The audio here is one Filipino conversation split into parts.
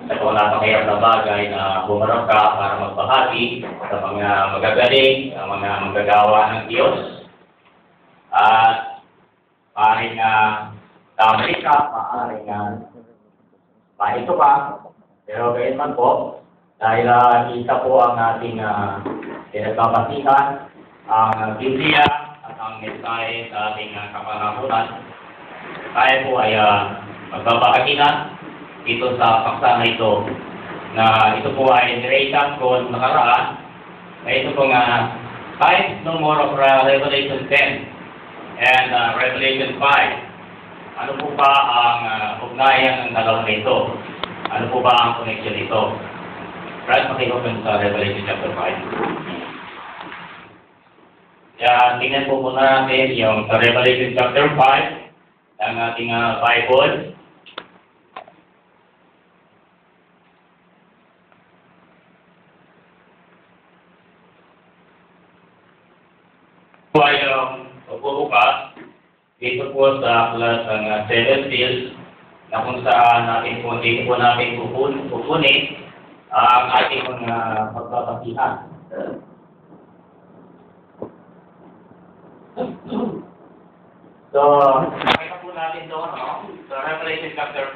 sa kung napakahirap na bagay na bumarap ka para magbahagi sa mga magagaling, sa mga magagawa ng Diyos. At maaaring tamali ka, maaaring mahito ka, pero gayon man po, dahil isa po ang ating pinagbabasihan, ang Biblia at ang mensahe sa ating kapanahunan. Tayo po ay magbabahagi na dito sa paksa na ito, na ito po ay niratan ko nakaraan, na ito po kahit no more of Revelation 10 and Revelation 5. Ano po ba ang ugnayan ng dalawa nito? Ano po ba ang connection nito? Right, maki-open sa Revelation chapter 5. Kaya tingnan po muna natin yung sa Revelation chapter 5 ang ating Bible. Ito ay pagbubukas dito po sa aklat ng 7 seals na kung saan natin po dito po natin kukunin ang ating mga pagbabasihan. So, nakita po natin doon, sa Revelation chapter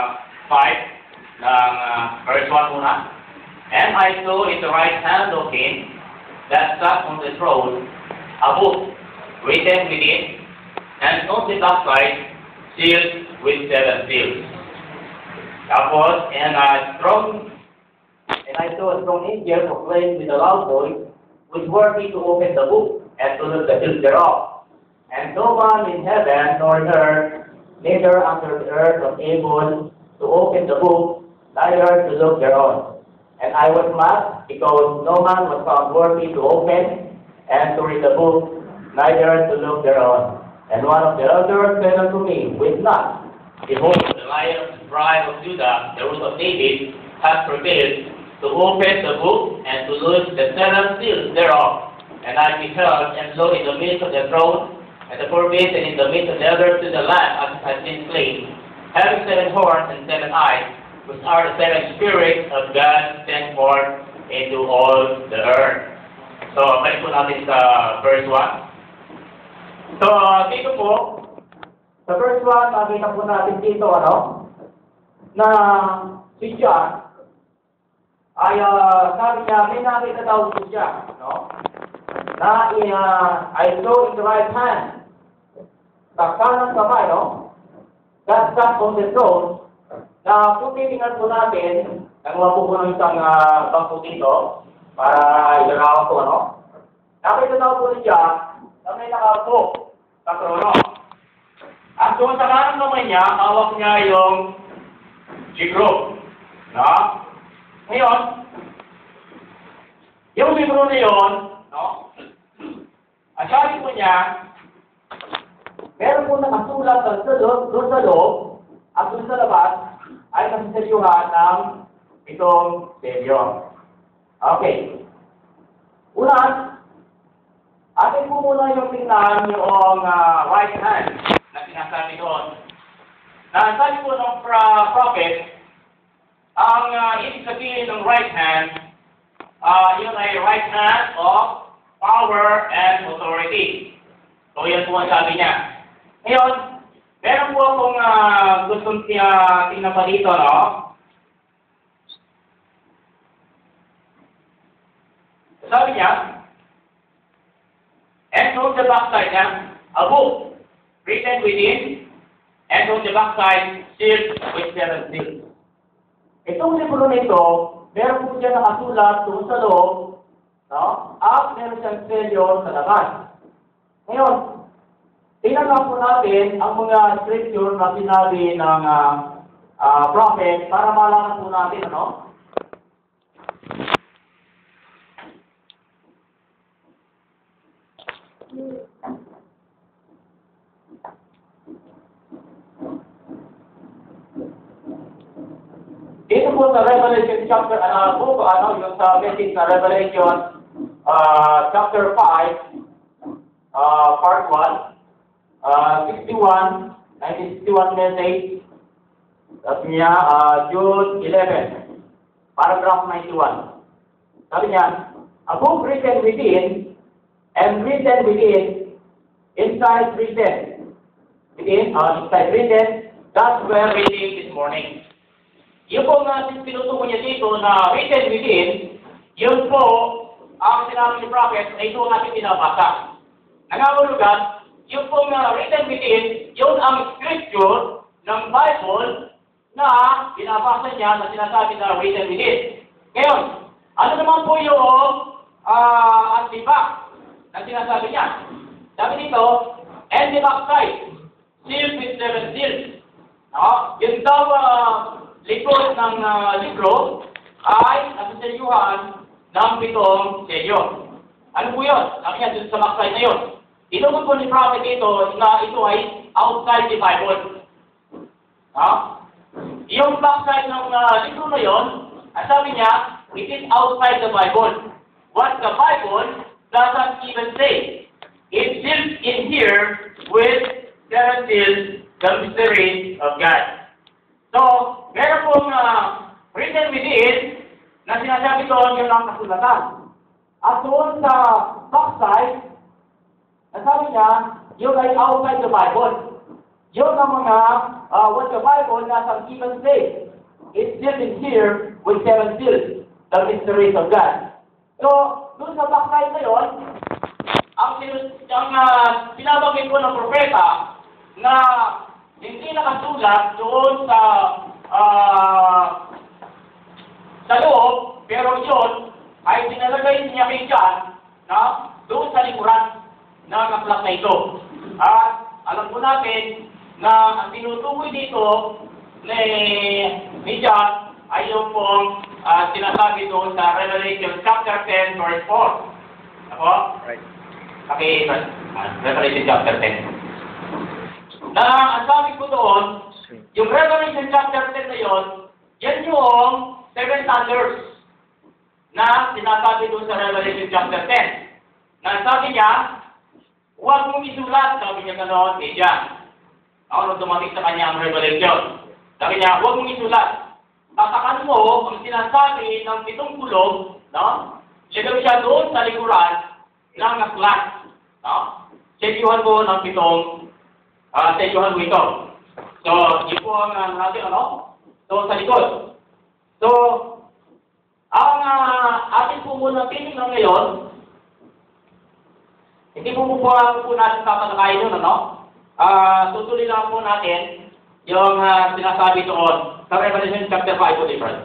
5 ng verse 1 muna. And I saw in the right hand of him that sat on the throne a book written within, and on the back side sealed with 7 seals. Tapos, and I saw a strong angel proclaim with a loud voice, was worthy to open the book and to look the seals thereof. And no one in heaven nor earth, neither under the earth, was able to open the book, neither to look thereon. And I was mad, because no man was found worthy to open and to read the book, neither to look thereon. And one of the elders said unto me, Weep not. Behold, the Lion of the tribe of Judah, the root of David, hath prevailed to open the book and to loose the 7 seals thereof. And I beheld, and lo, in the midst of the throne, and the 4 beasts, and in the midst of the elders to the Lamb, as it has been slain, having 7 horns and 7 eyes, which are the 7 spirits of God sent forth into all the earth. So, balik po natin sa verse 1. So, dito po, sa verse 1, nakita po natin dito, na si John, ay sabi niya, may nakita daw si John, na I saw in the right hand, sa kanang kamay, that sat on the throne, na kung titingnan po natin, nagawa po ng isang bangko dito, para ilarawan ko, nakita daw po siya, na may nakaupo sa trono. At doon sa kanang kamay niya, hawak niya yung sigro. Ngayon, yung sigro na yun, ang sabi po niya, meron po nakasulat doon sa loob, at doon sa labas, ay nasisalyuhan ng itong selyo. Okay. Una, atin po muna yung tingnan yung right hand na sinasabi doon. Na sabi po ng prophet, ang ibig sabihin ng right hand, yun ay right hand of power and authority. So, yan po ang sabi niya. Ngayon, meron po akong gustong tingnan pa dito, Sabi niya, and on the backside niya, a book written within, and on the backside, sealed with 7 seals. Itong libro nito, meron po siya nakasulat doon sa loob, at meron siyang selyo sa labas. Ngayon, tingnan po natin ang mga scripture na sinabi ng prophet para malaman po natin, Dito po sa Revelation chapter, yung sa message na Revelation chapter 5, part 1, 61, 1961 message, Sabi niya, June 11, paragraph 91. Sabi niya, a book written within and written within, inside written. Inside written, That's where reading this morning. Yung po nga tinutukoy niya dito na written within, yun po ang sinabi ni Prophet na ito ang ating pinabasa. Nangangulugan, yung po nga written within, yun ang scripture ng Bible na binabasa niya na sinasabi na written within. Ngayon, ano naman po yung antibak na sinasabi niya? Sabi dito, and the backside, sealed with 7 seals. Yung daw likod ng libro ay nasaselyuhan ng 7 selyo. Ano po yun? Sabi niya dun sa backside na yun. Tinugod po ni Prophet dito na ito ay outside the Bible. Yung backside ng libro na yun, sabi niya, it is outside the Bible. What the Bible doesn't even say. It's still in here with 7 seals, the mystery of God. So, meron pong written within na sinasabi doon yun ang kasulatan. At doon sa backside, nasabi niya, yun ay outside the Bible. Yun ang mga, what the Bible doesn't even say. It's still in here with 7 seals, the mysteries of God. So, doon sa backside na yun, ang sinabanggit po ng propeta na hindi nakasulat doon sa loob, pero yun ay sinalagay niya kay John na doon sa likuran ng aklat na ito. At alam po natin na ang tinutukoy dito ni John ay yung pong sinasabi doon sa Revelation chapter 10 verse 4. Ako? Right. Okay, Revelation chapter 10. Na ang sabi ko doon, yung Revelation chapter 10 na yun, yan yung 7 thunders na sinasabi doon sa Revelation chapter 10. Na sabi niya, huwag mong isulat, sabi niya gano'n, kay John. Nung dumating sa kanya ang Revelation. Sabi niya, huwag mong isulat. Tatakan mo ang sinasabi ng 7 kulog, no? Siguro siya doon sa likuran ng aklat, no? Sedyuhan mo ng 7 sedyuhan mo ito. So, yun po ang natin, ano? So, sa likod. So, ang ating po muna tinignan ngayon, hindi po natin tatalakayin yun, ano? Tutuloy lang po natin yung sinasabi doon sa Revelation chapter 5 po, different.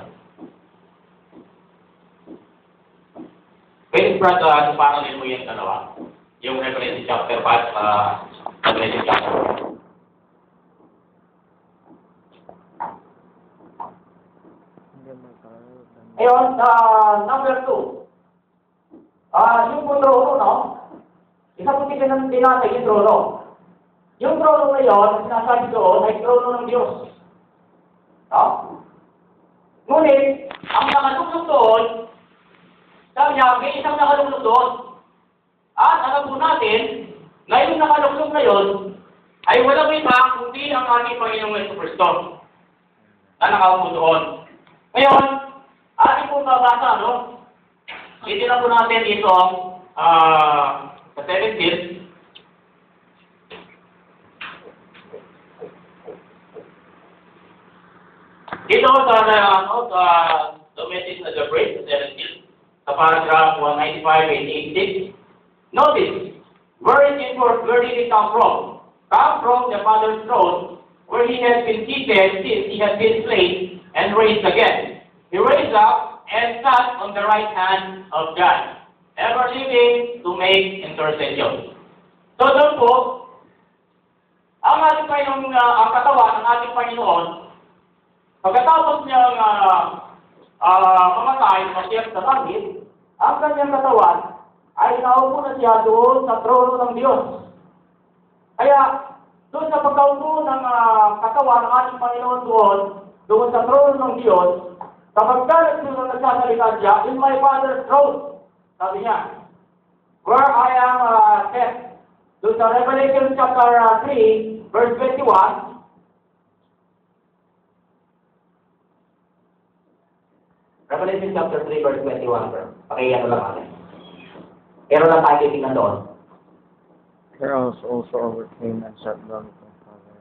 Pwede, Brad, parallel mo yung dalawa. Yung Revelation chapter 5, Revelation chapter 5. Ayun, number 2. Yung po trono, no? Isa po din natin yung trono. Yung trono na yun, sinasabi doon, ay trono ng Diyos. No? Ngunit, ang nakalulog doon, sabi niya, may isang nakalulog doon. At alam po natin, na yung nakalulog na yun, ay walang iba kundi ang ating Panginoong Jesucristo na nakaupo doon. Ngayon, ating po babasa, no? Itinan po natin dito sa 7 seals. Dito sa domestic na Gabriel, sa 7 seals, sa paragraph 195 and 86. Notice, where did it come from? Come from the Father's throne, where he has been seated since he has been slain and raised again. He raised up and sat on the right hand of God, ever living to make intercession. So doon po, ang ating Panginoon, ang katawan ng ating Panginoon, pagkatapos niyang mamatay, masiyap sa langit, ang kanyang katawan ay naupo na siya doon sa trono ng Diyos. Kaya, doon sa pagkaupo ng katawan ng ating Panginoon doon sa trono ng Diyos, kapag nagsunod nagsasalita siya, in my Father's throne, sabi niya, where I am set. Doon sa Revelation chapter 3, verse 21, Revelation chapter 3, verse 21, sir. Pakiyan lang natin. Pero lang tayo titingnan doon. Chaos also overcame and shut down the power.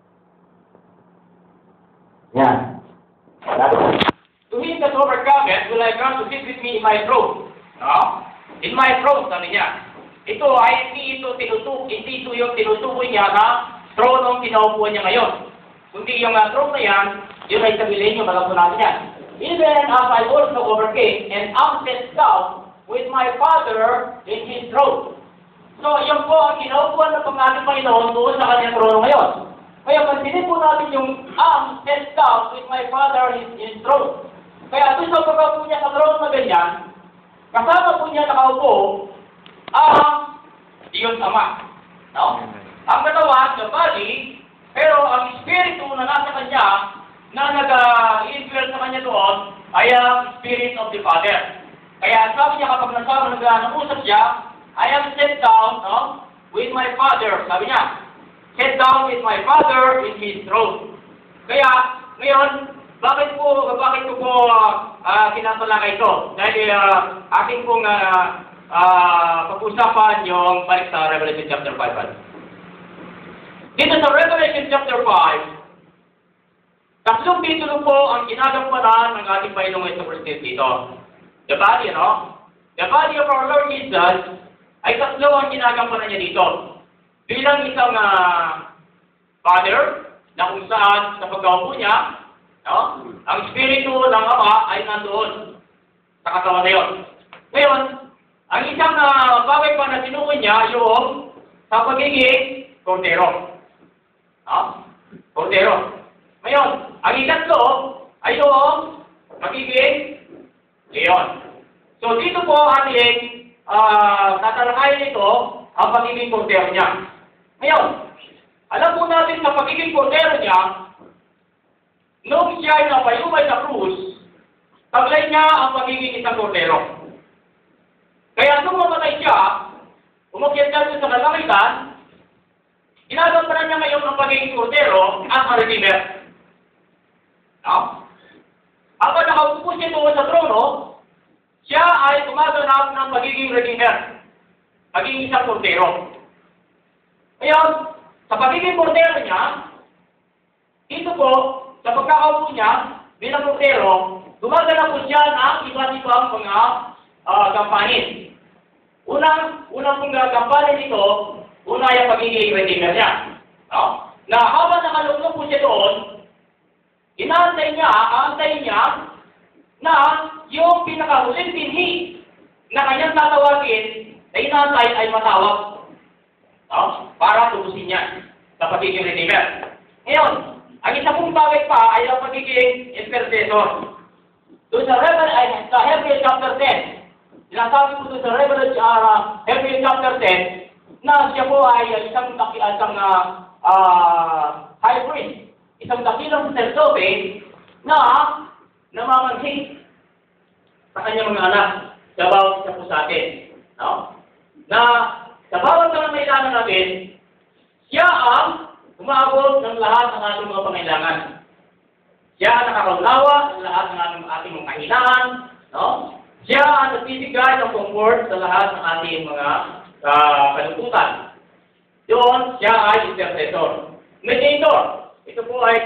Yan. To him that overcometh will I grant to sit with me in my throne. No? In my throne, sabi niya. Ito ay hindi ito yung tinutukoy niya na throne ang pinaupuan niya ngayon. Kundi yung throne na yan, yun ay sa milenyo, alam po natin yan. Even as I also overcame and am set down with my Father in His throne. So, yan po ang kinaupuan ng ating Panginoon doon sa kanyang trono ngayon. Kaya pansinin po natin yung am set down with my Father in His throne. Kaya doon sa pagkaupo niya sa throne na ganyan, kasama po niya nakaupo ang Diyos Ama. No? Ang katawan, the body, pero ang Espiritu na nasa kanya, na nag-influence sa kanya doon, ay ang Spirit of the Father. Kaya sabi niya kapag nag-usap siya, I am set down with my Father. Sabi niya, set down with my Father in His throne. Kaya, ngayon, bakit ko po kinatalakay ito? Dahil ating pong pag-usapan yung balik sa Revelation chapter 5. Dito sa Revelation chapter 5, tatlong titulo po ang ginagampanan ng ating Panginoong Hesus dito. The body, The body of our Lord Jesus ay tatlo ang ginagampanan niya dito. Bilang isang Father, na kung saan sa pagkaupo niya, ang Espiritu ng Ama ay nandoon sa katawan na yun. Ngayon, ang isang bagay pa na tinukoy niya yung sa pagiging kordero. Kordero. Ngayon, ang ikatlo ay yung pagiging leon. So dito po ating tatalakayin ito ang pagiging kordero niya. Ngayon, alam po natin sa pagiging kordero niya, nung siya ay napayumay sa krus, taglay niya ang pagiging isang kordero. Kaya nung mamatay siya, umakyat siya sa kalangitan, ginagampanan niya ngayon ang pagiging kordero at ang redeemer. Habang nakaupo siya doon sa trono, siya ay gumaganap ng pagiging redeemer, pagiging isang kordero. Ngayon, sa pagiging kordero niya, dito po, sa pagkakaupo niya, bilang kordero, gumaganap po siya ng iba't ibang mga kampanin. Unang pong kampanin dito, una yung pagiging redeemer niya. Na habang nakalugnog po siya doon, aantay niya na yung pinakahuling binhi na kanyang tatawagin na inaantay ay matawag. Para tubusin niya sa pagiging redeemer. Ngayon, ang isa pong bagay pa ay ang pagiging intercessor. Doon sa Hebrews chapter 10, sinasabi po doon sa Hebrews chapter 10, na siya po ay isang high priest, isang dakilang sacerdote na namamanhid sa kanyang mga anak, sabaw siya po sa atin. Na sa bawat pangangailangan natin, siya ang umabot ng lahat ng ating mga pangailangan. Siya ang nakakaunawa ng lahat ng ating mga kahilangan. Siya ang nagbibigay ng comfort sa lahat ng ating mga kalungkutan. Doon, siya ay intercessor. Mediator. Ito po ay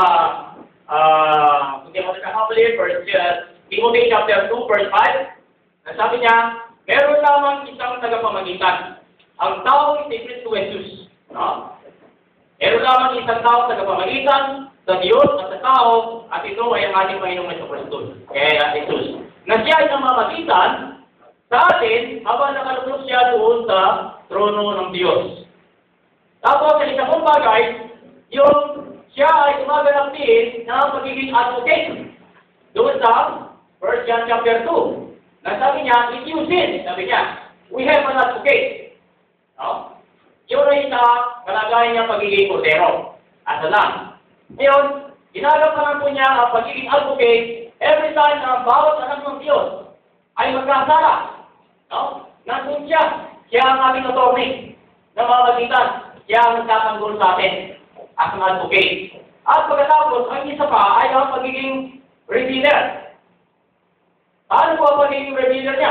hindi ako nakakamali, Timothy chapter 2, verse 5. Sabi niya, meron lamang isang tagapamagitan. Ang tao ay secret to Jesus. Meron lamang isang tao tagapamagitan sa Diyos at sa tao, at ito ay ang ating Panginoong Hesus. Kaya Jesus. Na siya ay namamagitan sa atin habang nakalulog siya doon sa trono ng Diyos. Tapos, sa isang bagay, yung siya ay gumaganap din ng pagiging advocate. Doon sa 1 John chapter 2. Nasabi niya, if you sin, sabi niya, we have an advocate. Yun ay sa kalagayan niya pagiging kordero. Asa lang. Ngayon, ginagampanan po niya ang pagiging advocate every time na ang bawat anak ng Diyos ay magkasala. Nandun siya. Siya ang ating attorney na mamagitan. Siya ang nagtatanggol sa atin as an advocate. At pagkatapos, ang isa pa ay ang pagiging redeemer. Paano po ang pagiging revealer niya?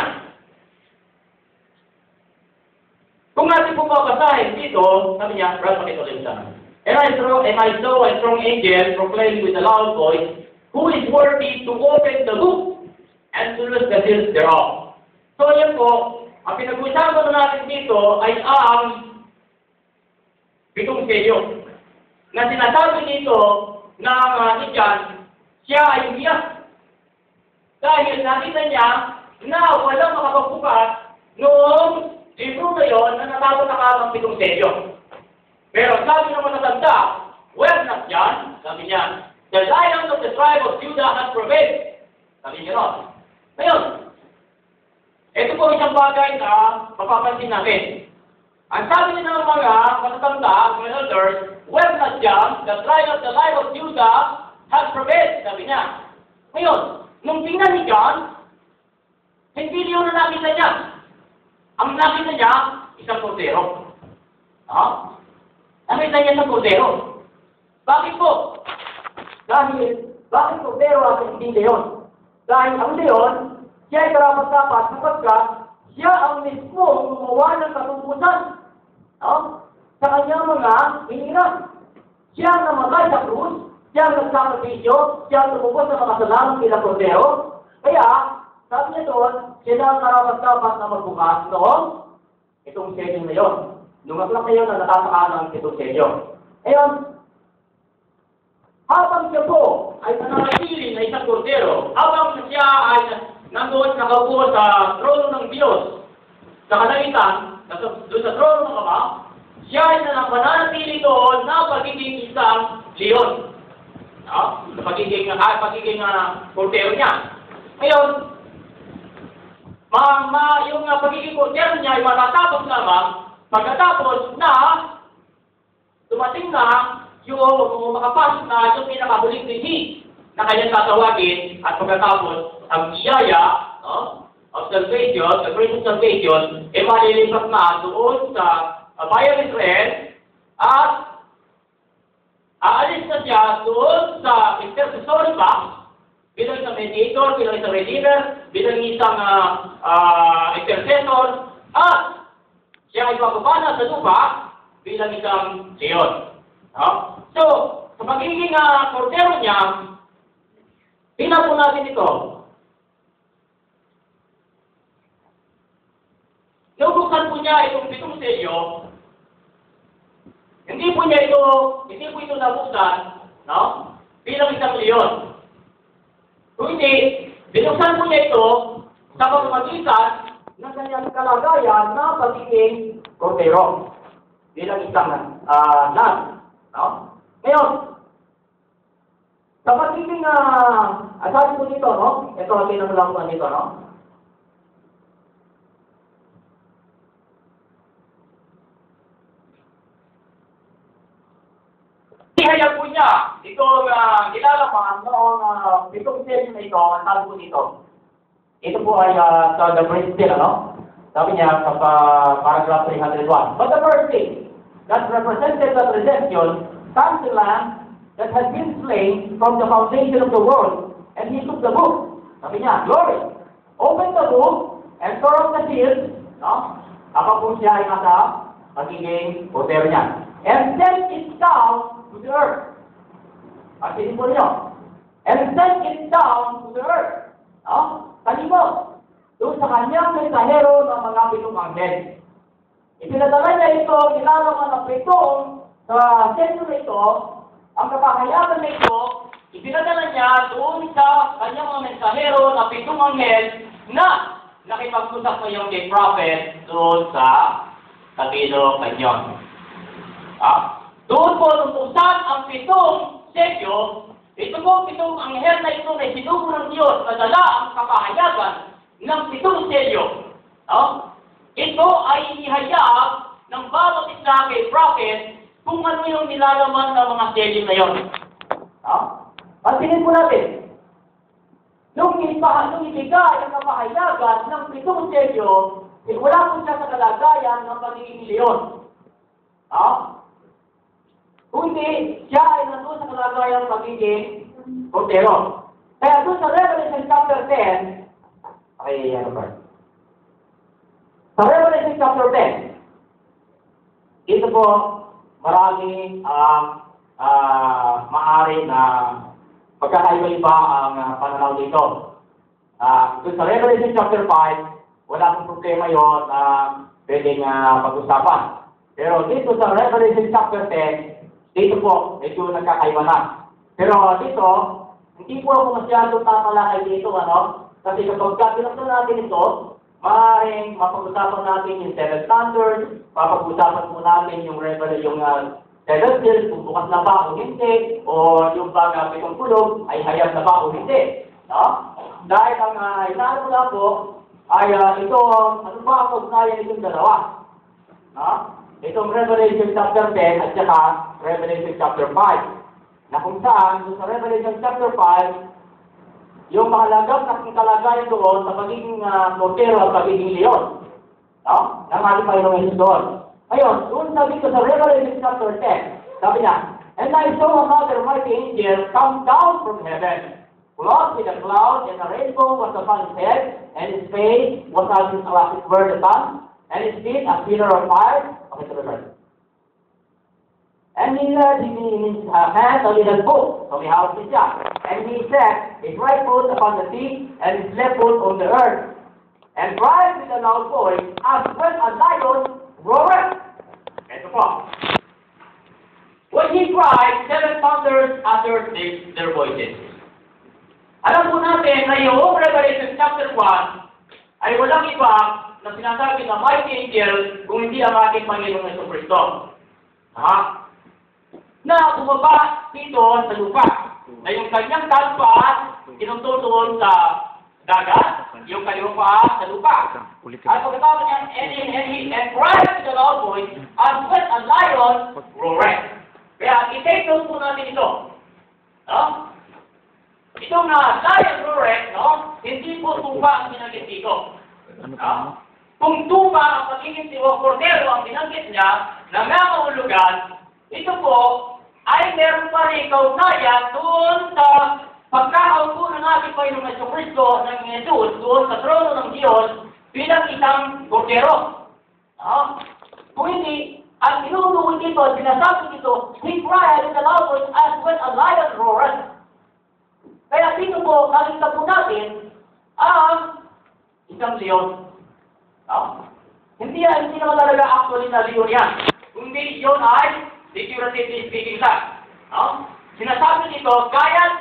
Kung natin po babasahin dito, sabi niya, verse 27. And I saw a strong angel proclaiming with a loud voice, who is worthy to open the book and to loose the seals thereof. So yan po, ang pinag-usapan natin dito ay ang pitong selyo. Na sinasabi dito ng Ijan, siya ay umiyak. Dahil nakita niya na walang makapagbukas noong libro na yun na natatakal ng pitong selyo. Pero sabi ng matatanda, well not yan, sabi niya, the Lion of the tribe of Judah has prevailed. Sabi niya ron. Ngayon, ito po isang bagay na mapapansin natin. Ang sabi niya ng mga matatanda, mga elders, well not yan, the Lion of Judah has prevailed. Sabi niya. Ngayon, nung tingnan ni John, hindi yun na nakita niya. Ang nakita niya, isang kordero. Nakita niya isang kordero. Bakit po? Bakit kordero ang hindi leon? Dahil ang leon, siya ay karapat-dapat sapagkat siya ang mismo gumawa ng katubusan. Sa kanyang mga hiniram. Siya ang namatay sa krus, siya ang nagsakripisyo, siya ang tumubos sa mga kasalanan bilang kordero. Kaya, sabi niya doon, siya ang karapat-dapat na magbukas noong itong selyo na yun. Lumaklak na yun na natasakaan ng itong selyo. Ngayon, habang siya po ay nananatili na isang kordero, habang siya ay nandoon nakaupo sa trono ng Diyos, sa kalangitan, doon sa trono ng Ama, siya ay nananatili doon na pagiging isang leon. Sa pagiging kordero niya. Ngayon, yung pagiging kordero niya ay matatapos lamang pagkatapos na dumating na yung makapasok na yung pinakahuling krisis na kanyang tatawagin at pagkatapos ang biyaya of salvation, the grace of salvation, ay malilipat na doon sa bayan ng Israel at aalis na siya doon sa intercessory box bilang isang mediator, bilang isang redeemer, bilang isang intercessor at siya ay bababa na sa lupa bilang isang leon. So, sa pagiging kordero niya, tingnan po natin ito. Nabuksan po niya itong pitong selyo. Hindi po ito nabuksan, bilang isang leon. Kundi, binuksan po niya ito sa pamamagitan ng kanyang kalagayan na pagiging kordero. Bilang isang lamb. Ngayon, sa pagiging, sabi po dito, ito, tinanong po dito, ihayag po niya, ito, nilalaman noong pitong selyo na ito, ang sabi po dito. Ito po ay sa the first still, Sabi niya sa paragraph 301. But the first thing that represented the redemption comes the Lamb that has been slain from the foundation of the world, and he took the book. Sabi niya, glory! Open the book and tore off the seals, Kapag po siya ay nasa magiging kordero niya. And sent it down to the earth. Pagkinin po niyo. And sent it down to the earth. Kanimo, doon sa kanyang mensahero ng mga pitong anghel. Ipinadala niya ito, nilalaman ng pitong sa selyo na ito, ang kapahayagan na ito, ipinadala niya doon sa kanyang mga mensahero na pitong anghel na nakipag-usap ngayong kay prophet doon sa Kabilo Canyon. Doon po kung saan ang pitong selyo, ito po pitong anghel na ito na sinubo ng Diyos na dala ang kapahayagan ng pitong selyo. Ito ay inihayag ng bawat isa kay prophet kung ano yung nilalaman ng mga selyo na yun. Pansinin po natin. Nung ibigay ang kapahayagan ng pitong selyo, wala po siya sa kalagayan ng pagiging leon. Kundi, siya ay nandun sa kalagayan ng pagiging kordero. Kaya doon sa Revelation chapter 10, Revelation chapter 10, ito po, marami maaari na pagkakaiba-iba ang pananaw dito. Kung sa Revelation chapter 5, wala akong problema yun na pwedeng pag-usapan. Pero dito sa Revelation chapter 10, dito po, medyo nagkakaiba na. Pero dito, hindi po ako masyadong tatalakay dito, ano? Kasi kapag pinagtan natin ito, maaaring mapag-usapan natin yung seven standards, mapag-usapan po natin yung Revelation, yung seven seals, kung bukas na ba o hindi, o yung baga pitong kulog ay hayag na ba o hindi. No? Dahil ang inaan ko lang po, ay ito, ano ba ang ugnayan itong dalawa? No? Itong Revelation chapter 10 at saka Revelation chapter 5. Na kung saan, sa Revelation chapter 5, yung mga lagam na kalagayan doon sa pagiging mortero at pagiging leon. No? Ng ating Panginoong Hesus doon. Ngayon, doon sabi ko sa Revelation chapter 10, sabi niya, "And I saw another mighty angel come down from heaven, clothed with a cloud, and a rainbow was upon his head, and his face was as it were the sun, and his feet as pillar of fire." Okay, so the "And he had in his hand a little book." So we have this siya. "And he set his right foot upon the sea, and his left foot on the earth. And cried with a loud voice, as when a lion roareth." Ito po. When he cried, seven thunders uttered their voices. Alam po natin na yung Revelation chapter 1 ay walang iba na sinasabi na mighty angel kung hindi ang ating Panginoong Hesus Kristo. Na bumaba dito sa lupa. Na yung kanyang talpa tinututuon sa dagat, yung kanyang paa sa lupa. At pagkatapos niya, and cried with a loud voice, as when a lion roareth. Kaya i-take note po natin ito. No? Itong lion roareth, no? Hindi po tupa ang binanggit dito. No? Kung tupa ang pagiging o kordero ang binanggit niya na nangangahulugan, ito po ay meron pa rin kaugnayan doon sa pagkakaupo ng ating Panginoong Jesucristo ng Jesus doon sa trono ng Diyos bilang isang kordero. No? Kung hindi, ang inuulit dito, sinasabi dito, he cried with a loud voice as when a lion roareth. Kaya dito po, nakita po natin ang isang leon. No? Hindi naman talaga actually na leon yan. Kundi yun ay figuratively speaking lang. No? Sinasabi dito, gaya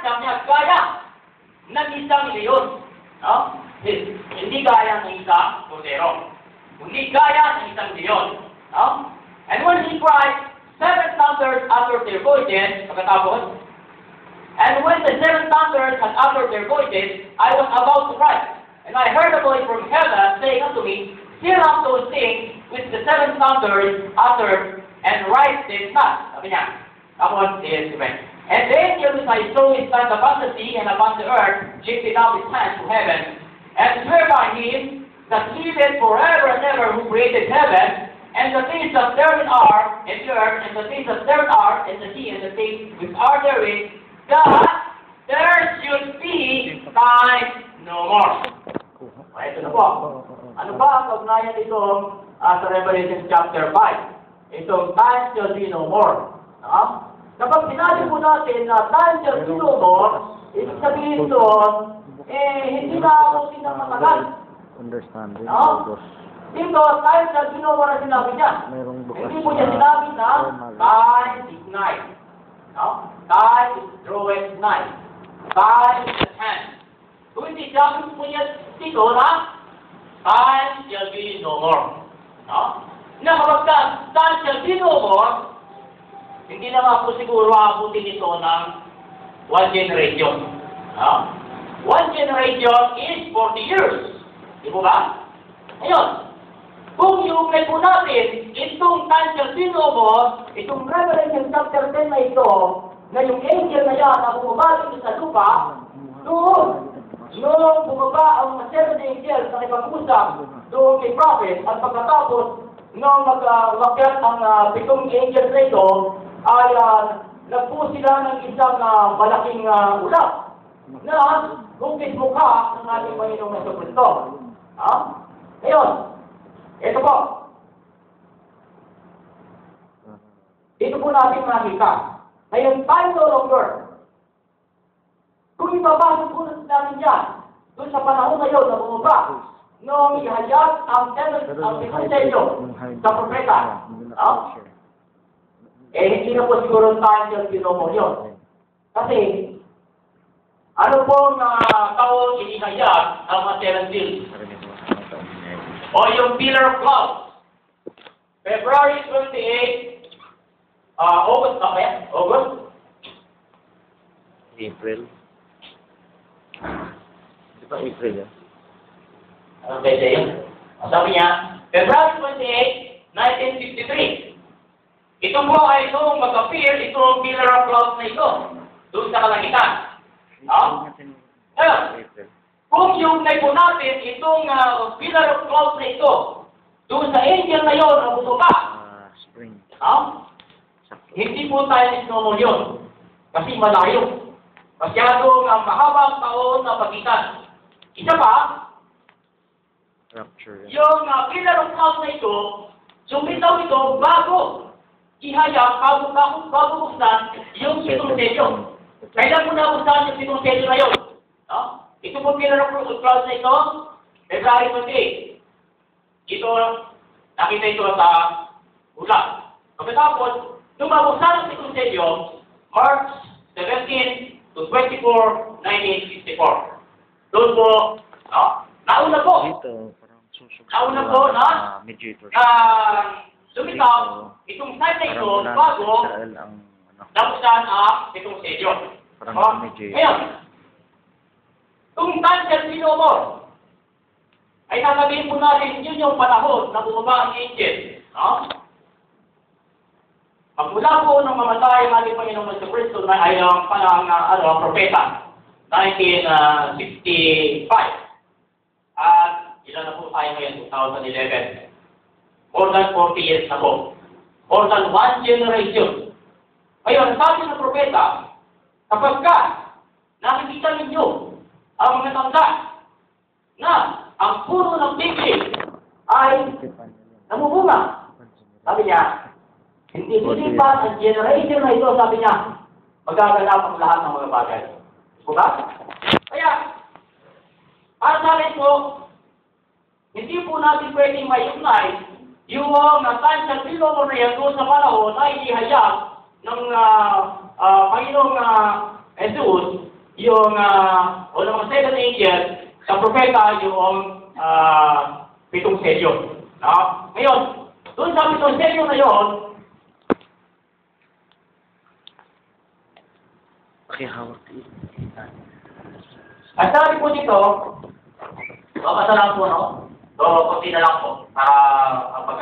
ng isang leon. No? Hindi gaya ng isang kordero. Hindi gaya ng isang leon. No? And when he cried, seven thunders uttered their voices, pagkatapos, and when the seven thunders had uttered their voices, I was about to cry. And I heard a voice from heaven saying unto me, seal up those things which the seven thunders uttered, and write them not. Sabi niya, tapos, and the angel which I saw is stand upon the sea and upon the earth, lifted up his hands to heaven, and swear by him that liveth forever and ever, who created heaven, and the things that therein are, and the earth, and the things that therein are, and the sea, and the things which are therein, that there should be time no more. Ito na po. Ano ba ang kaugnayan dito sa Revelation chapter 5? Itong time shall be no more. Kapag sinabi po natin na time shall be no more, ibig sabihin doon, hindi na ako ng matagal. Understanding. Dito, time shall be no more na sinabi niya. Hindi po niya sinabi na time is night. No? Time is draweth night. Time is at hand. Kung hindi sabi po niya dito na time shall be no more. No? Na kapag time shall be no more, hindi naman po siguro abutin ito ng one generation. No? One generation is 40 years. Di po ba? Ngayon, kung iugnay po natin, itong time shall be no more, itong Revelation chapter 10 na ito, na yung angel na yan na bumaba dito sa lupa, nung bumaba ang seven angels na ipag-usap doon kay prophet, at pagkatapos, nung mag-wakyat ang pitong angels na ito, ay nagpo sila ng isang malaking ulap na hugis mukha ng ating Panginoong Jesucristo. Ngayon, ito po, dito po natin makita. Ngayon, time no longer. Kung ibabasa po natin yan, doon sa panahon ngayon na bumaba, nung ihayag ang Evangelyo sa propeta, hindi na po siguro time yung pinomol yun. Kasi, ano pong taon inihayag ang mga seven seals? O yung pillar of cloud. February 28, August na kaya? August? April. Di ba April yan? Anong pwede yun? Sabi niya, February 28, 1953. Ito po ay itong mag-appear, itong pillar of cloud na ito. Doon sa kalangitan. No? Ngayon, kung yung po natin itong pillar of cloud na ito, doon sa angel na yun, na butuka. Spring. No? Hindi po tayo isnomol yun. Kasi malayo. Masyadong mahabang taon na pagitan. Isa pa, Rapture. yung pillar of cloud na ito, sumitaw ito bago ihayag, bago buksan yung pitong selyo. Kailan mo na buksan yung pitong selyo na yun? No? Ito po pillar of cloud na ito, February 28. Ito, nakita ito sa ulan. Pagkatapos, nung mabuksan ang pitong selyo, March 17 to 24, 1964. Doon po, no? Nauna po. Dito, parang susok. Nauna po na mediator. lumitaw itong site na ito bago nabuksan ang itong selyo. Parang mediator. Ngayon, itong tansel pinomor ay sasabihin po natin yun yung panahon na bumaba ang angel. No? Magmula po nung mamatay ang ating Panginoong Jesucristo na ay ang propeta, 1965. At ilan na po tayo ngayon, 2011. More than 40 years na po. More than 1 generation. Ngayon, sabi ng propeta, kapag ka nakikita ninyo ang mga tanda na ang puno ng tigil ay namubunga. Sabi niya, hindi pa ang generation na ito, sabi niya, magaganap ang lahat ng mga bagay. Diba? Kaya, para sa akin po, hindi po natin pwedeng mayugnay yung time sa pinomor na yan doon sa panahon na inihayag ng Panginoong Jesus, yung o ng mga seven angel, sa propeta yung pitong selyo. No? Ngayon, doon sa pitong selyo na yon, Hawak. ang sabi po dito, babasa lang po, no? So, kunti na lang po, para kapag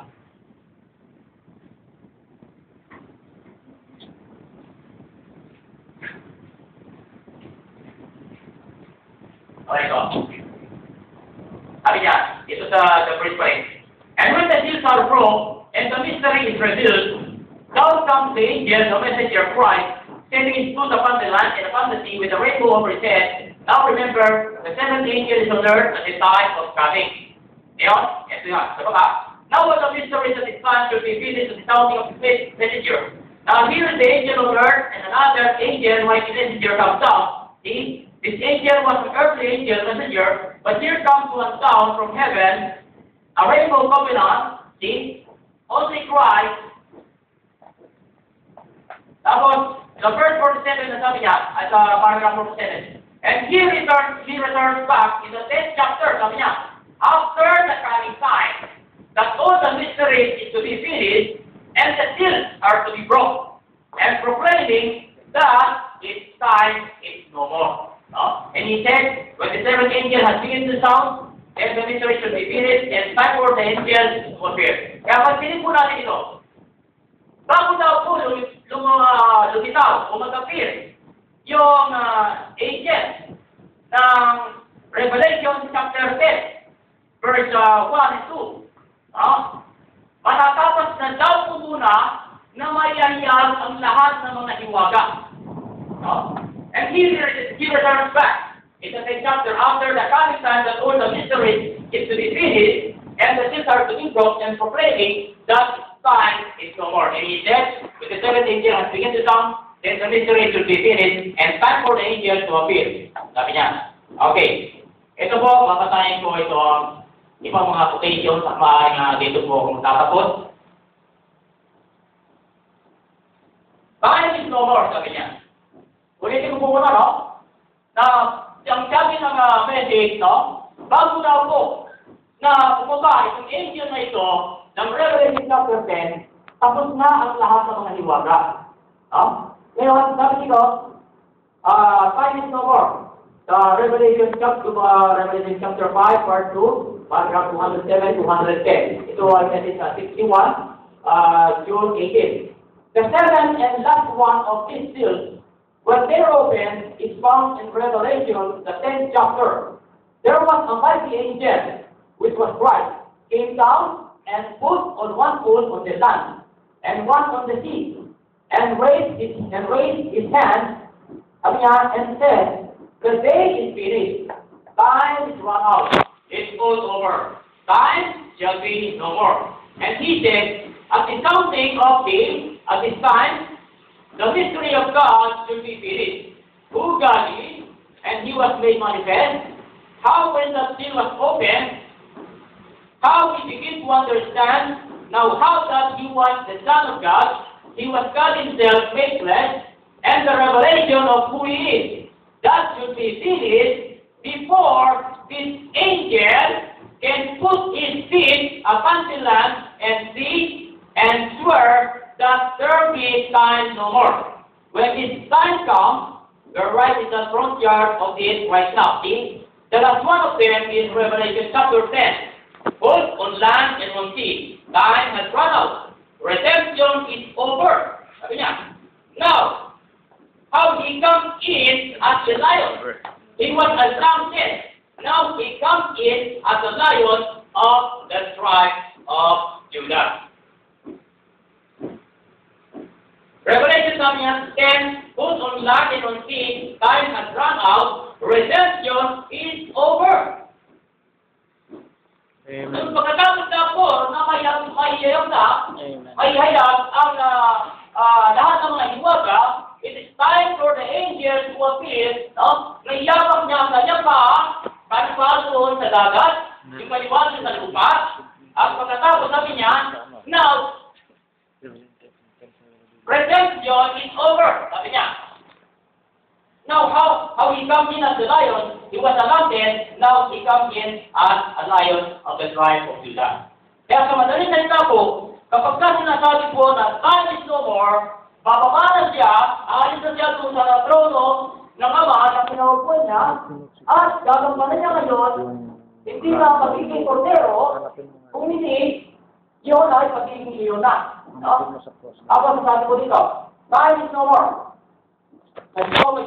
okay, so. Sabi niya, ito sa the first place. And when the seals are broke, and the mystery is revealed, down comes the angel, the messenger of Christ, sending his foot upon the land and upon the sea with a rainbow over his head. Now remember, the seventh angel is on earth at the time of coming. Ngayon, ito yan. Sabi ka, now what the mystery that his son should be fitted to the sounding of his messenger. Now here is the angel on earth, and another angel, mighty messenger, comes down. See, this angel was an earthly angel messenger, but here comes one down from heaven, a rainbow covenant, see, only Christ. Tapos, the verse 47 na sabi niya, at paragraph 47. And he returns back in the 10th chapter, sabi niya, after the coming time, that all the mysteries is to be finished, and the seals are to be broken, and proclaiming that its time is no more. No? And he said, when the seventh angel has finished the sound, then the mystery should be finished, and time for the angels to appear. Kaya pansinin po natin ito. Bago daw po lumitaw o mag-appear yung angel ng Revelation chapter 10, verse 1 and 2. Matatapos na daw po muna na mayayag ang lahat ng mga hiwaga. And he returns back in the same chapter after the coming time that all the mysteries is to be finished and the seals are to be broken and proclaiming that time is no more. And he said, seventh angel has begun to come, then the mystery should be finished, and time for the angel to appear. Sabi niya. Okay. Ito po, babasahin ko ito ibang mga quotation sa mga dito po kung tatapos. Time is no more, sabi niya. Ulitin ko po muna, no? Na ang sabi ng message, no? Bago daw po na bumaba itong angel na ito ng Revelation chapter 10, tapos na ang lahat ng mga hiwaga. No? Ngayon, sabi dito, time is no more. Revelation chapter 5, part 2, paragraph 207, 210. Ito ay message sa 61, June 18. The seventh and last one of these seals, when they are opened, is found in Revelation, the 10th chapter. There was a mighty angel, which was bright, came down and put on one foot on the land, and one on the sea, and raised his hand, and said, "The day is finished. Time is run out. It's all over. Time shall be no more." And he said, at the sounding of the at this time, the mystery of God should be finished. Who God is, and He was made manifest. How, when the seal was opened, how we begin to understand now how that He was the Son of God, He was God Himself made flesh, and the revelation of who He is. That should be finished before this angel can put his feet upon the land and see and swear that there be time no more. When this time comes, we're right in the frontier of it right now. See? The last one of them is Revelation chapter 10. Both on land and on sea. Time has run out. Redemption is over. Sabi niya. Now, how he comes in as a lion. He was a lamb then. Now he comes in as a lion of the tribe of Judah. Revelation sabi niya, 10, both on land and on sea, time has run out, redemption is over. Amen. Nung pagkatapos na po, na may hayag ang lahat ng mga hiwaga, it is time for the angel to appear, no? May yabang niya ang kanyang paa, kaniwala doon sa dagat, yung kaniwala sa lupa, at pagkatapos sabi niya, now, redemption is over, sabi niya. Now, how he comes in as a lion, he was a lamb then, now he comes in as a lion of the tribe of Judah. Kaya sa madaling salita po, kapag ka sinasabi po na time is no more, bababa na siya, aalis na siya doon sa trono ng Ama na pinaupuan niya, at gagampanan niya ngayon, hindi na pagiging kordero, kung hindi, yun ay pagiging leon na. No? Ako masasabi ko dito, time is no more. Jehovah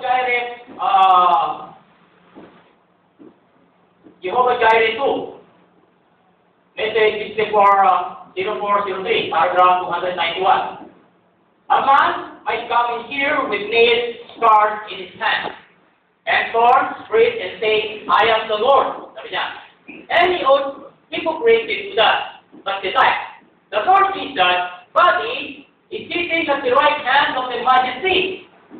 Jireh 2. Message 640403, paragraph 291. A man might come in here with nails, scars in his hands, and thorns, straight, and say, "I am the Lord." Sabi niya. Any old hypocrite can do that, but the Lord Jesus, body, is sitting at the right hand of the Majesty.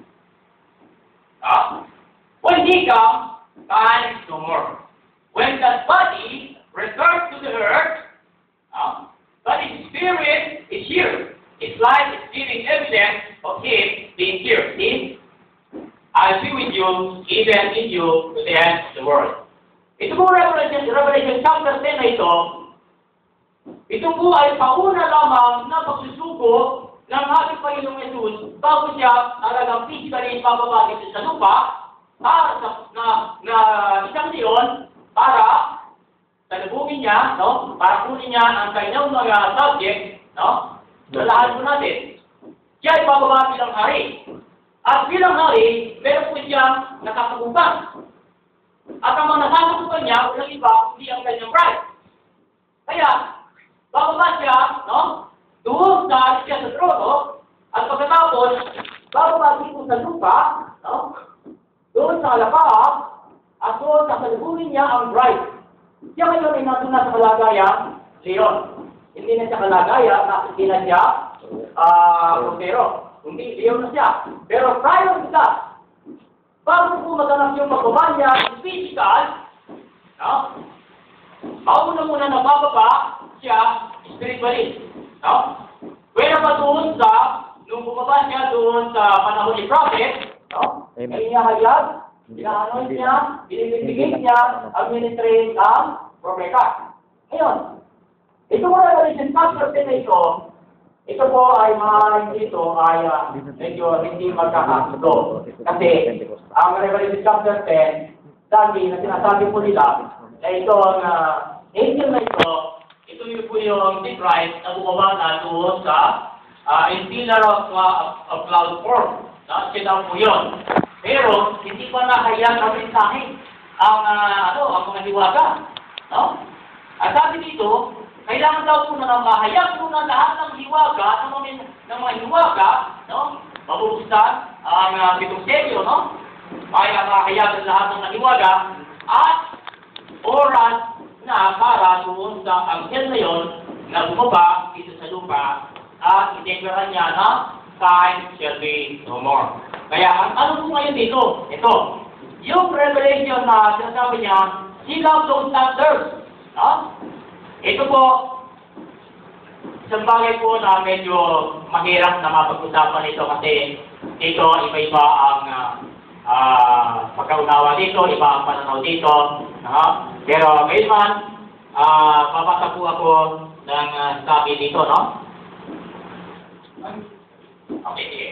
When he comes, time is no more. When that body returns to the earth, but his spirit is here. His life is giving evidence of him being here. See? I'll be with you, even in you, to the end of the world. Ito po Revelation chapter 10 na ito po ay pauna lamang na pagsusuko ng ating Panginoong Jesus bago siya talagang physically bababa dito sa lupa para na isang leon para talubugin niya, no? Para kunin niya ang kanyang mga subject, no? Lalahan po natin. Siya ay bababa bilang hari. At bilang hari, meron po siyang nakakagupan. At ang mga nakakagupan niya, walang iba, hindi ang kanyang bride. Kaya, bababa siya, no? Doon sa siya sa trono, at pagkatapos, bababa dito sa lupa, no? Doon sa alapaap, at doon sa salubungin niya ang bride. Siya ngayon ay nandun na sa kalagayang leon. Hindi na siya kalagaya, hindi na siya kordero. Hindi, liyaw na siya. Pero prior to that, bago po maganap yung pagbaba niya, physical, no? Mauna-muna nabababa siya spiritually. No? Pwede pa doon sa, nung bumaba siya doon sa panahon ni Prophet, no? Ay inahayag, inaano niya, binibigay niya ang ministry ng propeta. Ngayon, ito mo na rin yung chapter 10 na ito po ay dito ay medyo hindi magkakasundo. Kasi ang Revelation chapter 10, dati na sinasabi po nila, na itong angel na ito yung po yung Christ na bumaba na doon sa in pillar of cloud form. Siya daw po yun. Pero, hindi pa nahayag ang mensahe ang mga hiwaga. No? At sabi dito, kailangan daw po na mahayag po na lahat ng hiwaga, ng mga hiwaga, no? Mabubustan ang pitong selyo, no? Kaya mahayag ang lahat ng mga hiwaga, at oras na para doon sa anghel na yon na bumaba dito sa lupa at ideklara niya na time shall be no more. Kaya ano po ngayon dito? Ito. Yung revelation na sinasabi niya, seal out those thunders. No? Ito po, isang bagay po na medyo mahirap na mapag-usapan ito kasi dito iba-iba ang pagkaunawa dito, iba ang pananaw dito. Pero ngayon man, papasa po ako ng sabi dito, no? Okay, sige.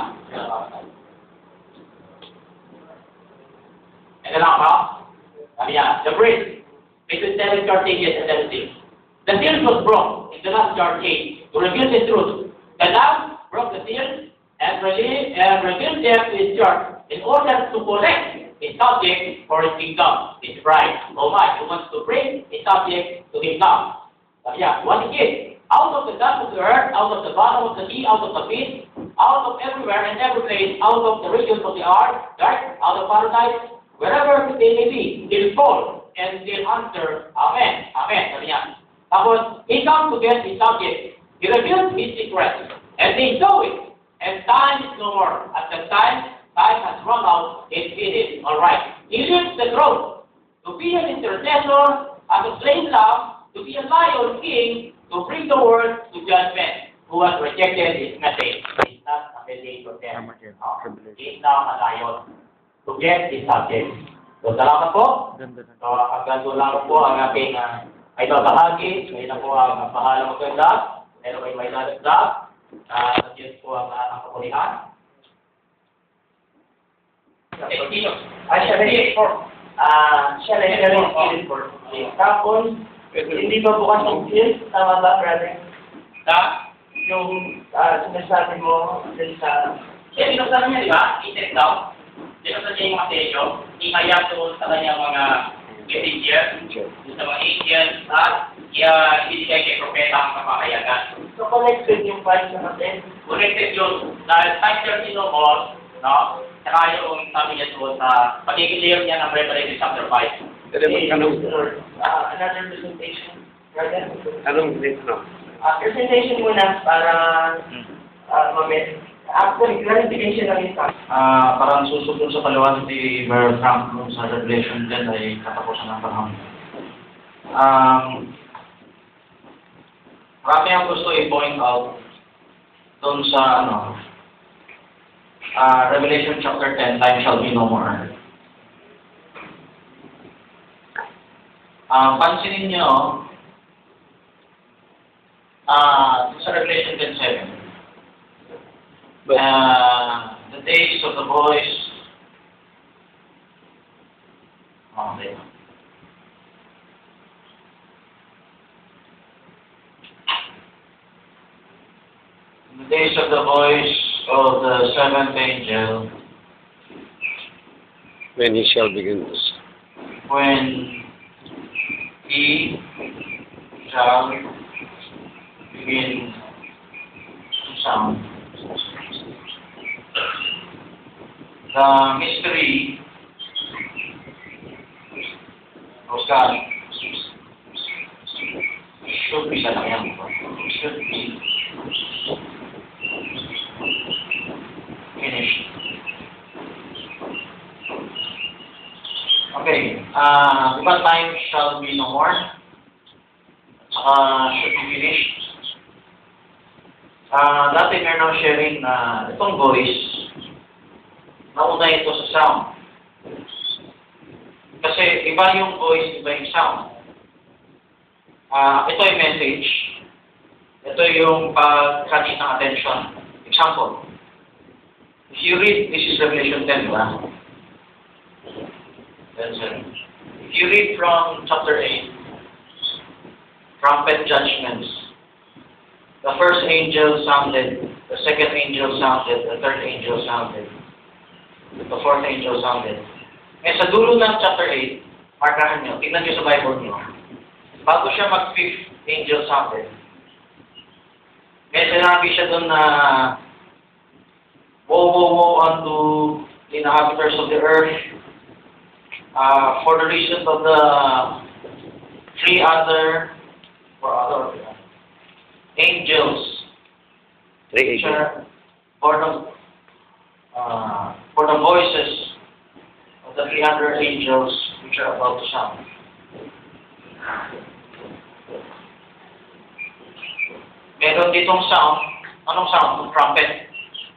Ito lang ako. Sabi niya, the bridge between 7 church ages and 7 seals. The seal was broke in the last church age to reveal the truth. The Lamb broke the seal and revealed them to his church in order to collect his subject for his kingdom, his bride. Oh my, he wants to bring his subject to him now. Sabi niya, what he did, out of the dust of the earth, out of the bottom of the sea, out of the pit, out of everywhere and every place, out of the regions of the earth, right, out of paradise, wherever they may be, they'll fall and they'll answer, Amen, Amen. Sabi niya. Tapos, he comes to get his subject. He reveals his secret, and they know it. And time is no more. At the time has run out, it's finished. All right. He leaves the throne to be an intercessor, as a slain lamb, to be a lion king, to bring the world to judgment. Who has rejected his message. He is not a message for them. He is now a lion to get his subject. So, salamat po. So, hanggang doon lang po ang ating ay bahagi. Ngayon na po ang pahalang maganda. Meron kayo may lalagdag. Yun po ang kapulihan. Siya na yung for. Tapos, hindi ba bukas ang field? Tama ba, brother? Yung sinasabi mo sa... binuksan niya, di ba? I-check down. Binuksan niya yung mga selyo. Ihayag doon sa kanyang mga messenger, sa mga agents, at ibigay kay propeta ang kapahayagan. So, connected yung files na natin? Connected yun. Dahil time 13 no more, no? Saka yung sabi niya doon sa pagiging clear niya ng Revelation chapter 5. Another presentation. Anong dito? Presentation muna para mamit. Actually, clarification lang ito. Parang susunod sa paliwanag ni Brother Frank sa Revelation 10 ay katapusan ng panahon. Marami ang gusto i-point out doon sa Revelation chapter 10, time shall be no more. Pansinin nyo, sa Revelation 10:7, the days of the voice, the days of the voice of the seventh angel, When he shall begin this. when he shall begin to sound. The mystery of God should be Diba time shall be no more? Should be finished. Dati meron ako sharing na itong voice, nauna ito sa sound. Kasi iba yung voice, iba yung sound. Ito yung message. Ito yung pagkani ng attention. Example. If you read, this is Revelation 10, diba? If you read from chapter 8, trumpet judgments, the first angel sounded, the second angel sounded, the third angel sounded, the fourth angel sounded. Eh sa dulo ng chapter 8, markahan nyo, tignan nyo sa Bible nyo, bago siya mag-fifth angel sounded, may sinabi siya doon na, woe, woe, woe unto the inhabitants of the earth, for the reason of the three other, angels, Three angels. for the voices of the 300 angels which are about to sound. Meron ditong sound. Anong sound? Trumpet.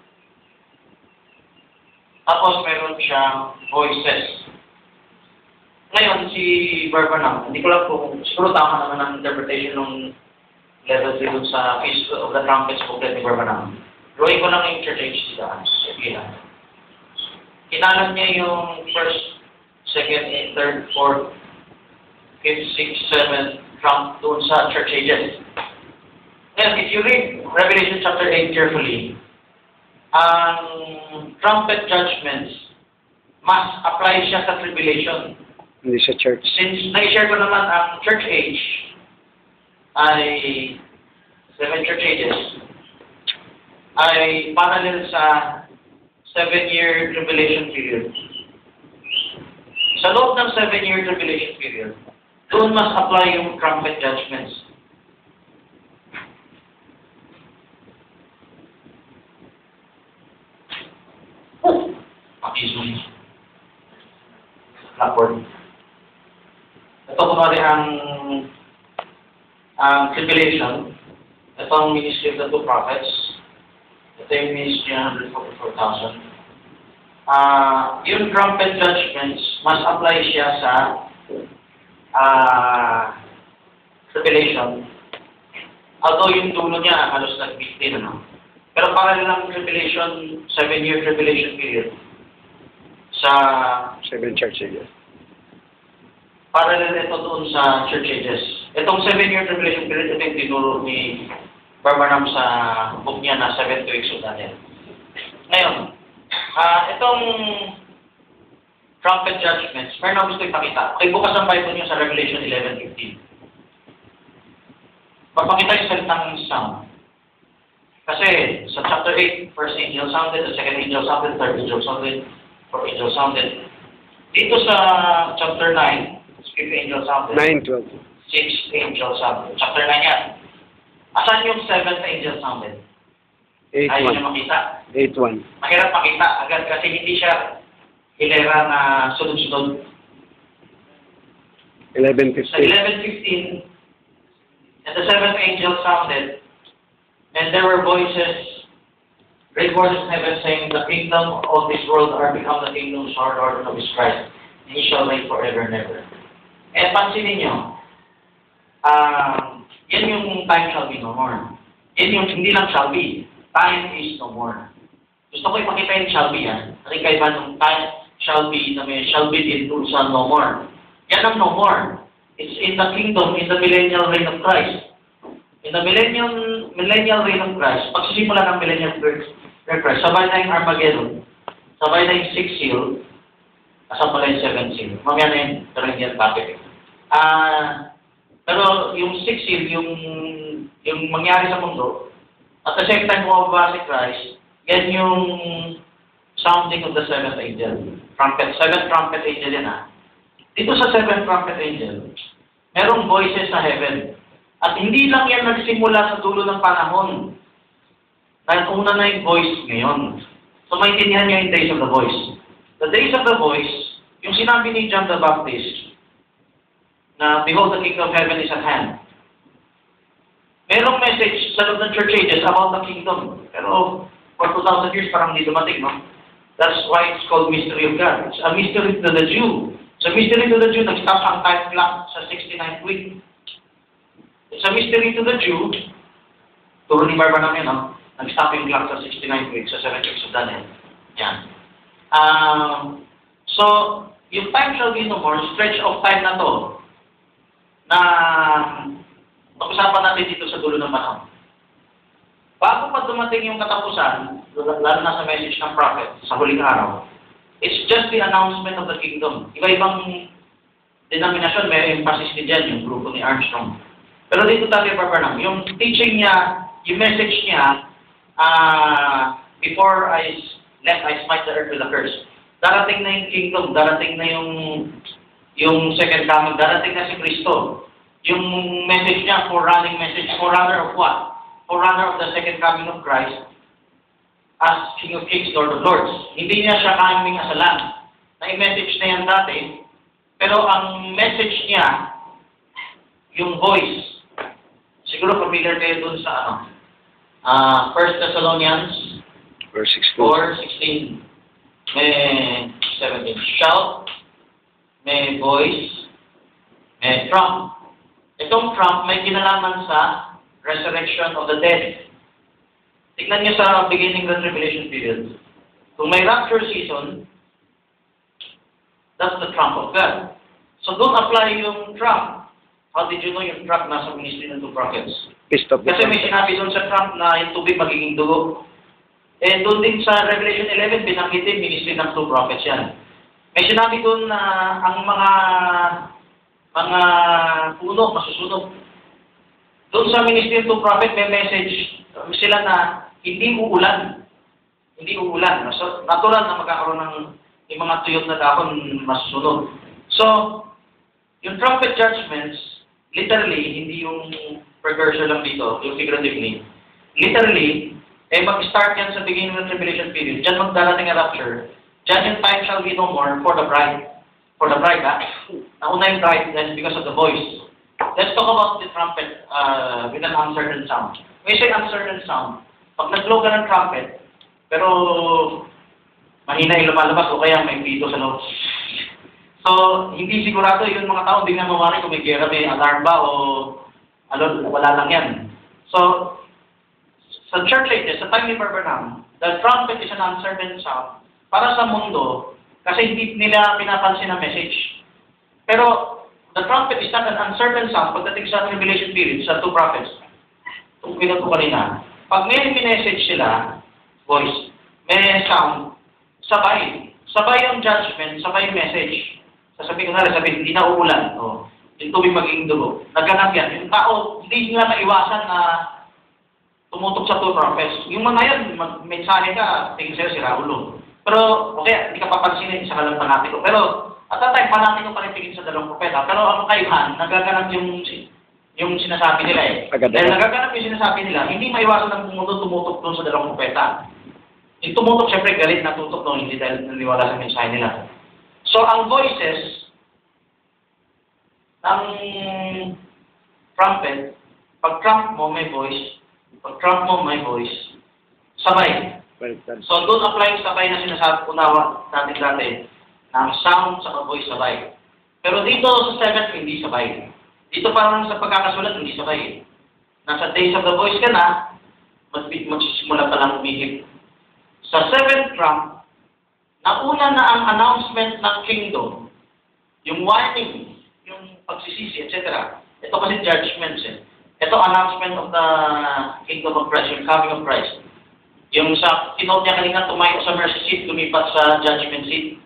Tapos meron siyang voices. Ngayon, si Barbanam, hindi ko lang kung siguro tama naman ang interpretation ng level 3 dun sa Feast of the Trumpets booklet ni Barbanam. Drawing ko lang yung church age daan. Kinalan niya yung first, second, third, fourth, fifth, sixth, seventh, trump doon sa church ages. Ngayon, if you read Revelation chapter 8 carefully, ang trumpet judgments must apply siya sa tribulation. Hindi sa church. Since na-share ko naman ang church age ay 7 church ages ay parallel sa 7-year tribulation period. Sa loob ng 7-year tribulation period, doon must apply yung trumpet judgments. Pakisunin. Blackboard. Ito kumari ang tribulation. Ito ang ministry of the two prophets. Ito yung ministry ng 144,000. Yung trumpet judgments must apply siya sa tribulation. Although yung dulo niya halos nag-15, ano? Pero para lang tribulation, 7-year tribulation period sa 7 church ages. parallel ito doon sa church ages. Itong 7-year tribulation period, ito yung tinuro ni Barbanam sa book niya na 7 weeks of Daniel. Ngayon, itong trumpet judgments, meron ako gusto ipakita. Okay, bukas ang Bible niyo sa Revelation 11:15. Papakita yung salitang sound. Kasi sa chapter 8, first angel sounded, the second angel sounded, third angel sounded, fourth angel sounded. Dito sa chapter 9, fifth angel sounded. 9:12. Sixth angel sounded. Chapter 9 yan. Asan yung seventh angel sounded? Ayaw niyo 8:1. makita. 8:1. Mahirap makita agad kasi hindi siya hilera na sunod-sunod. 11:15. Sa 11:15, and the seventh angel sounded, and there were voices, great voices in heaven saying, the kingdom of this world are become the kingdom of his Christ, and he shall reign forever and ever. Eh, pansinin nyo, yan yung time shall be no more. Yan yung hindi lang shall be, time is no more. Gusto ko ipakita yung shall be, yan. Kasi kaiba nung time shall be, na may shall be din dun sa no more. Yan ang no more. It's in the kingdom, in the millennial reign of Christ. In the millennial reign of Christ, pagsisimula ng millennial reign of Christ, sabay na yung Armageddon, sabay na yung 6th seal, kasama pala yung 7th seal. Mamaya na yung Corinthian topic. Pero yung 6th seal, yung mangyari sa mundo, at the same time bumaba si Christ, yan yung sounding of the 7th angel. Trumpet, 7th trumpet angel yan ha. Dito sa 7th trumpet angel, merong voices sa heaven. At hindi lang yan nagsimula sa dulo ng panahon. Dahil una na yung voice ngayon. So maintindihan nyo yung days of the voice. The days of the voice, yung sinabi ni John the Baptist, na behold, the kingdom of heaven is at hand. Merong message sa loob ng church ages about the kingdom. Pero for 2,000 years parang hindi dumating, no? That's why it's called mystery of God. It's a mystery to the Jew. It's a mystery to the Jew. Nag-stop ang time clock sa 69th week. It's a mystery to the Jew. Turo ni Barbanam yun, no? Nag-stop yung clock sa 69th week sa 7 weeks of Daniel. Yan. So, yung time shall be no more, stretch of time na to, na pag-usapan natin dito sa dulo ng panahon. Bago pa dumating yung katapusan, lalo na sa message ng prophet sa huling araw, it's just the announcement of the kingdom. Iba-ibang denominasyon, may emphasis ni Jen, yung grupo ni Armstrong. Pero dito tayo, Barbanam, yung teaching niya, yung message niya, before I left, I smite the earth with a curse. Darating na yung kingdom, darating na yung second coming, darating na si Kristo. Yung message niya, forerunning message, forerunner of what? Forerunner of the second coming of Christ as King of Kings, Lord of Lords. Hindi niya siya coming as a lamb. Na-message na yan dati, pero ang message niya, yung voice. Siguro familiar kayo dun sa 1 Thessalonians Verse 16. 4:16. May 17. Shout, may voice, may trump. Itong trump may kinalaman sa resurrection of the dead. Tignan niyo sa beginning of the tribulation period. Kung may rapture season, that's the trump of God. So don't apply yung trump. How did you know yung trump nasa ministry ng two prophets? Kasi may sinabi doon sa trump na yung tubig magiging dugo. Eh, doon din sa Revelation 11, binanggitin ministry ng two prophets yan. May sinabi doon na ang mga puno masusunog. Doon sa ministry ng two prophets, may message sila na hindi uulan. Hindi uulan. So, natural na magkakaroon ng yung mga tuyot na dahon masusunog. So, yung trumpet judgments, literally, hindi yung precursor lang dito, yung figuratively. Literally, mag-start yan sa beginning of the tribulation period. Diyan magdarating ang rapture. Diyan yung time shall be no more for the bride. For the bride, ha? Nauna yung bride, then because of the voice. Let's talk about the trumpet with an uncertain sound. When you say uncertain sound, pag nag-blow ka ng trumpet, pero mahina yung lumalabas o kaya may pito sa loob. So, hindi sigurado yung mga tao, hindi na mawari kung may gera, may alarm ba o wala lang yan. So, sa church ages, sa time ni Barbanam, the trumpet is an uncertain sound para sa mundo kasi hindi nila pinapansin ang message. Pero, the trumpet is not an uncertain sound pagdating sa tribulation period, sa two prophets. Kung pinag ko kanina, pag may message sila, voice, may sound, sabay yung judgment, sabay yung message. Sasabihin ko na rin, hindi na uulan, yung tubig magiging dugo. Nagganap yan. Yung tao, hindi nila maiwasan na tumutok sa two prophets. Yung mga yan, mensahe ka, tingin sa'yo si Raulo. Pero, okay, hindi ka papansinin sa kalang panatiko. Pero, at that time, panatiko pa rin tingin sa dalawang propeta. Pero ang kaibahan, nagaganap yung sinasabi nila eh. Dahil nagaganap yung sinasabi nila, hindi maiwasan ng mundo tumutok doon sa dalawang propeta. Yung tumutok, syempre, galit na tutok doon, hindi dahil naniwala sa mensahe nila. So, ang voices ng trumpet, pag trump mo, may voice. Pag trump mo, may voice. Sabay. So, doon apply sabay na sinasabi ko natin dati, na ang sound sa voice sabay. Pero dito sa 7th, hindi sabay. Dito parang sa pagkakasulat, hindi sabay. Nasa days of the voice ka na, magsisimula pa lang umihip. Sa 7th trump, nauna na ang announcement ng kingdom, yung warning, yung pagsisisi, etc. Ito kasi judgments eh. Ito announcement of the kingdom of Christ, yung coming of Christ. Yung sa kinote niya kanina, tumayo sa mercy seat, lumipat sa judgment seat.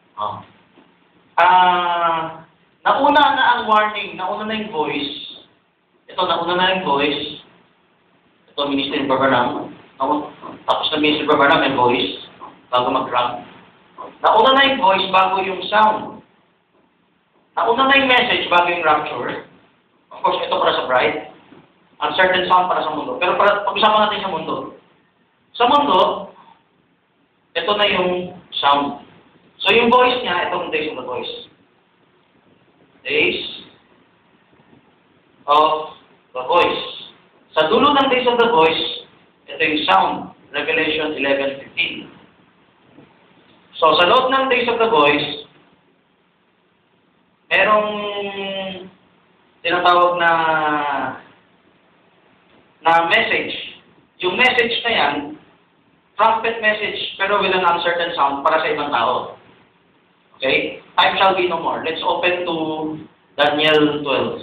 Nauna na ang warning, nauna na yung voice. Ito, nauna na yung voice. Ito, Minister Barbanam. Tapos na Minister Barbanam, may voice. Bago mag-drum. Nauna na yung voice bago yung sound. Nauna na yung message bago yung rapture. Of course, ito para sa bride. Uncertain sound para sa mundo. Pero pag-usapan natin sa mundo. Sa mundo, ito na yung sound. So yung voice niya, itong days of the voice. Days of the voice. Sa dulo ng days of the voice, ito yung sound, Revelation 11:15. So, sa loob ng days of the voice, merong tinatawag na message. Yung message na yan, trumpet message, pero with an uncertain sound para sa ibang tao. Okay? Time shall be no more. Let's open to Daniel 12.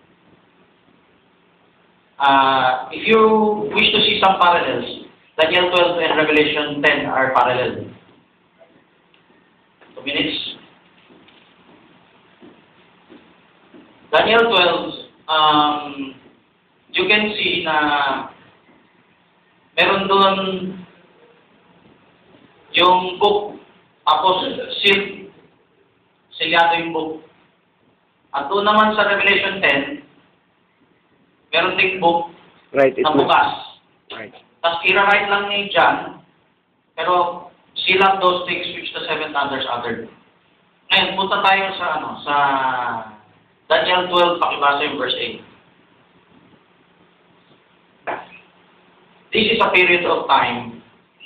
If you wish to see some parallels, Daniel 12 and Revelation 10 are parallel. 2 minutes. Daniel 12, you can see na meron doon yung book, tapos silyado yung book. At doon naman sa Revelation 10, meron ding book Right, na bukas. Right. Tapos i-write lang ni John, pero seal up those things which the seven thunders uttered. Ngayon, punta tayo sa Daniel 12, pakibasa yung verse 8. This is a period of time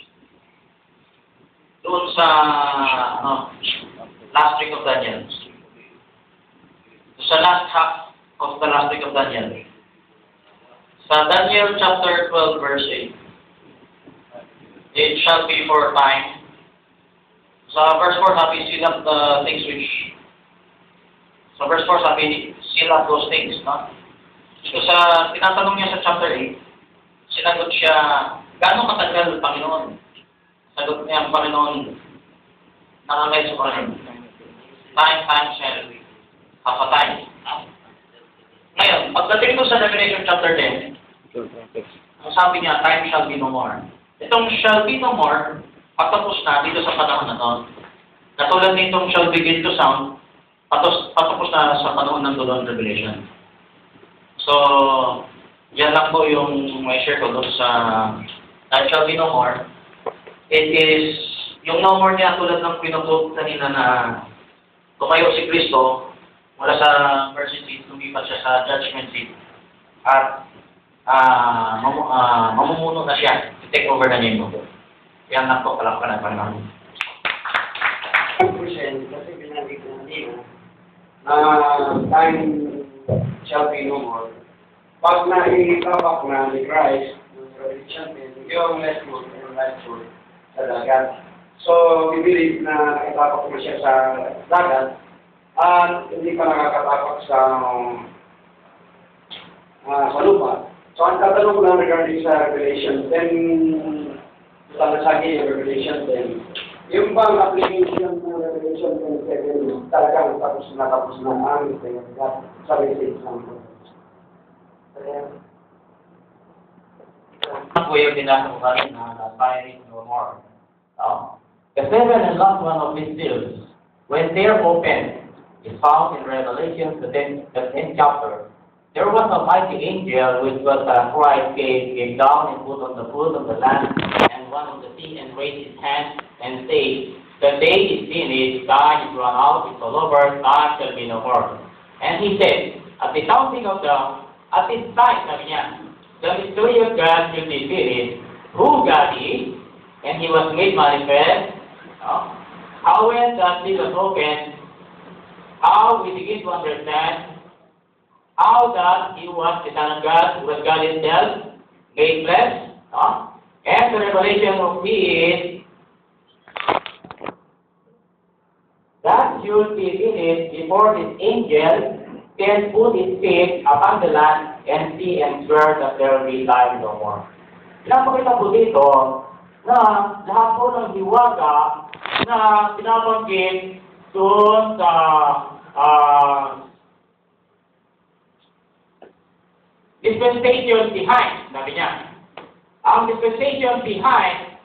doon sa last week of Daniel. Sa last half of the last week of Daniel. Sa Daniel chapter 12, verse 8. It shall be for time. Sa verse 4, sabi, seal up the things which... Sa verse 4, sabi, seal up those things, no? So sa tinatanong niya sa chapter 8, sinagot siya, gaano katagal, Panginoon? Sagot niya ang Panginoon, nakangay sa Panginoon. Time, shall be. Half a time. Ngayon, pagdating ito sa Revelation chapter 10, ang sabi niya, time shall be no more. Itong shall be no more, patapos na dito sa panahon na ito. Katulad nitong shall begin to sound, patapos na sa panahon ng dulo ng Revelation. So, yan lang po yung may share ko doon sa time shall be no more. It is, yung no more niya tulad ng pinag-quote kanina na tumayo si Kristo mula sa mercy seat, lumipat siya sa judgment seat at mamumuno na siya to take over na niya yung mundo. Yan lang po, palakpakan ng Panginoon. Kasi binanggit ko na time shall be no more. Pag naitabak na ni Christ, yung left foot and right foot sa dagat. So, we believe na naitabak na siya sa dagat at hindi pa nakakatapak sa lupa. So, ang tatanong lang regarding sa Revelation 10, sa nasagi yung Revelation 10, yung bang application ng Revelation 10, talagang tapos na ang sa message ng Ang way of binasa ko kanina na time no more. The seventh and last one of these seals, when they are opened, is found in Revelation, the 10th chapter. There was a mighty angel which was Christ came down and put on the foot of the land and one of the sea and raised his hand and said, the day is finished, time is run out, it's all over, time shall be no more. And he said, at the sounding of at this time, sabi niya, the mystery of God should be finished, who God is, and he was made manifest. How when that this was opened, how we begin to understand how that he was the Son of God, who was God himself, made flesh, and the revelation of his that should be finished before this angel can put his feet upon the land and see and swear that there will be time no more. Pinapakita po dito na lahat po ng hiwaga na pinabanggit doon sa dispensation behind, sabi niya. Ang dispensation behind,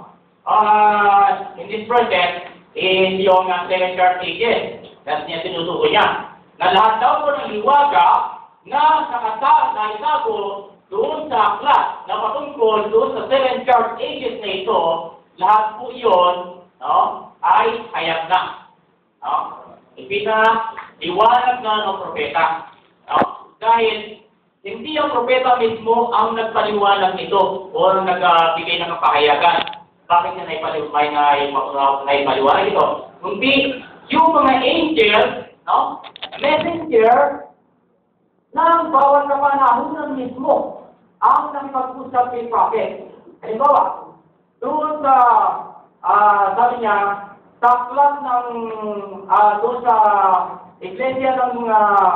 in this project, is yung seven church ages. That's niya tinutukoy niya. Na lahat daw po ng hiwaga na itago doon sa aklat na patungkol doon sa seven church ages na ito, lahat po yun ay hayag na. Ipinaliwanag na ng propeta. Dahil hindi ang propeta mismo ang nagpaliwanag nito o nagbigay ng kapahayagan. Bakit niya naipaliwanag ito? Kundi yung mga angels, no? Messenger ng bawat kapanahunan mismo ang nakipag-usap kay prophet. Halimbawa, doon sa, sabi niya, sa aklat ng, doon sa iglesia ng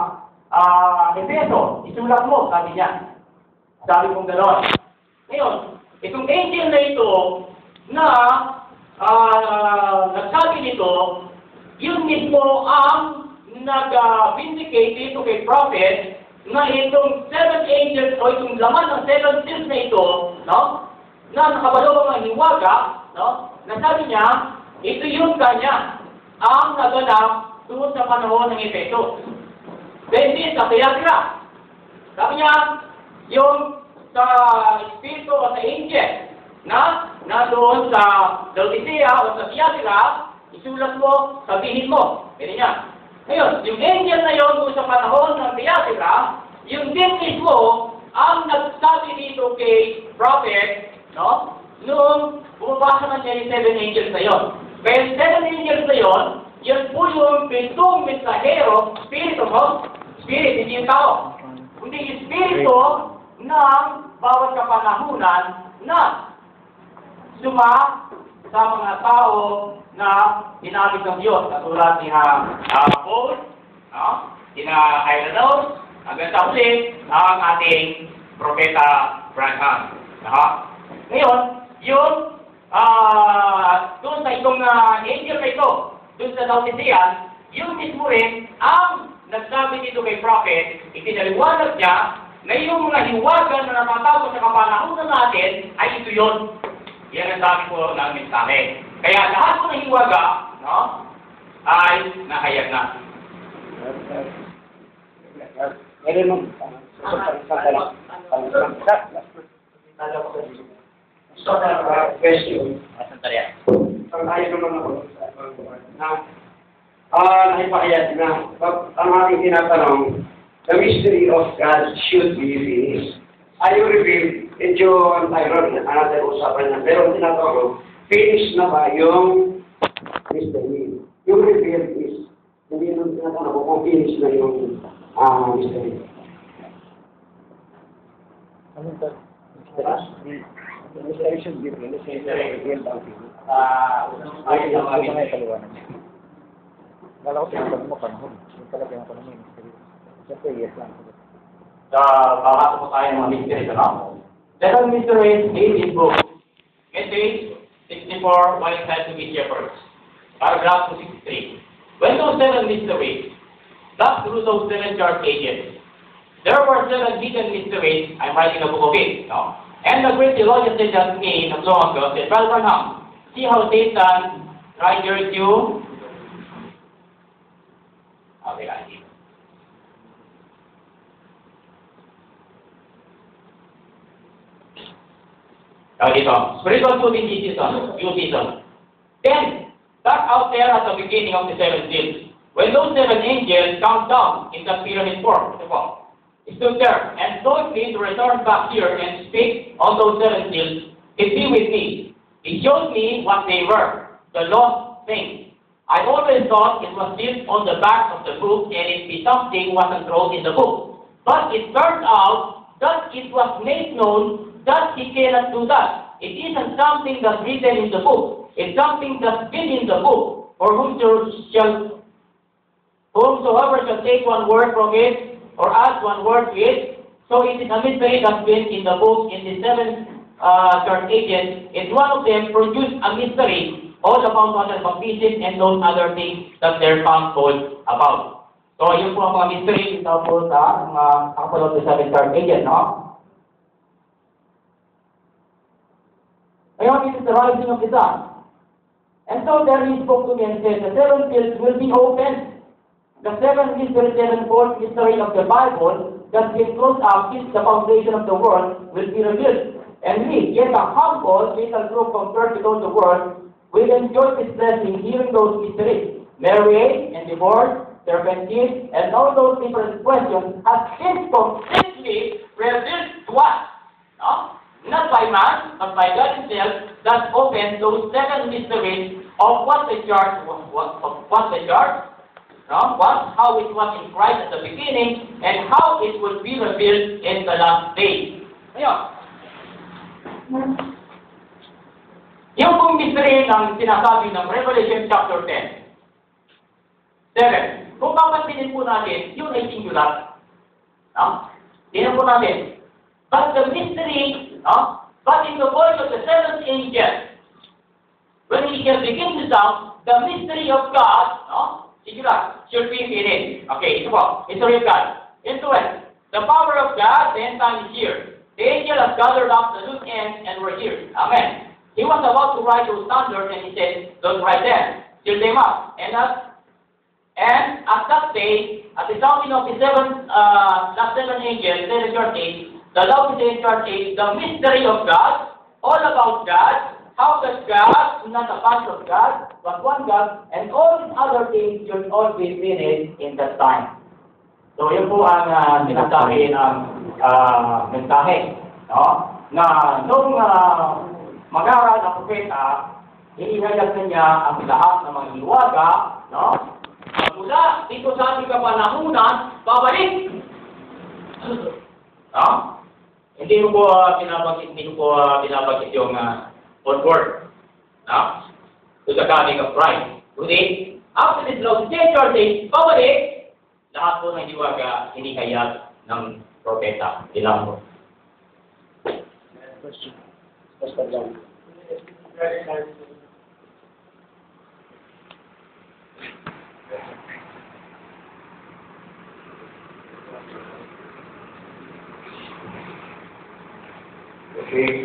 Efeso, isulat mo, sabi niya. Sabi kong gano'n. Ngayon, itong angel na ito, na nagsabi nito, yun mismo ang nag-vindicate dito kay prophet na itong 7 angels o itong laman ng 7 seals na ito, no? Na nakabalong ng hiwaga, no? Na sabi niya, ito yung kanya ang naganap doon sa panahon ng Efeso. Hindi sa Theatira. Sabi niya, yung sa Espiritu o sa angel na doon sa Laodicea o sa Theatira, isulat mo, sabihin mo. Ganyan niya. Ngayon, yung angel na yun doon sa panahon ng Theatira, yung din mismo ang nagsabi dito kay prophet, no? Noong bumabasa na niya yung 7 angels na yun. Kaya 7 angels na yun, yan po yung pitong mensahero, spirito mo, spirit, hindi yung tao. Kundi yung spirito ng bawat kapanahunan na sa mga tao na ginamit ng Diyos. Katulad ni Paul, no? Sina Irenaeus, hanggang sa ulit ang ating propeta Branham. Ngayon, yun, doon sa itong angel na ito, doon sa Laodicea, yun mismo rin ang nagsabi dito kay prophet, itinaliwanag niya na yung mga hiwagan na natatapos sa kapanahunan natin ay ito yun. Yan ang sabi ko ng mensahe. Kaya lahat po ng hiwaga, no, ay nahayag na. Question. Ang ayaw naman ako. Naipakayat na. Ang ating tinatanong, the mystery of God should be finished. Ayaw reveal, medyo mayroon natin usapan niya. Pero tinatanong, finish na ba yung mystery? Yung reveal is, hindi nung tinatanong kung finish na yung mystery. Mystery should be finished. Mystery daw. Ay, ang aming Wala ko sinasabi mo panahon. Yung talaga yung panahon yung mystery. Siyempre, yes lang. Babasa po tayo ng mga mysteries, ano? 7 mysteries, 8 in book. Message 64, why it has to be shepherds. Paragraph 263. When those 7 mysteries, thus through those 7 church ages, there were 7 hidden mysteries. I'm writing a book of it, no? And the great theologian said that to me not long ago, said, Brother Branham, see how Satan triggers you? Okay, I see. Dito, spiritual to new season. Then, back out there at the beginning of the 7 seals, when those 7 angels come down in the pyramid form, he stood there and told me to return back here and speak on those 7 seals, and be with me. He showed me what they were, the lost things. I always thought it was sealed on the back of the book and it be something wasn't wrote in the book. But it turned out that it was made known that he cannot do that. It isn't something that's written in the book. It's something that's been in the book. For whomsoever shall take one word from it, or add one word to it. So it is a mystery that's been in the book in the 7 church ages. And one of them produced a mystery all about water baptism and those other things that they're found told about. So yun po ang mga mystery ito po sa mga kapalit ng 7 church ages, no? Ngayon, it is the rising of the sun. And so there he spoke to me and said, the 7 seals will be opened. The 7 mystery, 7-fold mystery of the Bible that will close up since the foundation of the world will be revealed. And we, yet a humble little group compared to those of the world, will enjoy this blessing hearing those mysteries. Marriage and divorce, serpentine, and all those different questions has been completely revealed to us. No? Not by man, but by God Himself, that opened those 7 mysteries of what the church was, how it was in Christ at the beginning, and how it will be revealed in the last days. Ayun. Yung pong mystery ng sinasabi ng Revelation chapter 10. 7. Kung papansinin po natin, yun ay singular. No? Tingnan po natin. But the mystery, no? But in the voice of the 7th angel, when he can begin to sound, the mystery of God, no? Singular, should be in it. Okay, ito po, mystery of God. Influence. The power of God, the end time is here. The angel has gathered up the loose ends and we're here. Amen. He was about to write those standards and he said, don't write them. Seal them up. And at that day, at the sounding of the last 7 angels, 7 churches, the loud churches, the mystery of God, all about God, how that God, not a bunch of God, but one God, and all these other things should all be finished in that time. So yun po ang sinasabi ng mensahe, no? Na nung mag-aaral ng propeta, hinihayag na niya ang lahat ng mga hiwaga, no? Mula dito sa ating kapanahunan, babalik! No? Hindi ko pinabagit yung one word. No? To the coming of Christ. Kundi, after this long church, babalik! Lahat po ng hiwaga, hinihayag ng propeta. Ilang po. Basta lang. Okay.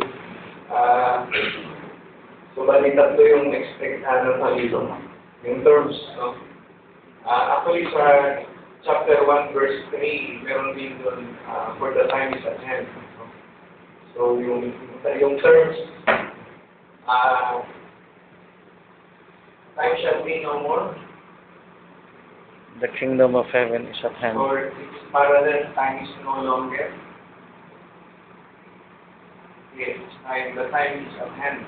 So, bali tatlo yung dito. Yung terms, no? Actually, sa chapter 1, verse 3, meron din doon, for the time is at hand. No? So, yung terms, time shall be no more. The kingdom of heaven is at hand. Or it's parallel, time is no longer. Yes, the time is at hand.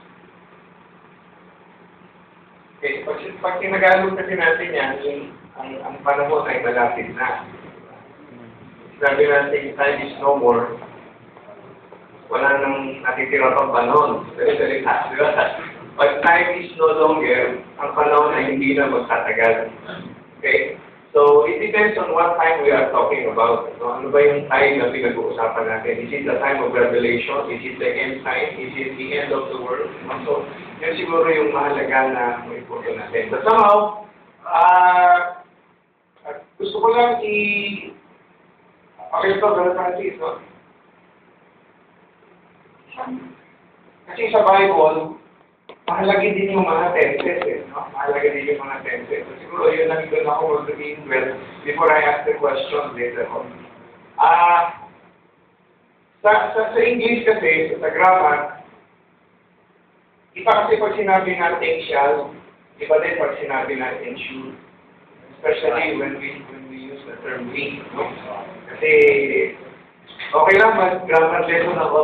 Okay, pag tinagalog kasi natin yan, ang panahon ay malapit na. Sabi natin, time is no more. Wala nang natitira pang panahon. Very fast, di ba? Pag time is no longer, ang panahon ay hindi na magtatagal. Okay? So, it depends on what time we are talking about. No? Ano ba yung time na pinag-uusapan natin? Is it the time of revelation? Is it the end time? Is it the end of the world? So, yun siguro yung mahalaga na may punto natin. But somehow, gusto ko lang okay ito, Brother Francis, no? Kasi sa Bible, mahalaga din yung mga tenses, eh, no? Mahalaga din yung mga tenses. So, siguro yun lang doon ako mag-begin well before I ask the question later on. Sa English kasi, sa grammar, iba kasi pag sinabi natin shall, iba din pag sinabi natin should. Especially when we use the term we, no? Kasi, okay lang, mag-grammar lesson ako.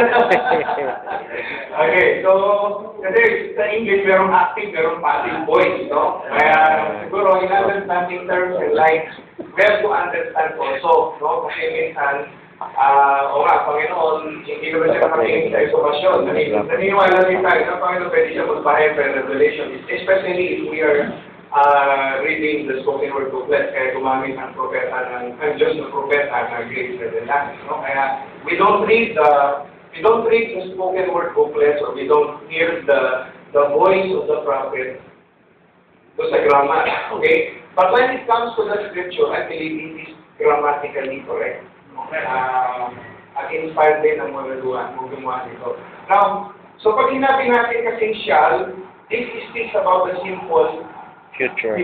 Okay, so, kasi sa English, merong active, merong passive voice, no? Kaya, siguro, in understanding terms and like, we have to understand also, no? Kasi minsan, o nga, Panginoon, hindi naman siya nakatingin sa exhumation. Naniniwala din tayo na Panginoon pwede siya magpahayag by revelation, especially if we are reading the spoken word booklet, kaya gumamit ang propeta ng Diyos na propeta na great revelation. No? Kaya we don't read the spoken word booklets, or we don't hear the voice of the prophet to sa grammar. Okay? But when it comes to the scripture, I believe it is grammatically correct. At inspired din ng mga gumawa nito. Now, so pag sinabi natin kasing shall, this speaks about the simple Future.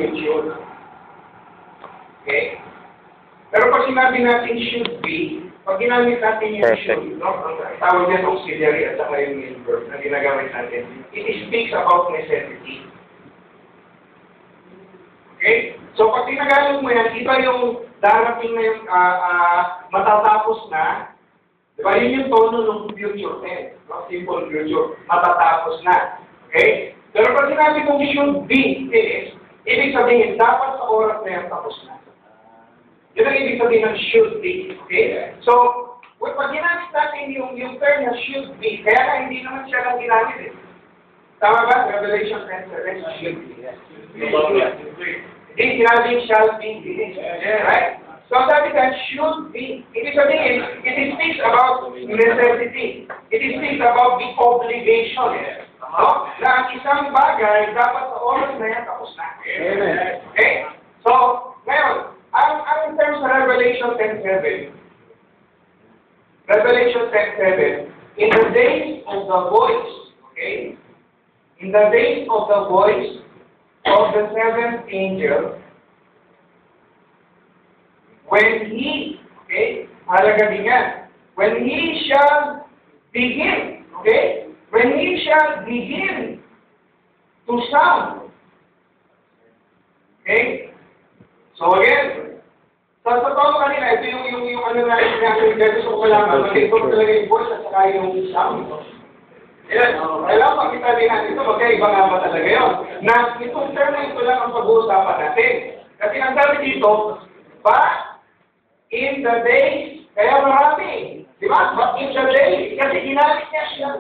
Okay? Pero pag sinabi natin should be, pag ginamit natin yung Perfect. should, no? Ang tawag yan auxiliary at saka yung main verb na ginagamit natin, it speaks about necessity. Okay? So pag tinagalog mo yan, iba yung darating na yung matatapos na. Diba? Yun yung tono ng future tense. No? Simple future. Matatapos na. Okay? Pero pag sinabi kong should be is, ibig sabihin, dapat sa oras na yan tapos na. Yun ang ibig sabihin ng should be. Okay? So, pag ginamit natin yung term na should be, kaya na hindi naman siya lang ginamit eh. Tama ba? Revelation 10:7 should be. Hindi sinabing shall be. Right? So sabi ka, should be. Ibig sabihin, it speaks about necessity. It speaks about the obligation. No? Na ang isang bagay, dapat sa oras na yan, tapos na. Okay? So, ngayon, ang terms sa Revelation 10:7, Revelation 10:7, in the days of the voice, okay? In the days of the voice of the seventh angel, when he, okay, halaga din yan, when he shall begin, okay, when he shall begin to sound, okay, so again, sa totoo kanina, ito yung ano na yung gusto ko malaman, ito talaga yung voice at saka yung sound. Yan, kailangan makita din natin ito, magkaiba nga ba talaga yun. Na itong term na ito lang ang pag-uusapan natin. Kasi ang sabi dito, but in the days, kaya marami, di ba? But in the days, kasi ginamit niya siya.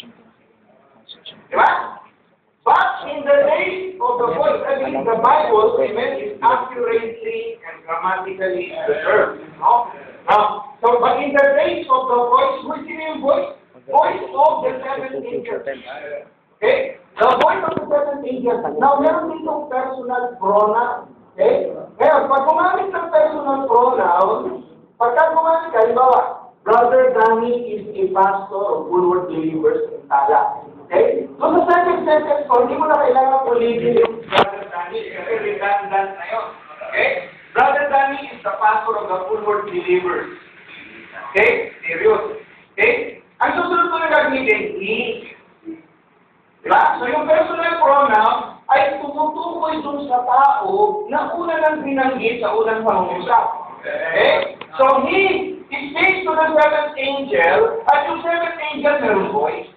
Di ba? But in the days of the voice, I mean, the Bible, amen, is accurately and grammatically preserved. No? Now, so, but in the days of the voice, who is yung voice? Voice of the seventh angel. Okay? The voice of the seventh angel. Now, meron ditong personal pronoun. Okay? Ngayon, pag gumamit ng personal pronoun, pagka gumamit ka, halimbawa, Brother Danny is a pastor of Woodward Believers in Tala. Okay? So, sa second sentence ko, hindi mo na kailangan ulitin yung Brother Danny kasi redundant na yun. Okay? Brother Danny is the pastor of the Woodward Believers. Okay? Serious. Okay? Ang susunod ko na gagamitin, he. Diba? So yung personal pronoun ay tumutukoy dun sa tao na una nang binanggit sa unang pangungusap. Okay? So he speaks to the seventh angel at yung seventh angel meron voice.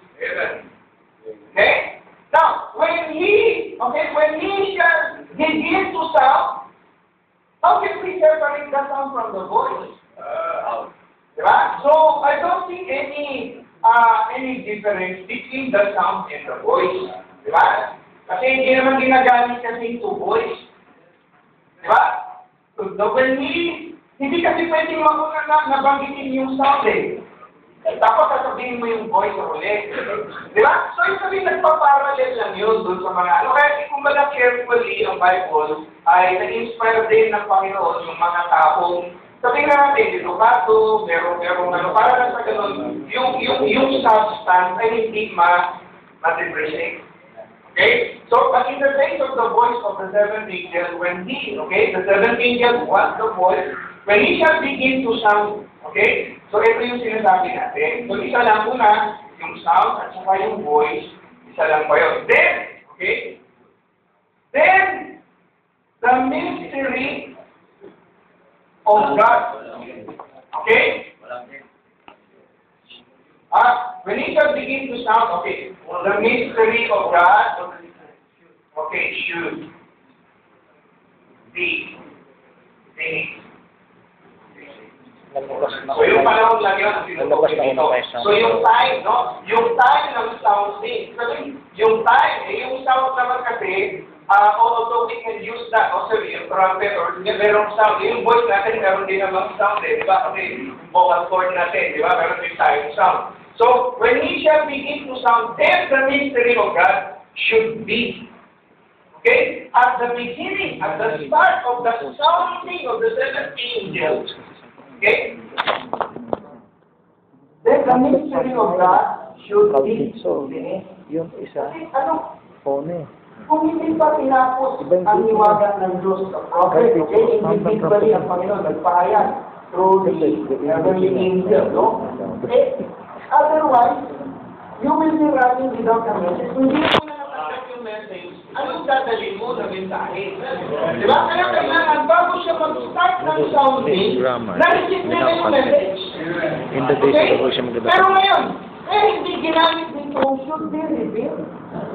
Okay? Now, when he shall begin to sound, how can we separate the sound from the voice? Diba? So, I don't see any difference between the sound and the voice. Diba? Kasi hindi naman ginagamit kasi to voice. Diba? So, hindi kasi pwedeng mauna na nabanggitin yung sound eh. Tapos sasabihin mo yung voice sa uli. Diba? So, yung sabihin, nagpa-parallel lang yun doon sa mga ano. Kaya kung bala carefully ang Bible, ay na-inspire din ng Panginoon yung mga taong sabihin na natin, educato, merong ano, para lang sa ganun, yung substance ay hindi ma-depreciate. Okay? So, but in the days of the voice of the seventh angel, when he, okay, the seventh angel was the voice, when he shall begin to sound, okay? So, ito yung sinasabi natin. So, isa lang muna, yung sound at saka yung voice, isa lang pa yun. Then, okay? Then, the mystery of God. Okay? When he shall begin to sound, okay, the mystery of God, okay, should be finished. So yung panahon lang yun ang tinutukoy dito. So yung time, no? Yung time ng sound din. Kasi yung time, yung sound naman kasi, although we can use that, also yung trumpet or merong sound, yung voice natin meron din namang sound eh, di ba? Kasi vocal cord natin, di ba? Meron din tayong sound. So, when he shall begin to sound, then the mystery of God should be. Okay? At the beginning, at the start of the sounding of the seventh angel, okay? Then the mystery of God should be. Yung isa, Ano? phone eh. Kung hindi pa tinapos ang iwagan ng Diyos sa prophet, okay, individually ang Panginoon nagpahayag through the heavenly angel, no? Otherwise, you will be running without a message. Hindi mo na naman mahanap yung message, anong dadalhin mo na mensahe? Di ba? Kaya kailangan, bago siya mag-start ng sounding, na-receive niya na yung message. In the days Okay? of siya magdadasal. Pero ngayon, hindi ginamit nito, should be revealed.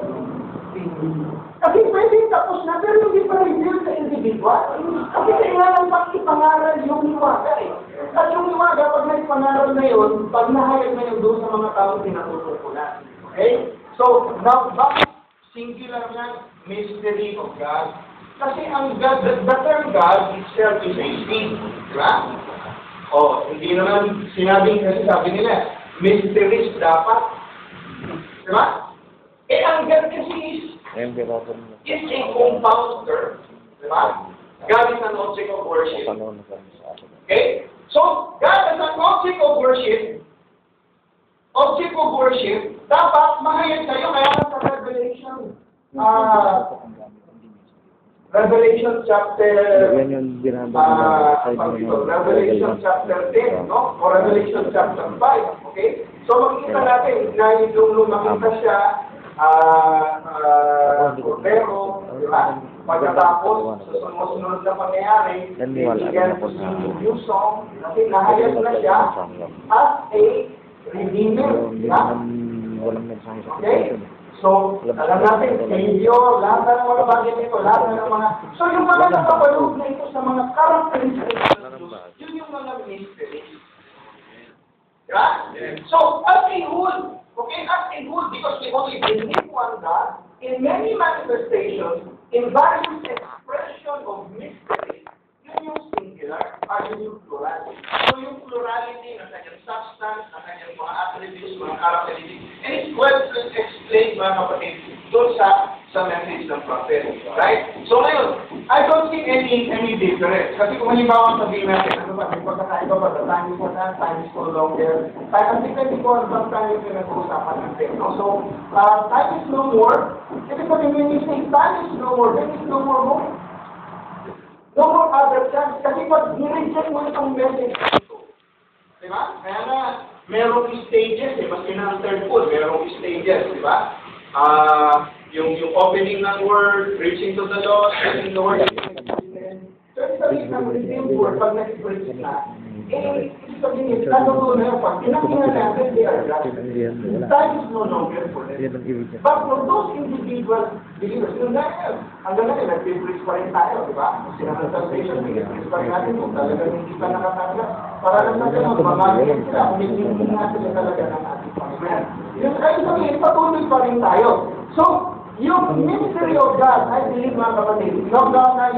Kasi pwede tapos na, pero hindi pa reveal sa individual. Kasi kailangan pang ipangaral yung iwaga eh. At yung iwaga, pag may pangaral na yun, pag nahayag na yun doon sa mga taong pinatutukulan. Okay? So, now, bakit singular na mystery of God? Kasi ang God, the term God itself is a thing. Diba? Hindi naman sinabing kasi sabi nila, mysteries dapat. Diba? Ang God kasi is a compound term. Diba? God is an object of worship. Okay? So, God as an object of worship, dapat mahayag kayo kaya sa Revelation chapter Revelation chapter 10, no? O Revelation chapter 5, okay? So makikita natin na yung makita siya Cordero, di ba? Pagkatapos, sa sunod na pangyayari, bigyan yung song, kasi nahayag na siya as a redeemer, di ba? Okay? So, alam natin, Savior, lahat na ng mga bagay nito, lahat na ng mga... So, yung mga napapaloob na ito sa mga characteristics ng Diyos, yun yung mga mysteries. Diba? So, as a whole, okay, as a whole, because we only believe one God, in many manifestations, in various expression of mystery, yun yung singular, yun yung plurality. So, yung plurality ng kanyang substance, ng kanyang mga attributes, mga characteristics, and it's well explained, mga kapatid, doon sa message ng prophet. Right? So, ngayon, I don't see any difference. Kasi kung halimbawa sabihin natin, ano ba, may pagkakaiba ba, the time is na, time is no longer. Ang depende ko ang bang time yung pinag-uusapan natin. No? So, time is no more. Kasi sabihin, when you say time is no more, there is no more hope. No more other chance. Kasi pag nireject mo itong message ito, di ba? Kaya na, merong stages, maski na ang third pool, merong stages, di ba? Yung opening ng word, preaching to the lost, preaching the word, so, sabihin ng redeemed word, pag nag-preach na, sabihin, ano na, pag pinakinggan natin, they are God. Time is no longer for them. But for those individual believers, yung dahil, hanggang ngayon, nag-preach pa rin tayo, di ba? Sinang salvation, nag-preach pa rin natin kung talagang hindi pa nakatanggap. Para lang natin magmamagin sila, kung hindi natin talaga ng ating Panginoon. Yung kayo sabihin, patuloy pa rin tayo. So, yung ministry of God, I believe mga kapatid, no, na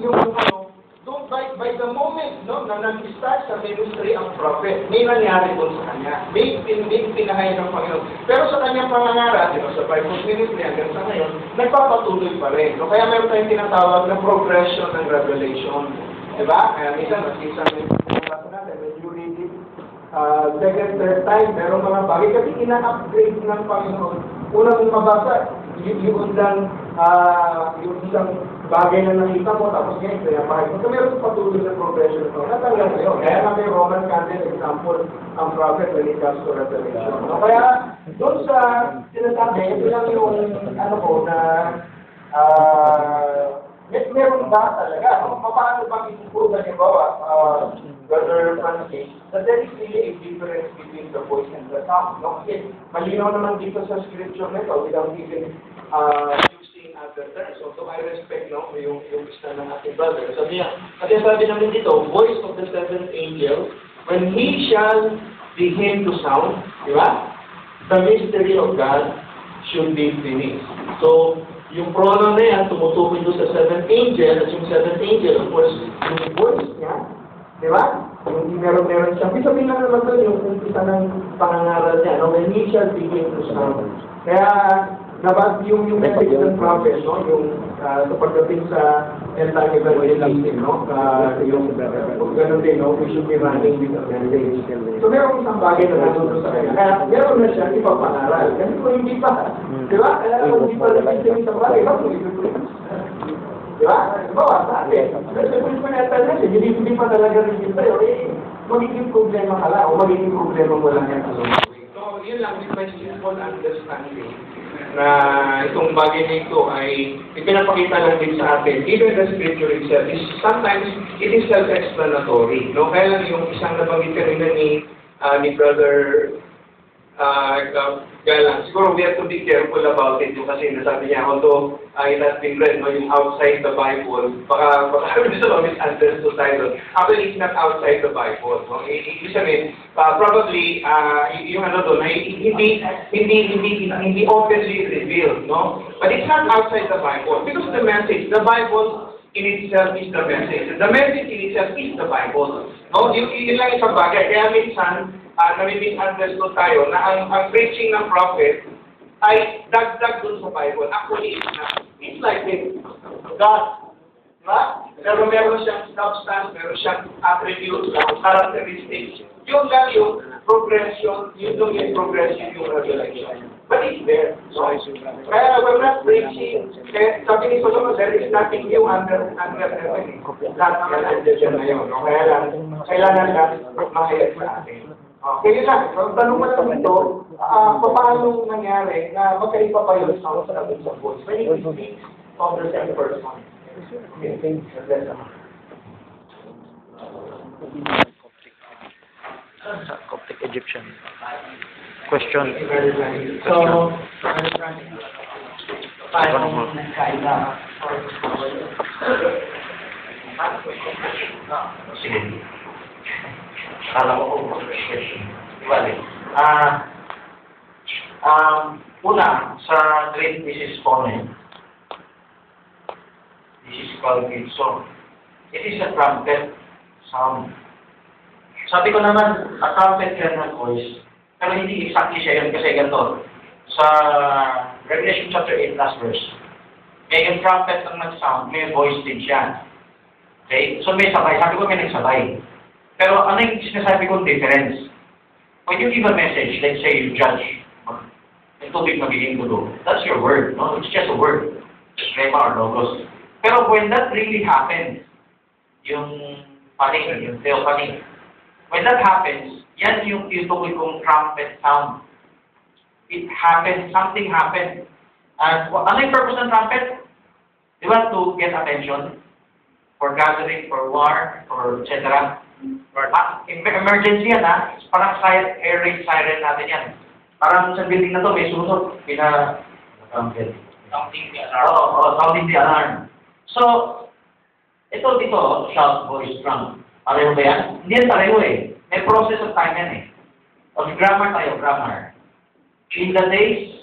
by the moment na nag-start sa ministry ang prophet, may nangyari doon sa kanya. May pinahayag ng Panginoon. Pero sa kanyang pangangaral, sa Bible ministry hanggang sa ngayon, nagpapatuloy pa rin. No? Kaya meron tayong tinatawag na progression ng revelation. Diba? Kaya minsan natin, when you read it, second, third time, meron mga bagay. Kasi ina-upgrade ng Panginoon. Unang mabasa, yung isang bagay na nakita mo, tapos ngayon, kaya mahal mo. So, meron patuloy na progression ito. Natanggal sa'yo. Kaya na may Roman Catholic example, ang prophet when it comes to revelation. No? Kaya, doon sa sinasabi, ito lang yung, meron ba talaga? Paano bang isuprove na Brother Francis, that there is really a difference between the voice and the sound. No? Kasi malinaw naman dito sa scripture nito, without even using other terms. So I respect yung gusto ng ating brother. Kasi sabi namin dito, voice of the seventh angel, when he shall begin to sound, di ba? The mystery of God should be finished. So, yung pronoun na yan, tumutukoy doon sa seventh angel, at yung seventh angel, of course, yung voice niya, di ba? Yung meron siya. Sabihin na naman doon yung umpisa ng pangangaral niya, no? When he shall begin to sound. Kaya, yung message ng prophet, no? Yung sa pagdating sa end-time evangelism, no? Yung ganun din, no? We should be running with the message. So, meron isang bagay na nandun sa kanya. Kaya, meron na siya ipapangaral. Kasi kung hindi pa, di ba? Kaya kung hindi pa rin yung isang bagay, bakit di ba? Bawa sa atin. Kasi kung pinatal na siya, hindi pa talaga rin sa'yo, magiging problema ka lang, o magiging problema mo lang yan sa loob. So, yun lang, with my simple understanding na itong bagay na ito ay ipinapakita lang din sa atin. Even the scripture itself is sometimes it is self-explanatory. No? Kaya lang yung isang nabanggit kanina ni Brother kaya lang, siguro we have to be careful about it yung kasi nasabi niya, although it has been read, no, yung outside the Bible, baka sa mga misunderstood tayo. Actually, it's not outside the Bible. No? Ibig sabihin, probably, yung ano doon, hindi obviously revealed, no? But it's not outside the Bible because the message, the Bible in itself is the message. The message in itself is the Bible. No? Yun lang isang bagay. Kaya minsan, nami-misunderstood tayo na ang preaching ng prophet ay dagdag dun sa Bible. Actually, it's like this. God, diba? Pero meron siyang substance, meron siyang attributes, characteristics. Yung lang yung progression, yung progression yung revelation. But it's there. So, kaya we're not preaching. Kaya sabi ni Solomon, there is nothing new under heaven. Lahat naman nandiyan na yun. No? Kaya lang, kailangan lang mahayag sa atin. Kaya lang, so, tanong mo lang ito, paano nangyari na magkaiba pa yun sa sabi sa voice? When it speaks of the same person. Coptic Egyptian. Question. So, paano nagkaiba? Sige. Kala ko kung question. Bale. Una, sa great Mrs. Conan, this is called Gibson. It is a trumpet sound. Sabi ko naman, a trumpet yan ng voice, pero hindi exactly siya yun kasi ganito. Sa Revelation chapter 8 last verse, may yung trumpet ang nag-sound, may voice din siya. Okay? So may sabay. Sabi ko may nagsabay. Pero ano yung sinasabi kong difference? When you give a message, let's say you judge, yung tubig magiging gulo, that's your word, no? It's just a word. Rema or logos. Pero when that really happens, yung paning, yung theophany, when that happens, yan yung tinutukoy kong trumpet sound. It happens, something happened. And ano yung purpose ng trumpet? Di ba, to get attention? For gathering, for war, for etc. Emergency yan, ha? Parang air raid siren natin yan. Parang sa building na to, may susunod. Sounding the alarm. Sounding the alarm. So, ito dito, shout, voice, drum. Pareho ba yan? Hindi yan pareho eh. May process of time yan eh. Of grammar tayo, grammar. In the days.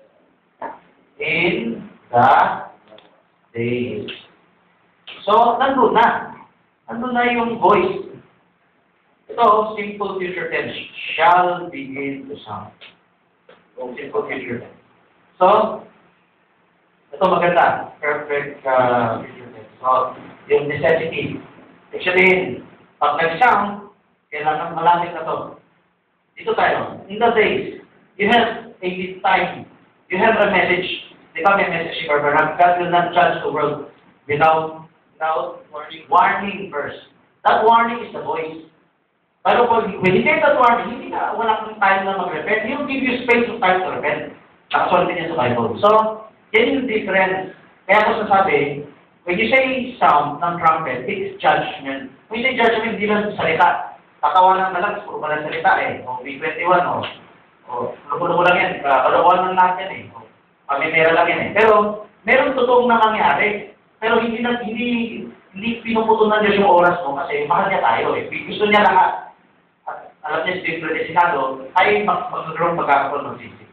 In the days. So, nandun na. Nandun na yung voice. Ito, simple future tense. Shall begin to sound. Simple future tense. So, ito maganda. Perfect future tense. So, yung necessity. Actually, pag nag-sound, kailangan malamig na to. Dito tayo. In the days, you have a time. You have a message. Di ba may message si Barbara? God will not judge the world without warning first. That warning is the voice. Pero when you get that warning, hindi na walang time na mag-repent. He'll give you space of time to repent. Actually, din sa Bible. So, yan yung difference. Kaya ako sasabi, when you say sound ng trumpet, it's judgment. When you say judgment, hindi lang salita. Tatawanan na lang, puro pala salita eh. O B21, o lupo-lupo lang yan. Kalokohan lang lahat yan eh. O pamimera lang yan eh. Pero, meron totoong na mangyari. Pero hindi pinuputo na Diyos yung oras mo kasi mahal niya tayo eh. Gusto niya lahat. At alam niya si Presidado ay magkaroon pagkakaroon ng sisi.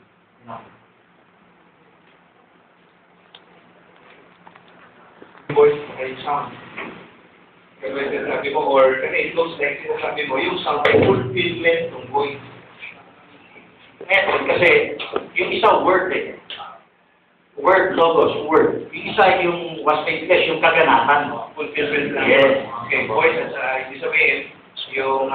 Voice ay sound. Kasi sinasabi mo, or kasi it looks like sinasabi mo, yung sound ay fulfillment ng voice. Kasi yung isa word eh. Word, logos, word. Yung isa yung was made flesh, yung kaganapan. Fulfillment ng Yes. Okay, voice at ibig sabihin, yung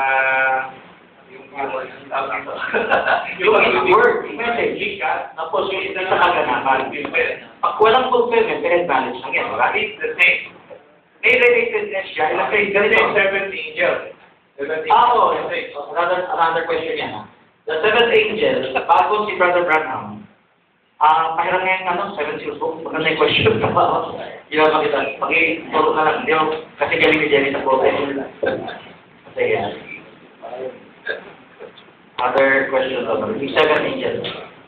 word, yung message, tapos yung isa sa kaganapan. Pag walang fulfillment, then balance lang yan. It's the same. May relatedness siya. Ganito yung 70 angels. Oo. Another question yan. The seventh angel, bago si Brother Branham, pahiram ngayon 7 seals book. Maganda yung question na ba? Hindi na makita. Pag-ituro na lang. Hindi ako, kasi galing ni Jenny sa photo. Sige. Other question over. Yung 7 angels.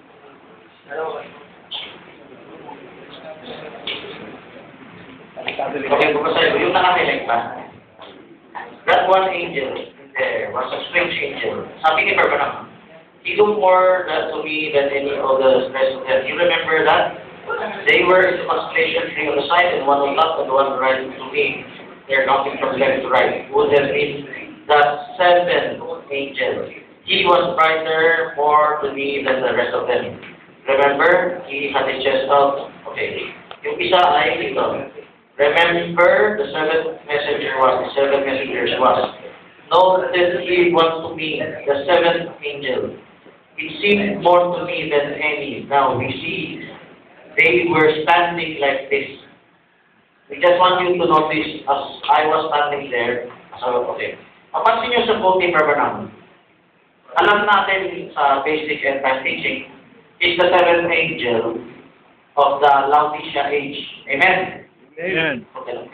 Okay, bukasayo. Yung nakaselect pa. That one angel there was a strange angel. Sabi ni Branham, he looked more to me than any of the rest of them. You remember that? They were in the constellation, three on the side and one on top, and the one right to me. They're counting from left to right. Would have been the seventh angel. He was brighter more to me than the rest of them. Remember, he had his chest out. Okay. Yung isa ay ito. Remember, the seventh messenger was, the seven messengers was. Noted he was to me, the seventh angel. It seemed more to me than any. Now we see, they were standing like this. We just want you to notice, as I was standing there, so, okay. Papansin nyo sa quote ni Branham. Alam natin sa basic and time teaching, is the seventh angel of the Laodicea age. Amen? Amen.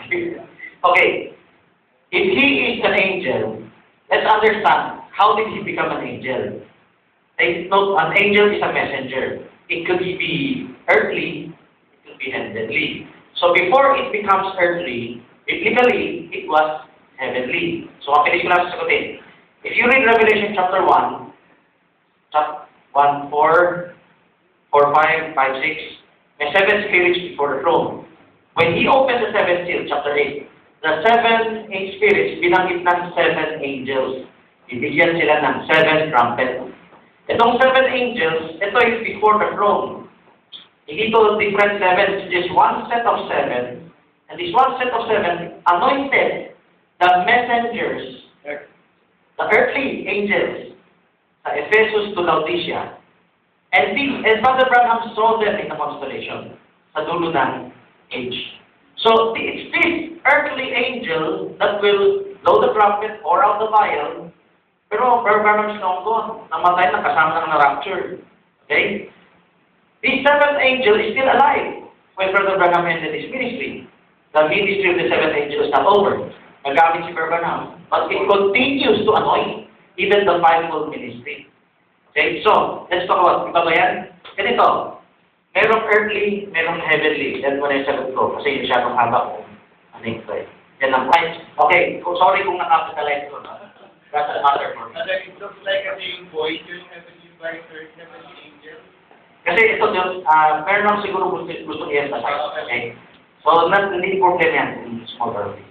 Okay. If he is an angel, let's understand, how did he become an angel? Take note, an angel is a messenger. It could be earthly, it could be heavenly. So before it becomes earthly, biblically, it was heavenly. So, kapilis ko lang sasagutin. If you read Revelation chapter 1, chapter 1, 4, 4, 5, 5, 6, may 7 spirits before the throne. When he opened the 7th seal, chapter 8, the 7 spirits, binanggit ng 7 angels. Bibigyan sila ng 7 trumpets. Itong 7 angels, ito is before the throne. Hindi to different 7, just one set of 7. And this one set of 7 anointed the messengers, the earthly angels, sa Ephesus to Laodicea. And Brother Branham saw them in the constellation, sa dulo ng age. So, it's this earthly angel that will blow the trumpet, pour out the vial, pero Brother Branham is long gone. Namatay na, kasama ng na-rapture. Okay? This seventh angel is still alive when Brother Branham ended his ministry. The ministry of the seventh angel is not over. Nagamit si Brother Branham. But it continues to anoint even the fivefold ministry. Okay? So, let's talk about, ito ba yan? Ganito. Merong earthly, merong heavenly. Yan muna yung sagot ko. Kasi yung siyang haba ko. Ano yung ito eh. Yan ang point. Okay. Sorry kung nakapitalize ko. That's a matter for me. It looks like kasi yung voice, yung heavenly brighter, heavenly angel. Kasi ito yung, meron lang siguro gusto i-emphasize. Okay? So, hindi problem yan in small earthly.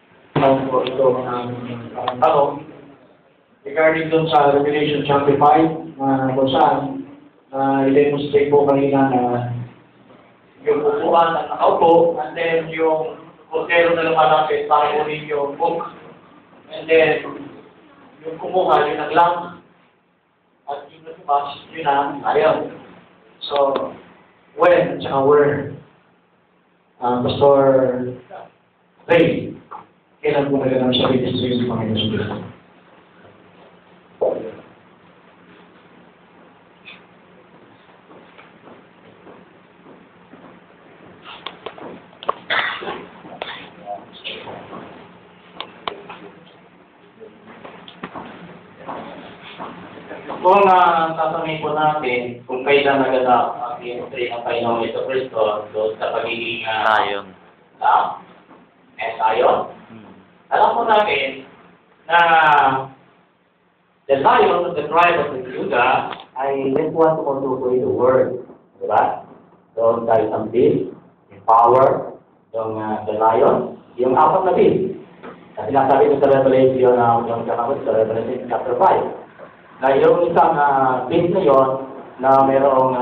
Regarding dun sa Revelation chapter 5, kung saan, i-demonstrate po kanina na yung upuan at nakaupo, and then yung portero na lumalapit para kunin yung book, and then yung kumuha, yung naglang, at yung nagpas, yun ang ayaw. So, when, tsaka where, Pastor Ray, kailan po nagandang siya registry sa Panginoon sa Diyos? Kung tatanungin po natin kung kailan naganap ang ministry ng Panginoong Hesus Kristo doon sa pagiging Lion. Lion. Alam po natin na the lion of the tribe of Judah ay nagpuan tumutukoy the word. Diba? Doon tayo ang beast, yung power, yung the lion, yung apat na beast. Kasi nasabi ko sa Revelation, yung kakamot sa Revelation chapter 5. Na yung isang beast na yon na mayroong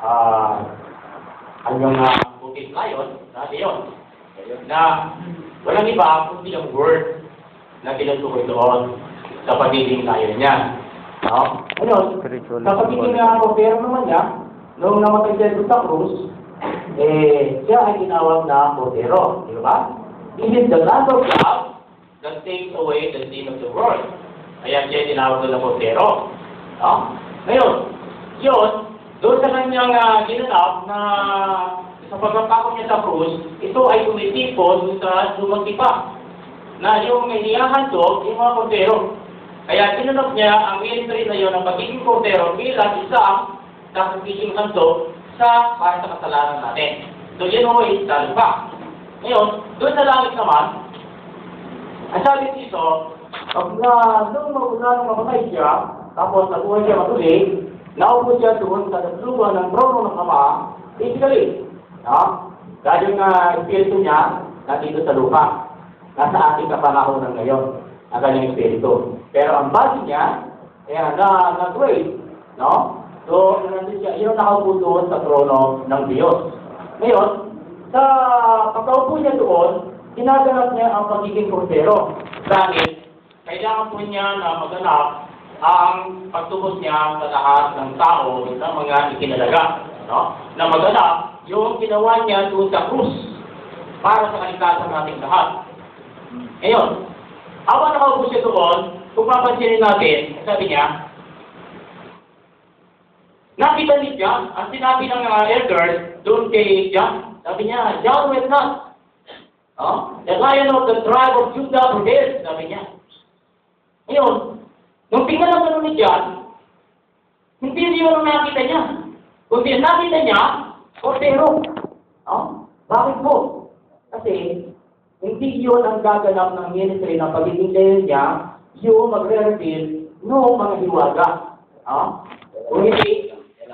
anyong puting lion, na yun. Na walang iba kundi yung word na tinutukoy doon sa pagiging lion niya. No? Ngayon, sa pagiging kopero naman niya, nung namatay siya sa krus, siya ay tinawag na kopero. Di ba? This is the Lamb of God that takes away the sin of the world. Kaya siya tinawag na kopero. No? Ngayon, yun, doon sa kanyang ginanap na sa pagkakakot niya sa krus, ito ay tumitipon doon sa lumang tipa na yung inihahandog yung mga kordero. Kaya ginanap niya ang ministry na yun ng pagiging kordero bilang isang sakripisyong handog para sa kasalanan natin. So yun ho is sa lupa. Ngayon, doon sa langit naman, ang sabi dito, nung mamatay siya, tapos nabuhay siya matuloy, naupo siya doon sa lupa ng trono ng Ama, physically. No? Dahil yung espiritu niya, nandito sa lupa. Nasa ating kapanahon ngayon, ang kanyang espiritu. Pero ang body niya, na-grave. No? So, nandito siya, yun nakaupo doon sa trono ng Diyos. Ngayon, sa pagkaupo niya doon, ginaganap niya ang pagiging kordero. Dahil, kailangan po niya na maganap ang pagtubos niya sa lahat ng tao ng mga ikinalaga. No? Na maganap yung ginawa niya doon sa krus para sa kaligtasan nating lahat. Ngayon, habang nakaupo siya doon, kung papansinin natin, sabi niya, nakita ni John, ang sinabi ng elders doon kay John, sabi niya, John went not. The Lion of the tribe of Judah prevails, sabi niya. Ngayon, nung tingnan ang ano ni John, hindi yun ang nakita niya. Kundi nakita niya, kordero. Bakit po? Kasi, hindi yun ang gaganap ng ministry ng pagiging leader niya, yung magre-reveal noong mga hiwaga. Kung hindi,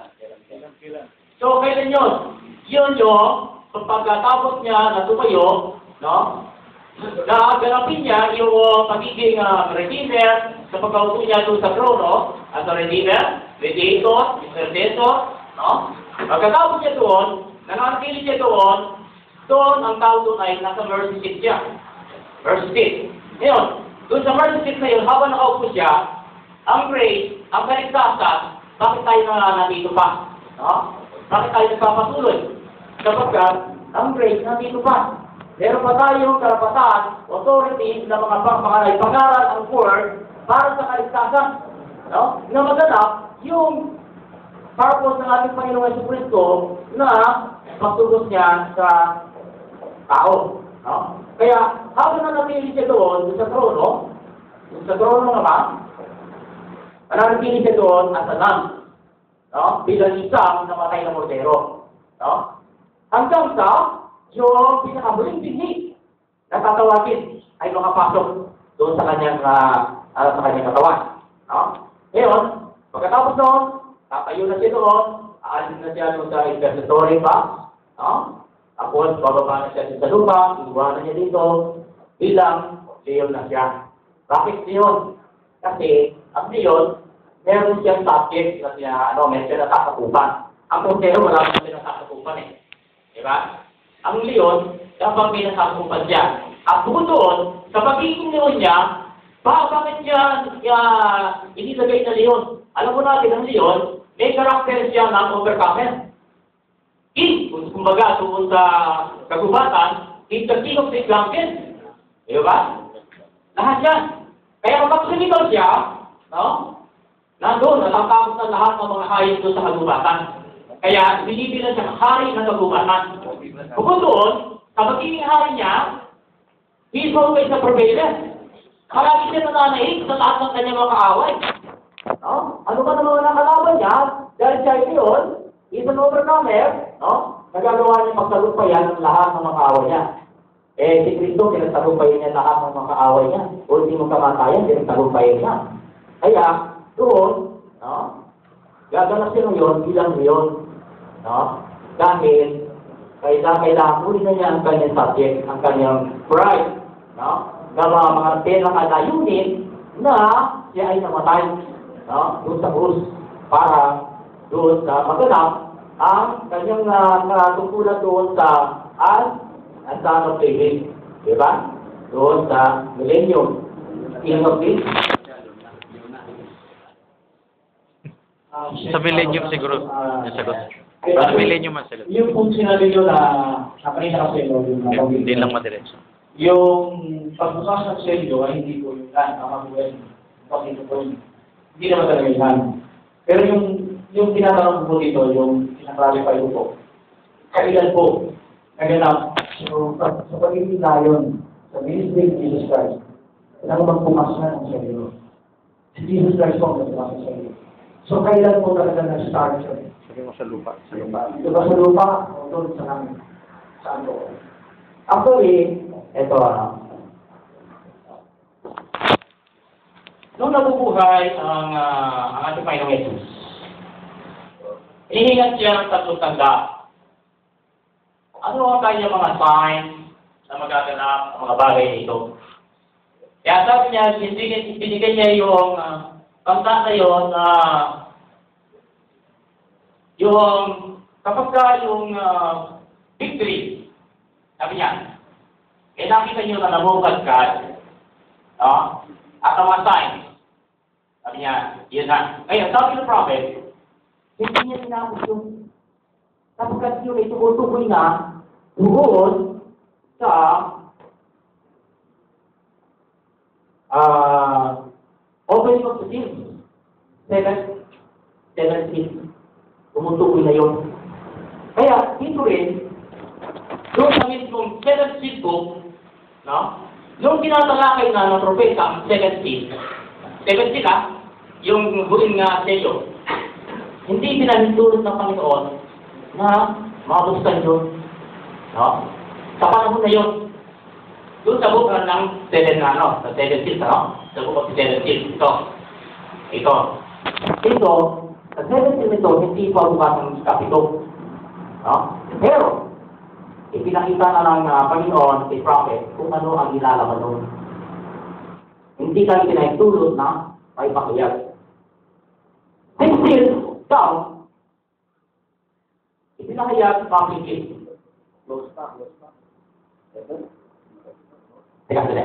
so, kailan yun? Yun yung, pagkatapos niya na tumayo, no? Naganapin niya yung pagiging redeemer sa pagkaupo niya doon sa trono as a redeemer, mediator, intercessor, no? Pagkatapos niya doon, nananatili siya doon ang tao doon ay nasa mercy seat siya. Mercy seat. Ngayon, doon sa mercy seat na yun, habang nakaupo siya, ang grace, ang kaligtasan, bakit tayo nandito pa? No? Bakit tayo nagpapatuloy? Sapagkat, ang grace nandito pa. Meron pa tayong karapatan, authority na mga pangaral ang word para sa kaligtasan. No? Na maganap yung purpose ng ating Panginoong Jesucristo na pagtugos niya sa tao. No? Kaya, habang nanatili siya doon sa trono naman, nanatili siya doon as a lamb. No? Bilang isang namatay na kordero. No? Hanggang sa yung pinakamuling bigni na tatawagin ay makapasok doon sa kanyang katawan. No? Ngayon, pagkatapos noon, tatayo na siya doon, aalis na siya doon sa intercessory box. No? Tapos, bababa na siya sa lupa, iwanan niya dito, bilang leon na siya. Bakit leon? Kasi, ang leon, meron siyang subject na siya, meron siya natasakupan. Ang kordero, wala naman siya natasakupan eh. Diba? Ang leon, dapat may natasakupan siya. At bukod doon, sa pagiging leon niya, bakit niya inilagay na leon? Alam mo natin, ang leon, may karakter siya ng overcomer. Kumbaga, doon sa kagubatan, he's the king of the champion. Diba? Lahat yan. Kaya kapag sumitaw siya, no? Nandun, natatakot na lahat ng mga hayop doon sa kagubatan. Kaya, binibilang siya hari ng kagubatan. Bukod doon, sa magiging hari niya, he's always a prevailer. Marami siya nananaig sa lahat ng kanyang mga kaaway. No? Ano ba naman ang kalaban niya? Dahil siya yun, he's an overcomer, no? Nagagawa niya magtalumpayan ng lahat ng mga kaaway niya. Si Kristo, pinagtalumpayan niya lahat ng mga kaaway niya. Ultimo kamatayan, pinagtalumpayan niya. Kaya, doon, no? Gaganap siya ngayon bilang ngayon, no? Dahil, kailangan muli na niya ang kanyang subject, ang kanyang bride, no? Na mga pinakalayunin na siya ay namatay, no? Doon sa krus, para doon sa maganap ang kanyang natungkulan doon sa ang Son of David. Diba? Doon sa millennium. King of David. Sa millennium siguro. Nasagot. Sa millennium ang sagot. Yung kung sinabi nyo na kanina kasi Hindi lang madiretso. yung pagbukas ng selyo ay hindi po yung land, ang mabuhay. Hindi naman talaga yung land. Pero yung tinatanong ko dito, yung kinaklarify ko po, kailan po naganap sa pagiging layon sa ministry of Jesus Christ, kailangan magpumas na ng sarili. Si Jesus Christ po ang nagpumas ng sarili. So, kailan po talaga nag-start siya? Sabi mo sa lupa. Sa lupa. Diba sa lupa o doon sa namin? Saan po? Actually, ito Nung nabubuhay ang ating Panginoong Jesus, inihingat siya ng tatlong tanda. Ano ang kanyang mga signs na magaganap ang mga bagay nito? Kaya sabi niya, binigyan niya yung tanda na yun na yung kapag ka yung victory, sabi niya, eh nakita niyo na namumagkad, no? At ang mga signs, sabi niya, yun na. Ngayon, sabi ng prophet, hindi niya tinapos yung sapagkat yun ay tumutukoy na doon sa opening of the seals. Seven seals. Tumutukoy na yun. Kaya, dito rin, doon sa mismong seven seals book, no? Yung tinatalakay na ng propeta, ang seven seals, yung huling selyo, hindi pinahintulot ng Panginoon na mabuksan yun. No? Sa panahon na yun, doon sa book ng seven seals, sa book of seven seals, ito, sa seven seals ito, hindi pa bukas ng kapito. No? Pero, ipinakita na ng Panginoon, si prophet, kung ano ang ilalaman doon. Hindi kami pinahintulot na may pakiyag. Six seals down, ipinahayag sa public case. Teka sila.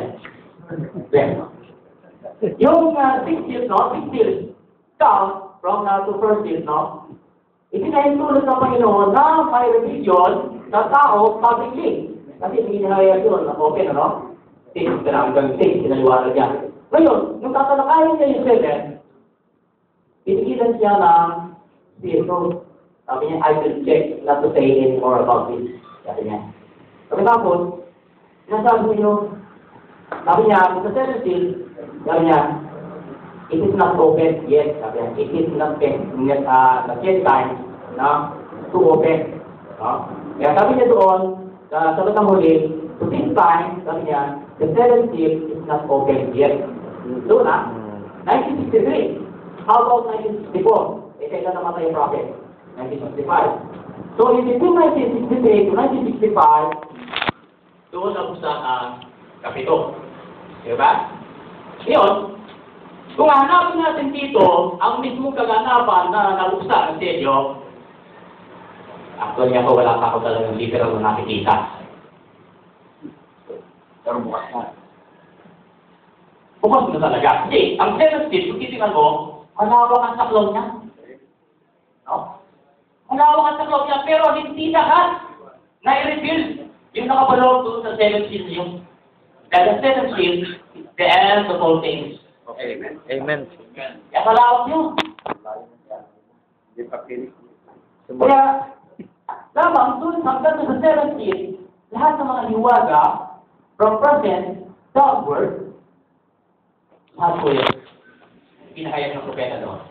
Yung six seals down from to first seal, ipinahintulot ng Panginoon na may religion na tao publicly. Kasi hindi nahayag yun, open, sinaliwanag niya. Ngayon, nung tatalakayin niya yung seven, pinigilan siya ng spirito. Sabi niya, I will check not to say any more about this. Sabi niya. Pagkatapos, sinasabi niyo, sabi niya, sa seven seal, sabi niya, it is not open yet. Sabi niya, it is not yet time to open. Kaya sabi niya doon, sa sabat ng huli, to this time, sabi niya, the seven seal is not open yet. Doon 1963. How about 1964? Kailan namatay yung prophet? 1965. So, in between 1963 to 1965, doon nabuksan ang kapito. Diba? Ngayon, kung hanapin natin dito, ang mismong kaganapan na nabuksan ang selyo, actually ako, wala pa ako talagang literal na nakikita. Pero bukas na. Bukas na talaga. Kasi, ang seven seals, kung titingnan mo, malawak ang saklaw niya. No? Malawak ang saklaw niya, pero hindi lahat na-reveal yung nakabalog doon sa seven seals yung. Kaya the seven seals, the end of all things. Okay, amen. Amen. Kaya malawak yun. Hindi pa pinig. Kaya, lamang doon hanggang sa seven seals, lahat ng mga liwaga, from present downward, lahat po yun. Pinahayag ng propeta doon.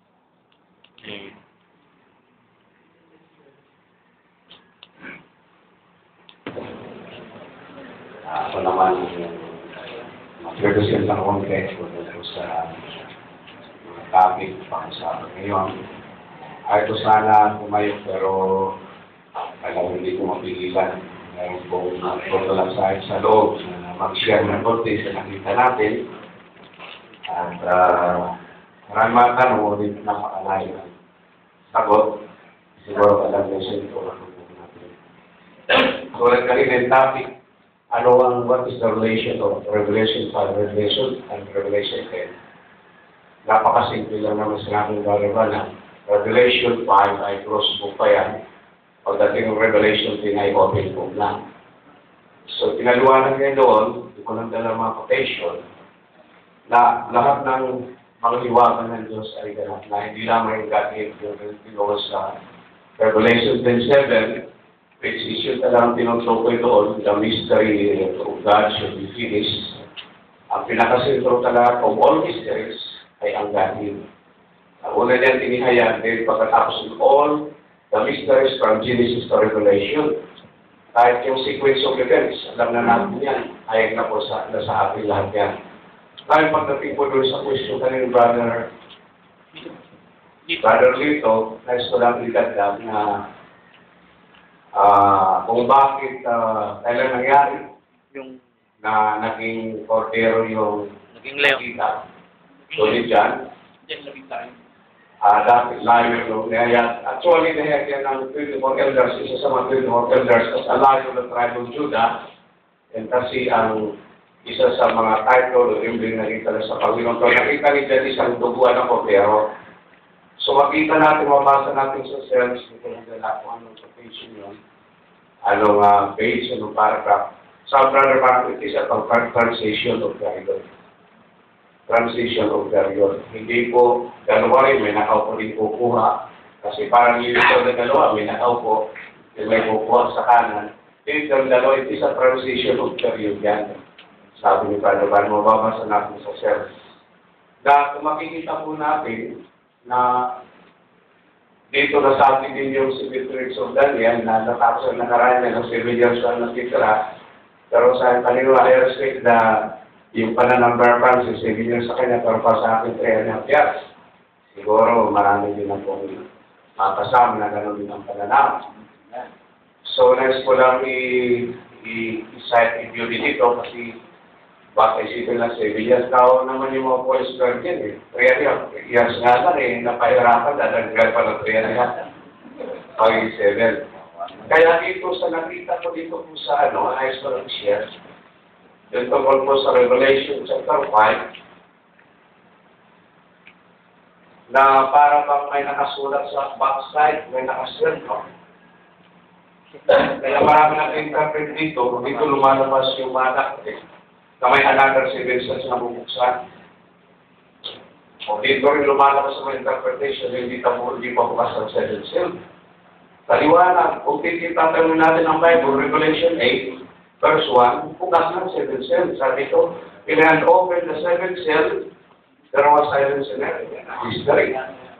Ako naman, mag-represent ng context ko sa mga topic pang-usapan ngayon. Ito sana tumayo pero alam hindi ko mapigilan. Ngayon po, magpunto lang sa loob na mag-share ng konti sa nakita natin. At maraming mga tanong, ulit na makalayo ang sagot. Siguro alam niyo siya ito. So, kanina yung topic, what is the relation of Revelation 5, Revelation and Revelation 10? Napakasimple lang naman sinabing Bible na Revelation 5 ay close book pa yan. Pagdating ng Revelation 10 ay open book lang. So, tinaluwanan ngayon doon, hindi ko lang dala mga quotation, na lahat ng manghiwagan ng Diyos ay ganap na hindi lamang yung God-gift yung tinuos sa Revelation 10:7, which is yun talagang tinutukoy doon, the mystery of God should be finished. Ang pinakasentro talaga of all mysteries ay ang God-gift. Ang una niyan tinihayag, dahil pagkatapos ng all the mysteries from Genesis to Revelation, kahit yung sequence of events, alam na natin yan, ayag na po sa ating lahat yan. Dahil pagdating po doon sa question kanina Brother Lito, nais ko lang idagdag na kung bakit kailan nangyari yung na naging cordero yung Naging leo. nakita. Sulit dyan. Dati layo yung nahayag. Actually, nahayag yan ng 24 elders, isa sa mga 24 elders, as a layo ng tribe of Judah. And kasi ang isa sa mga title o yung nakita na sa Panginoon. Kung nakita ni dyan isang duguan ng cordero. So makita natin, mabasa natin sa cells, dito na dala kung anong quotation yun. Anong page, anong paragraph. Sa Brother Mark, it is a translation of the translation of the river. Hindi po dalawa rin, may nakaupo din kukuha. Kasi parang yung ito na dalawa, may nakaupo, may kukuha sa kanan. Ito ang dalawa, it is a translation of the river yan. Sabi ni Brother Van, mababasa natin sa service. Na kung makikita po natin na dito nasabi din yung Secretary of Daniel na natapos ang nakaraan niya ng 7 years na natitira. Pero sa kanila, I respect na yung pananambar Francis, hindi niya sa kanya, pero pa sa akin, 3.5 years. Siguro, marami din ang pong makasama na gano'n din ang pananam. So, next ko lang i-cite video dito kasi baka isipin lang 7 years. Tao naman yung mga police guard yan eh. 3 years nga lang eh, napahirapan, dadagdag pa ng 3.5. Okay, 7. Kaya dito sa nakita ko dito po sa ayos ko lang share, yung tungkol po sa Revelation chapter 5, na para bang may nakasulat sa backside, may nakasulat ko. Kaya marami nag-interpret dito, dito lumalabas yung manak na may another 7 seals na bubuksan. O dito rin lumalabas sa mga interpretation, hindi pa bukas ang 7 seals. Kaliwanag, kung tititatawin natin ang Bible, Revelation 8, verse 1, bukas ng 7 seals. Sabi ko, in hand open the 7th seal, there was silence in heaven. History.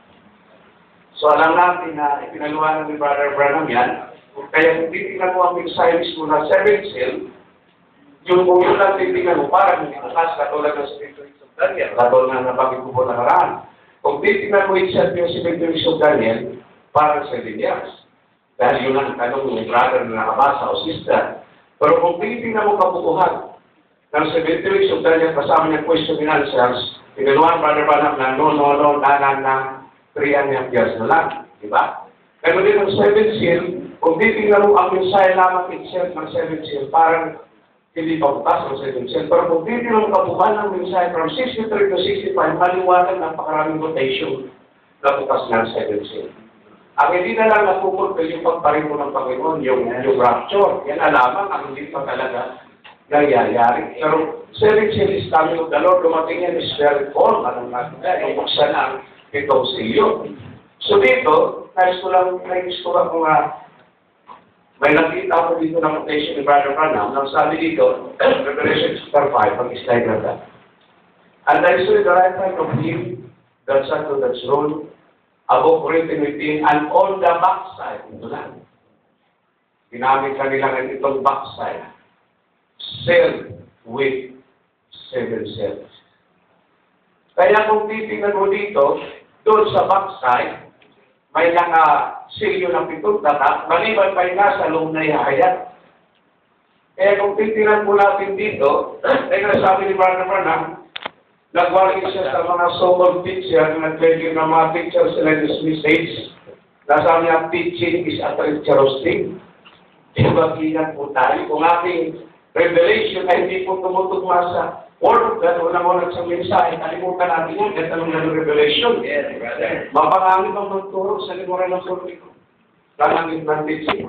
So alam natin na ipinaliwanag ni Brother Branham yan, kaya kung titignan mo ang silence mo na 7th seal, yung kung yun lang titignan mo, parang hindi bukas, katulad ng Secretary of Daniel, katulad na napagin ko po nakaraan. Kung titignan mo itself yung Secretary of Daniel, parang 7 years. Dahil yun ang tanong ng brother na nakabasa o sister. Pero kung titignan mo kabuuhan ng 7 weeks of Daniel kasama ng question and answers, tinaluan Brother Branham na na 3.5 years na lang. Diba? Pero din ang 7th seal, kung titignan mo ang mensahe lamang itself ng 7th seal, parang hindi pa bukas ang 7th seal. Pero kung titignan mo kabuuhan ng mensahe from 63 to 65, maliwanag ng pakaraming quotation na bukas ng 7th seal. Ang hindi na lang napupulpil yung pagparito ng Panginoon, yung rapture. Yan alamang ang hindi pa talaga nangyayari. Pero 7 seal is coming of the Lord, dumating yan is very form. Anong natin yung buksan ang itong silyo. So dito, nais ko lang kung may nakita ako dito ng quotation ni Brother Branham, nang sabi dito, Revelation chapter 5, pag-slide na that. And I saw the right hand of him that sat on the throne, a book written within and on the backside. Ito lang. Ginamit kanila ng itong backside. Sealed with 7 seals. Kaya kung titingnan mo dito, doon sa backside, may naka-silyo ng 7 tatak, maliban pa yung nasa loob na ihahayat. Kaya kung titingnan mo natin dito, ay nasabi ni Brother Branham, nagwaling siya sa mga so-called teacher na nag-training ng mga teachers sila in this message. Nasabi niya, teaching is a treacherous thing. Ibaginan po tayo. Kung ating revelation ay hindi po tumutugma sa Word of God, unang-unang sa mensahe, kalimutan natin yan, kahit anong naging revelation. Mapangangit ang magturo sa limuran ng pulpito. Kalangit ng teaching.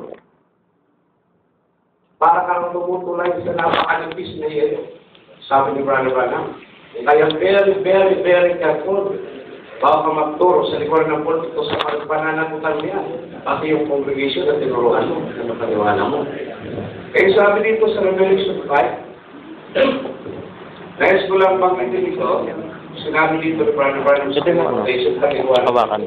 Para kang tumutulay sa napakalipis na yelo. Sabi ni Brother Branham. Kaya very, very, very careful. Baka magturo sa likuran ng pulpito sa pananagutan niya. Pati yung congregation na tinuruan mo, na mapaniwala mo. Kaya sabi dito sa Revelation 5, nais ko lang banggitin dito, sinabi dito ni Brother Branham sa Revelation 31. Hawakan.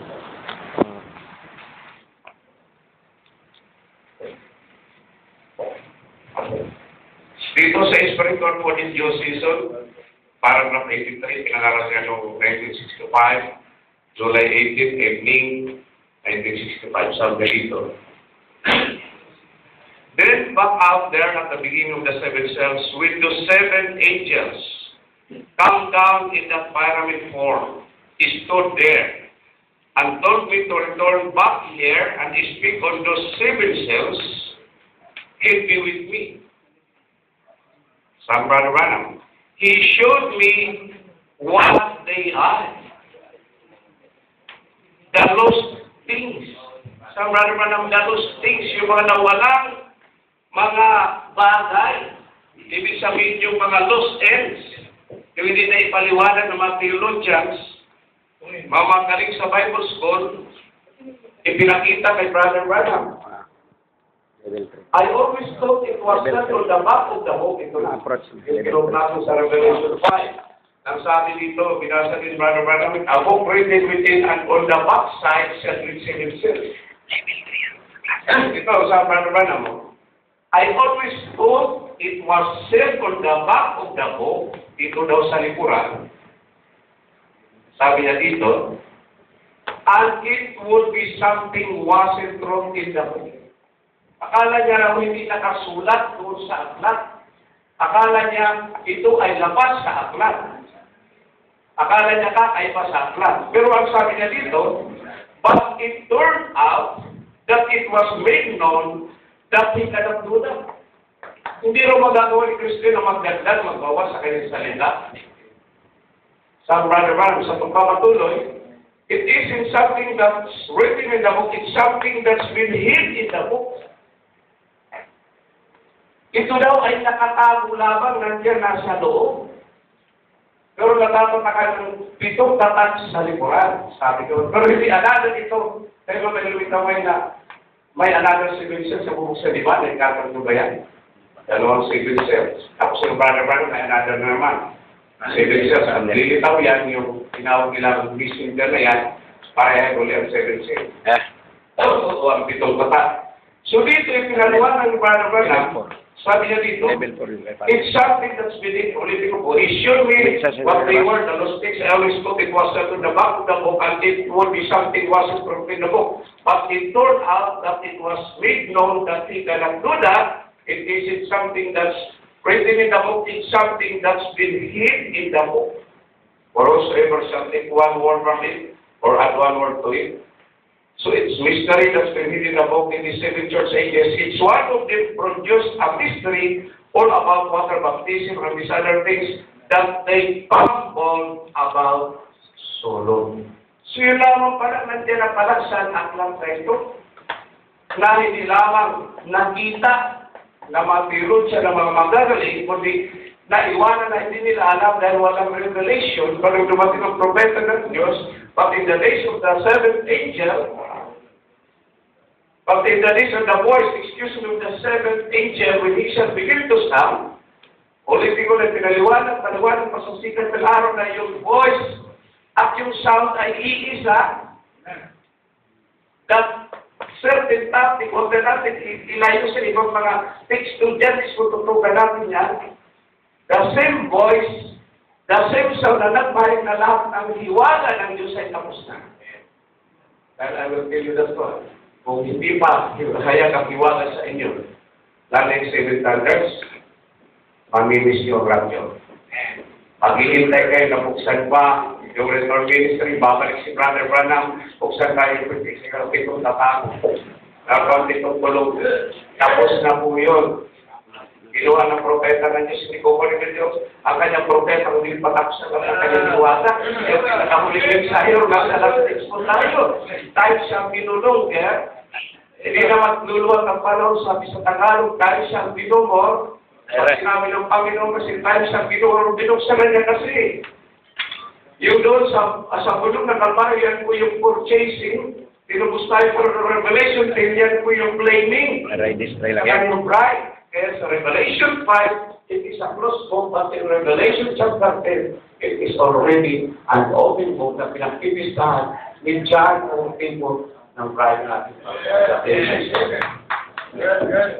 Dito sa Spiritual for this Due Season, paragraph 83, pinangaral niya noong 1965, July 18, evening, 1965, sabi dito. Then back out there at the beginning of the seven cells with the seven angels come down in that pyramid form. He stood there and told me to return back here and speak on those seven cells. He'd be with me. Some Brother Branham. He showed me what they are. The lost things. Some Brother Branham, the lost things, yung mga nawalang mga bagay. Ibig sabihin yung mga lost ends. Yung hindi na ipaliwanag ng mga theologians, mga magaling sa Bible school, ipinakita kay Brother Branham. I always thought it was not on the back of the book. Ito na. Ito natin sa Revelation 5. Ang sabi dito, binasa din Brother Branham, a book written within and on the back side shall receive himself. Ito sa Brother Branham. I always thought it was said on the back of the book. Ito daw sa likuran. Sabi niya dito, and it would be something wasn't wrong in the book. Akala niya raw hindi nakasulat doon sa aklat. Akala niya ito ay labas sa aklat. Akala niya ay pa sa aklat. Pero ang sabi niya dito, but it turned out that it was made known that he cannot do that. Hindi raw magagawa ni Kristo na magdagdag, magbawas sa kanyang salita. Sa Brother Branham, sa pagpapatuloy, it isn't something that's written in the book, it's something that's been hid in the book. Ito daw ay nakatago lamang nandiyan nasa loob. Pero natatataka ng 7 tatak sa likuran, sabi ko. Pero hindi another ito. Pero may lumitaway na may another civil cell sa bubuk sa diba, na ikatang ba yan? 2 civil cells. Tapos yung Brother Branham ay another na naman. Civil cells. Ang lilitaw yan, yung tinawag nila ng messenger na yan, pareha ulit ang civil cells. O ang 7 tatak. So dito yung pinaliwanag ng Brother Branham, sabi niya dito, it's something that's within political book. He showed me what they were, the lost things. I always thought it was on the back of the book and it would be something wasn't from in the book. But it turned out that it was made known that he cannot do that. It isn't something that's written in the book, it's something that's been hid in the book. For whosoever shall take one word from it or add one word to it. So it's mystery that's been hidden in the book in the 7 church ages. It's one of them produced a mystery all about water baptism and these other things that they fumbled about so long. So yun lamang pala, nandiyan na pala sa aklang na ito, na hindi lamang nakita na mga theologian na mga magagaling, kundi naiwanan na hindi nila alam dahil walang revelation, parang dumating ang propeta ng Diyos, but in the days of the 7th angel, but in the days of the voice, excuse me, of the 7th angel, when he shall begin to sound, ulitin ko na paliwanag pa sa sikat ng araw na yung voice at yung sound ay iisa, that certain topic, huwag na natin ilayo sa ibang mga text students kung tutukan natin yan, the same voice, the same sound na nagmahit na lahat ng hiwaga ng Diyos ay tapos na. And I will tell you the story. Kung hindi pa kaya kapiwaga sa inyo, lalay 7 thunders, mamimiss nyo ang radyo. Paghihintay kayo na buksan pa yung return ministry, babalik si Brother Branham, buksan tayo yung 7 tatak. Dapat itong tulog. Tapos na po yun. Ginawa ng propeta ng Diyos, hindi ko pala ng Diyos. Ang kanyang propeta, kung hindi patapos ang kanyang iwasa, yung nakamuliglig sa'yo, nasa last expose tayo. Tayo siyang binulong, hindi na magluluwag ang panahon, sabi sa Tagalog, tayo siyang binumor, Pag sinabi ng Panginoon kasi tayo sa binuksan na niya kasi. Yung doon sa bulong na Kalbaryo, yan po yung purchasing. Pinubos tayo for Revelation 10, yan po yung claiming. Yan yung bride. Kaya sa Revelation 5, it is a closed book, but in Revelation chapter 10, it is already an open book na pinagpipistahan ni John o people ng bride natin. Good.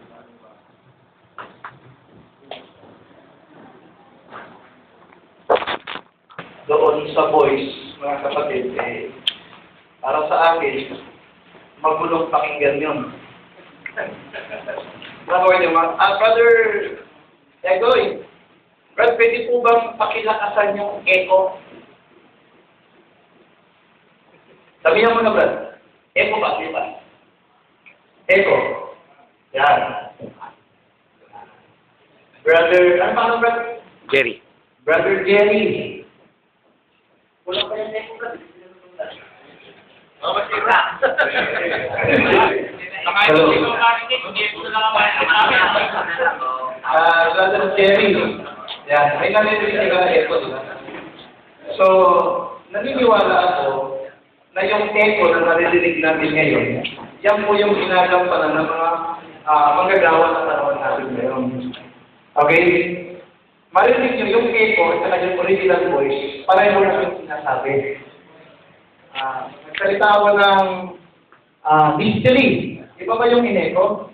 Doon sa boys, mga kapatid, para sa akin, magulong pakinggan yun. Brother Egoy, Brad, pwede po bang pakilakasan yung echo? Sabihan mo na, Brad. Echo ba? Di ba? Echo. Yan. Brother, ano pa Brad? Jerry. Brother Jerry. Wala pa yung echo, Brad. Brother Jerry, yan, may narinig ka na echo, di ba? So, naniniwala ako na yung echo na naririnig natin ngayon, yan po yung ginagampanan ng mga manggagawa na panahon natin ngayon. Okay? Marinig nyo yung echo at saka yung original voice, pareho na yung sinasabi. Nagsalita ako ng mystery. Iba ba yung in-echo?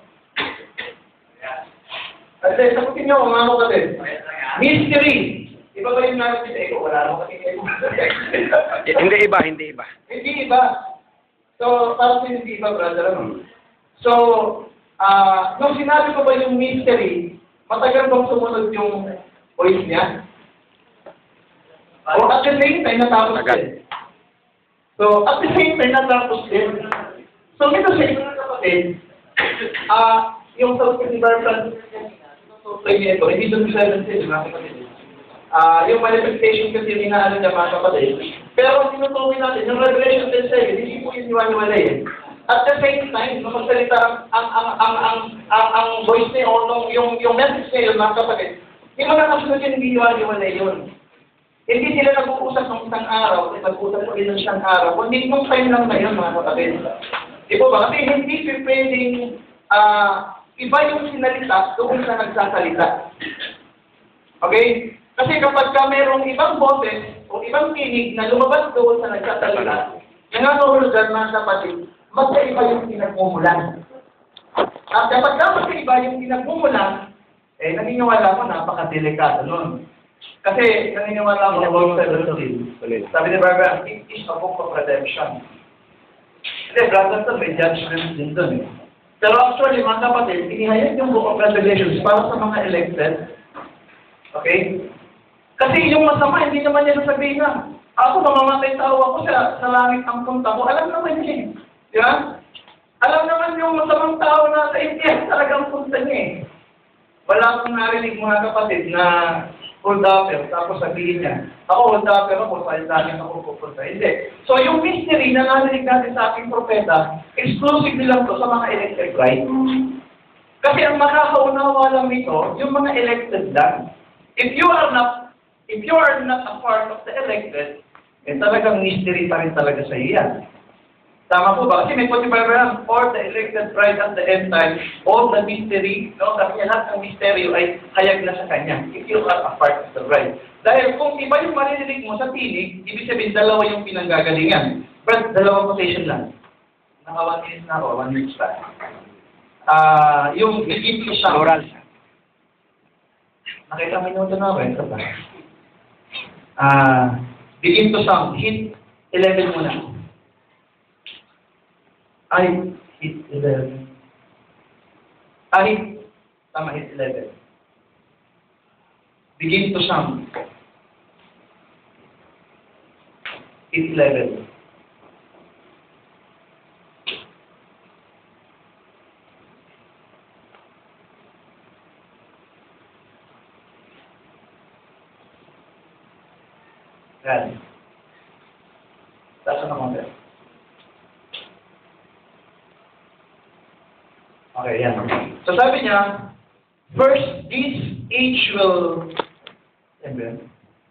Kasi sagutin nyo kung ano kasi. Mystery. Iba ba yung narinig sa echo? Wala naman kasi echo. Hindi iba. Hindi iba. So, parang hindi iba, brother. Ano? So, nung sinabi ko ba yung mystery, matagal bang sumunod yung voice niya? O at the same time, natapos din. So, at the same time, natapos din. So, ito sa inyo na kapatid, yung sa ni Barbara, ito, hindi doon sa mga kapatid. Yung manifestation kasi ninaano niya mga kapatid. Pero tinutuloy natin, yung Revelation 10:7, hindi po yung iwan-iwalay eh. At the same time, nung magsalita ang voice niya o yung message niya yun mga kapatid, yung mga kasunod yun, hindi iwan-iwalay yun. Hindi sila nag-uusap ng isang araw, nag-uusap ulit ng isang araw, kundi nung time lang na yun mga kapatid. Di ba ba? Kasi hindi pwedeng iba yung sinalita doon sa nagsasalita. Okay? Kasi kapag ka merong ibang boses o ibang tinig na lumabas doon sa nagsasalita, nangangahulugan mga kapatid, magkaiba yung pinagmumulan. At kapag ka magkaiba yung pinagmumulan, naniniwala ko napakadelikado nun. Kasi naniniwala ko about 17. Sabi ni Barbara, it is a book of redemption. Hindi, brother, may judgment din doon eh. Pero actually, mga kapatid, inihayag yung book of Revelations para sa mga elected. Okay? Kasi yung masama, hindi naman niya sasabihin na, ako, mamamatay tao ako sa langit ang punta ko. Alam naman niya eh. Di ba? Alam naman yung masamang tao na sa India, talagang punta niya eh. Wala akong narinig mga kapatid na hold upper, tapos sabihin niya, ako hold upper ako, sa ilalim ako pupunta. Hindi. So yung mystery na narinig natin sa ating propeta, exclusive lang to sa mga elected, right? Kasi ang makakaunawa lang nito, yung mga elected lang. If you are not a part of the elected, talagang mystery pa rin talaga sa iyo yan. Tama po ba? Kasi may quote Barbara, for the elected bride at the end time, all the mystery, no? Sabi niya, lahat ng misteryo ay hayag na sa kanya, if you are a part of the bride. Dahil kung iba yung maririnig mo sa tinig, ibig sabihin, dalawa yung pinanggagalingan. But, dalawang quotation lang. Naka 1 minute na ako, 1 minute pa. Yung begin to sound. Plural. Nakita mo yung ito na ako, ito ba? Begin to sound. Hit 11 muna. Ay, hit 11. Hit. Tama, hit 11. Begin to sound. Hit 11. Yan. Taas na konti. Okay, yan. So sabi niya, First, this age will... Amen.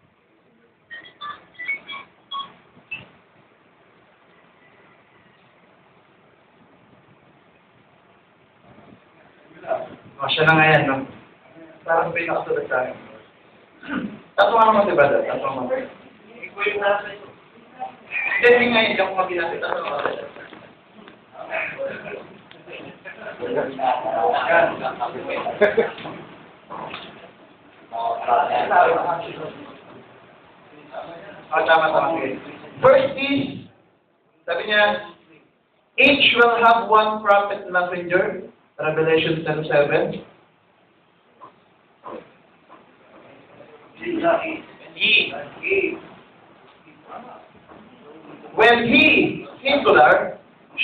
Siya na nga yan, no? Parang pinakasulad sa akin. Tatlong naman si Brother, tatlong naman. Hindi nga yun, yung mag-inasip, tatlong naman. Tama. First is, sabi niya, each will have one prophet messenger, Revelation 10:7. When he, singular,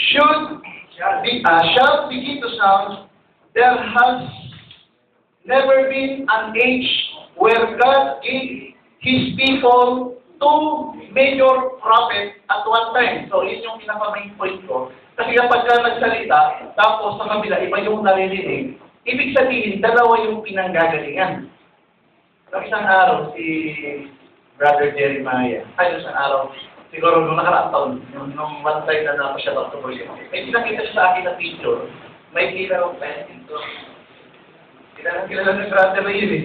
shall begin to sound, there has never been an age where God gave His people two major prophets at one time. So, yun yung pinaka-main point ko. Kasi kapag ka nagsalita, tapos sa kabila, iba yung naririnig, ibig sabihin, dalawa yung pinanggagalingan. Nung isang araw, si Brother Jeremiah, isang araw, siguro nung nakaraang taon, nung one time na napo siya Dr. Boy, may pinakita siya sa akin na picture, may kilala ng pen dito. Kilala ng Brother na yun eh.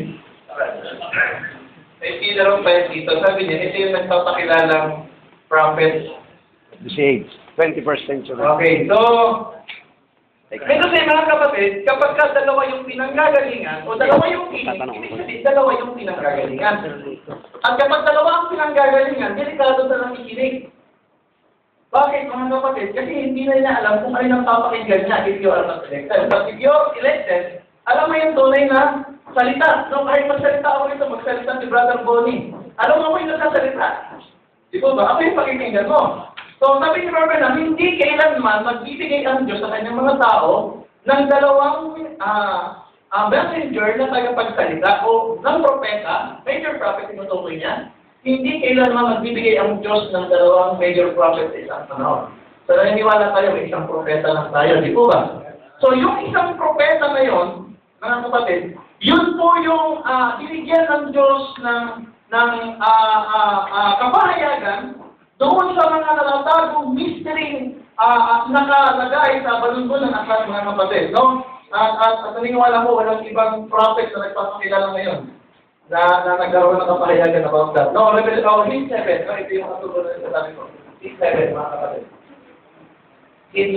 May kilala ng pen dito. Sabi niya, ito yung nagpapakilalang prophet. This age, 21st century. Okay, so, kasi mga kapatid, kapag ka dalawa yung pinanggagalingan, o dalawa yung kinig, ibig sabihin, dalawa yung pinanggagalingan. At kapag dalawa ang pinanggagalingan, delikado sa nakikinig. Bakit mga kapatid? Kasi hindi na niya alam kung ano ang papakinggan niya if you are not elected. But if you are elected, alam mo yung tunay na salita. No, kahit magsalita ako nito, magsalita si Brother Bonnie. Alam mo yung nagsasalita. Di ba ba? Ako yung pakikinggan mo. So, sabi ni Robert na hindi kailanman magbibigay ang Diyos sa kanyang mga tao ng dalawang messenger na tagapagsalita o ng propeta, major prophet tinutukoy niya. Hindi kailanman magbibigay ang Diyos ng dalawang major prophet sa isang panahon. So, naniniwala tayo, may isang propeta lang tayo, di po ba? So, yung isang propeta na yon, mga kapatid, yun po yung binigyan ng Diyos ng kapahayagan doon sa mga nalatagong mystery nakalagay sa balunggol ng aklat mga kapatid, no? At naniniwala ko walang ibang prophet na nagpapakilala ngayon na nagkaroon ng kapahayagan about that. No, Hymn 7. No, ito yung katulad na sabi ko. Hymn 7, mga kapatid. Hymn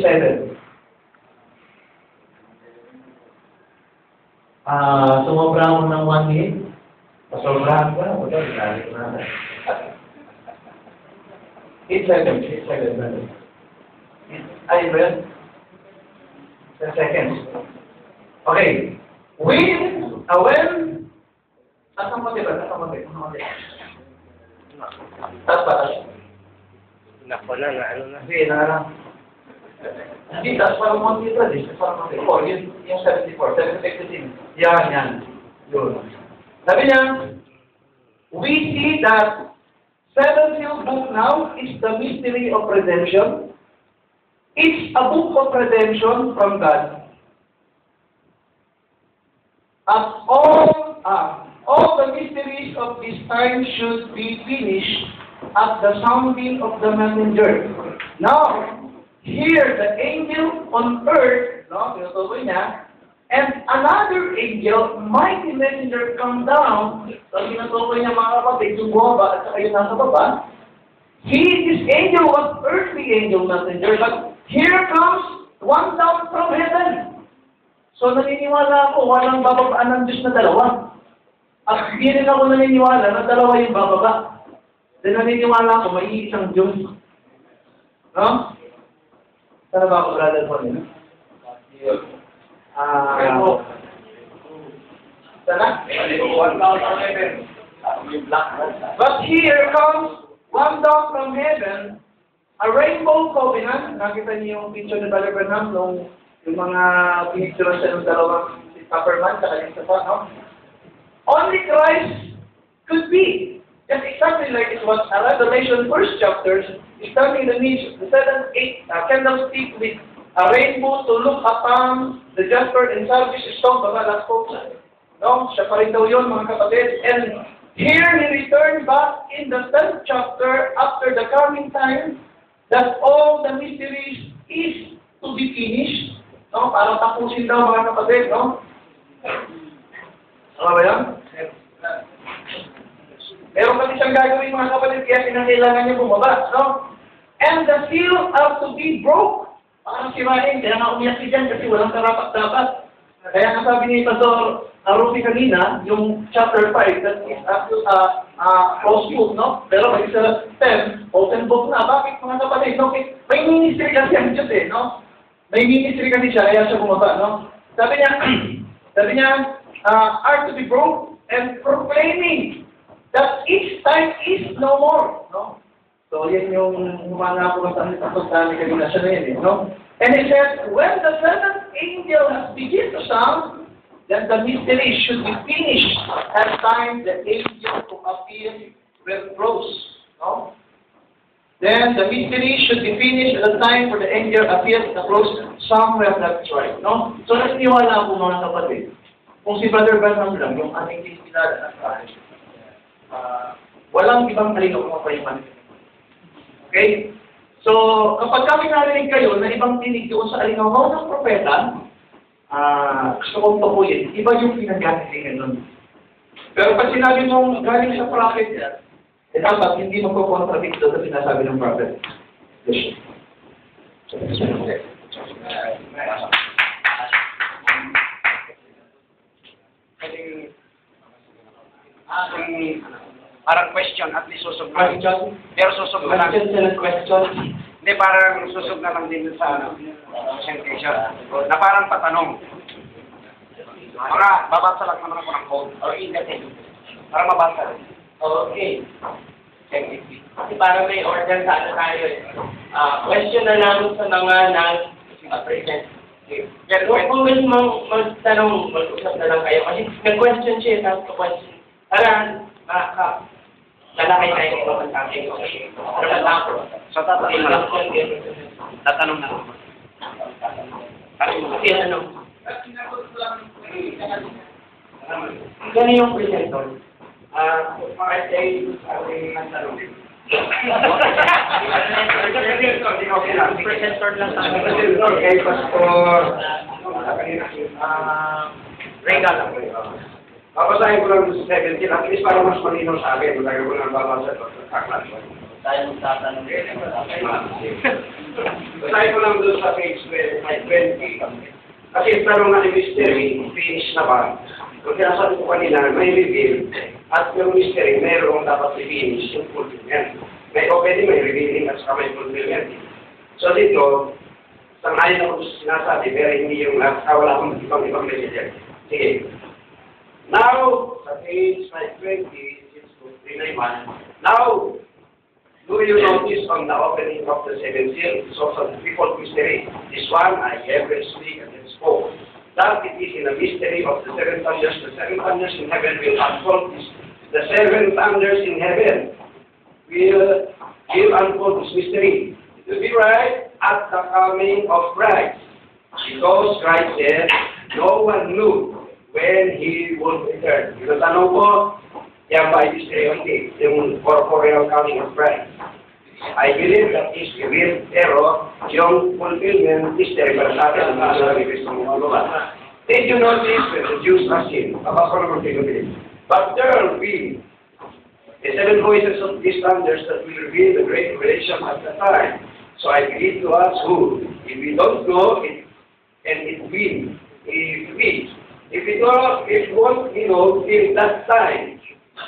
7. Sumobra mo ng 1 hymn. Pasobrahan ko na. Huwag ka, galit na. 8 seconds. Ay, ba yun? 10 seconds. Okay. When, asang mati ba? Tas ba? Nako na, ano na. Sige, hindi, tas parang mati ba? Parang mati. Oh, yung 74, 766. Yan. Yun. Sabi niya, we see that seven-sealed book now is the mystery of redemption. It's a book of redemption from God. And all the mysteries of this time should be finished at the sounding of the messenger. Now, here the angel on earth, no, tinutukoy niya, and another angel, mighty messenger, come down. So, tinutukoy niya mga kapatid, yung bumaba at saka yung nasa baba. This angel was earthly angel messenger, but here comes one down from heaven. So, naniniwala ako, walang bababaan ng Diyos na dalawa. At hindi rin ako naniniwala na dalawa yung bababa. Then naniniwala ako, may isang Diyos. No? Sana ba ako, brother po nila? But here comes one down from heaven, a rainbow covenant. Nakita niyo yung picture ni Brother Bernam nung yung mga pinicturan siya ng dalawang si Pepperman sa kanyang sapat, no? Only Christ could be. Just exactly like it was Revelation first chapters, starting the 7, 8 candlestick with a rainbow to look upon the jasper and sardius stone, last quote, No? Siya pa rin daw yun, mga kapatid. And here he returned back in the 10th chapter after the coming time that all the mysteries is to be finished. No? Para tapusin daw, mga kapatid. No? Ano ba yan? Meron kami siyang gagawin, mga kapatid, kaya pinakailangan niya bumaba. No? And the seal are to be broke. Parang sirain, kaya nga umiyak si Jan kasi walang karapat-dapat. Kaya nga sabi ni Pastor Rufi kanina, yung chapter 5, that is up to close book, no? Pero pag isa 10, open book na. Bakit, mga kapatid? No? May ministry kasi ang Diyos eh, no? May ministry kasi siya, kaya siya bumaba, no? Sabi niya, are to be broke and proclaiming that each time is no more, no? So, yan yung mga po sa amin kanina siya na yun, no? And he said, when the seventh angel has begun to sound, then the mystery should be finished at time the angel to appear will close, no? Then the mystery should be finished at the time for the angel appears to close somewhere that's right, no? So, nasiniwala po mga kapatid, kung si Brother Branham lang, yung ating kinikilala na kahit, walang ibang talino kung mapaliman. Okay? So, kapag kami narinig kayo na ibang tinig doon sa alingaw ng propeta, gusto kong papuyin, iba yung pinag-galingan nun. Pero pag sinabi mong galing sa prophet, dapat hindi magpo-contradict doon sa sinasabi ng prophet. Parang question, at least susog na. Pero susog na lang. Question. Hindi, parang susog na lang din sa presentation. Na parang patanong. Mga babasa lang naman ako ng code or indicate. Para mabasa rin. Okay. Kasi parang may order sa ano tayo eh. Question na lang sa mga nag-present. Kung gusto mong magtanong, mag-usap na lang kayo. Kasi nag-question siya, tapos question. Para, lalaki tayo kung mga sabi ko. Pero matapos. So, tatanong na lang. Tatanong na lang. Kasi ano? Gano'n yung presenter. Presenter lang sa akin. Okay, Pastor. Regal. Babasahin ko lang sa 17, at least para mas malinaw sa akin. Lagay ko lang babasa ito sa kaklas. Tayo magtatanong. Basahin ko lang doon sa page 20. Kasi yung tanong na yung mystery, finish na ba? Kung sinasabi ko kanina, may reveal, at yung mystery, mayroong dapat i-finish yung fulfillment. May opening, may revealing, at saka may fulfillment. So dito, sangayon ako sa sinasabi, pero hindi yung wala akong ibang message. Sige. Now, sa page 520, now, do you notice on the opening of the seven seals, it's also the threefold mystery. This one, I ever speak and then spoke. That it is in the mystery of the seven thunders. The seven thunders in heaven will unfold this. The seven thunders in heaven will unfold this mystery. It will be right at the coming of Christ. Because Christ said, no one knew when he would return. Yung tanong ko, yan ba ay mystery only, yung corporeal coming of Christ. I believe that is real, pero yung fulfillment mystery para sa atin ang nasa ni Kristo ng mga. Did you notice when the Jews asked him, but there will be the seven voices of these thunders that will reveal the great revelation at the time. So I believe to us who, if we don't know it, and it will, if we won't, till that time,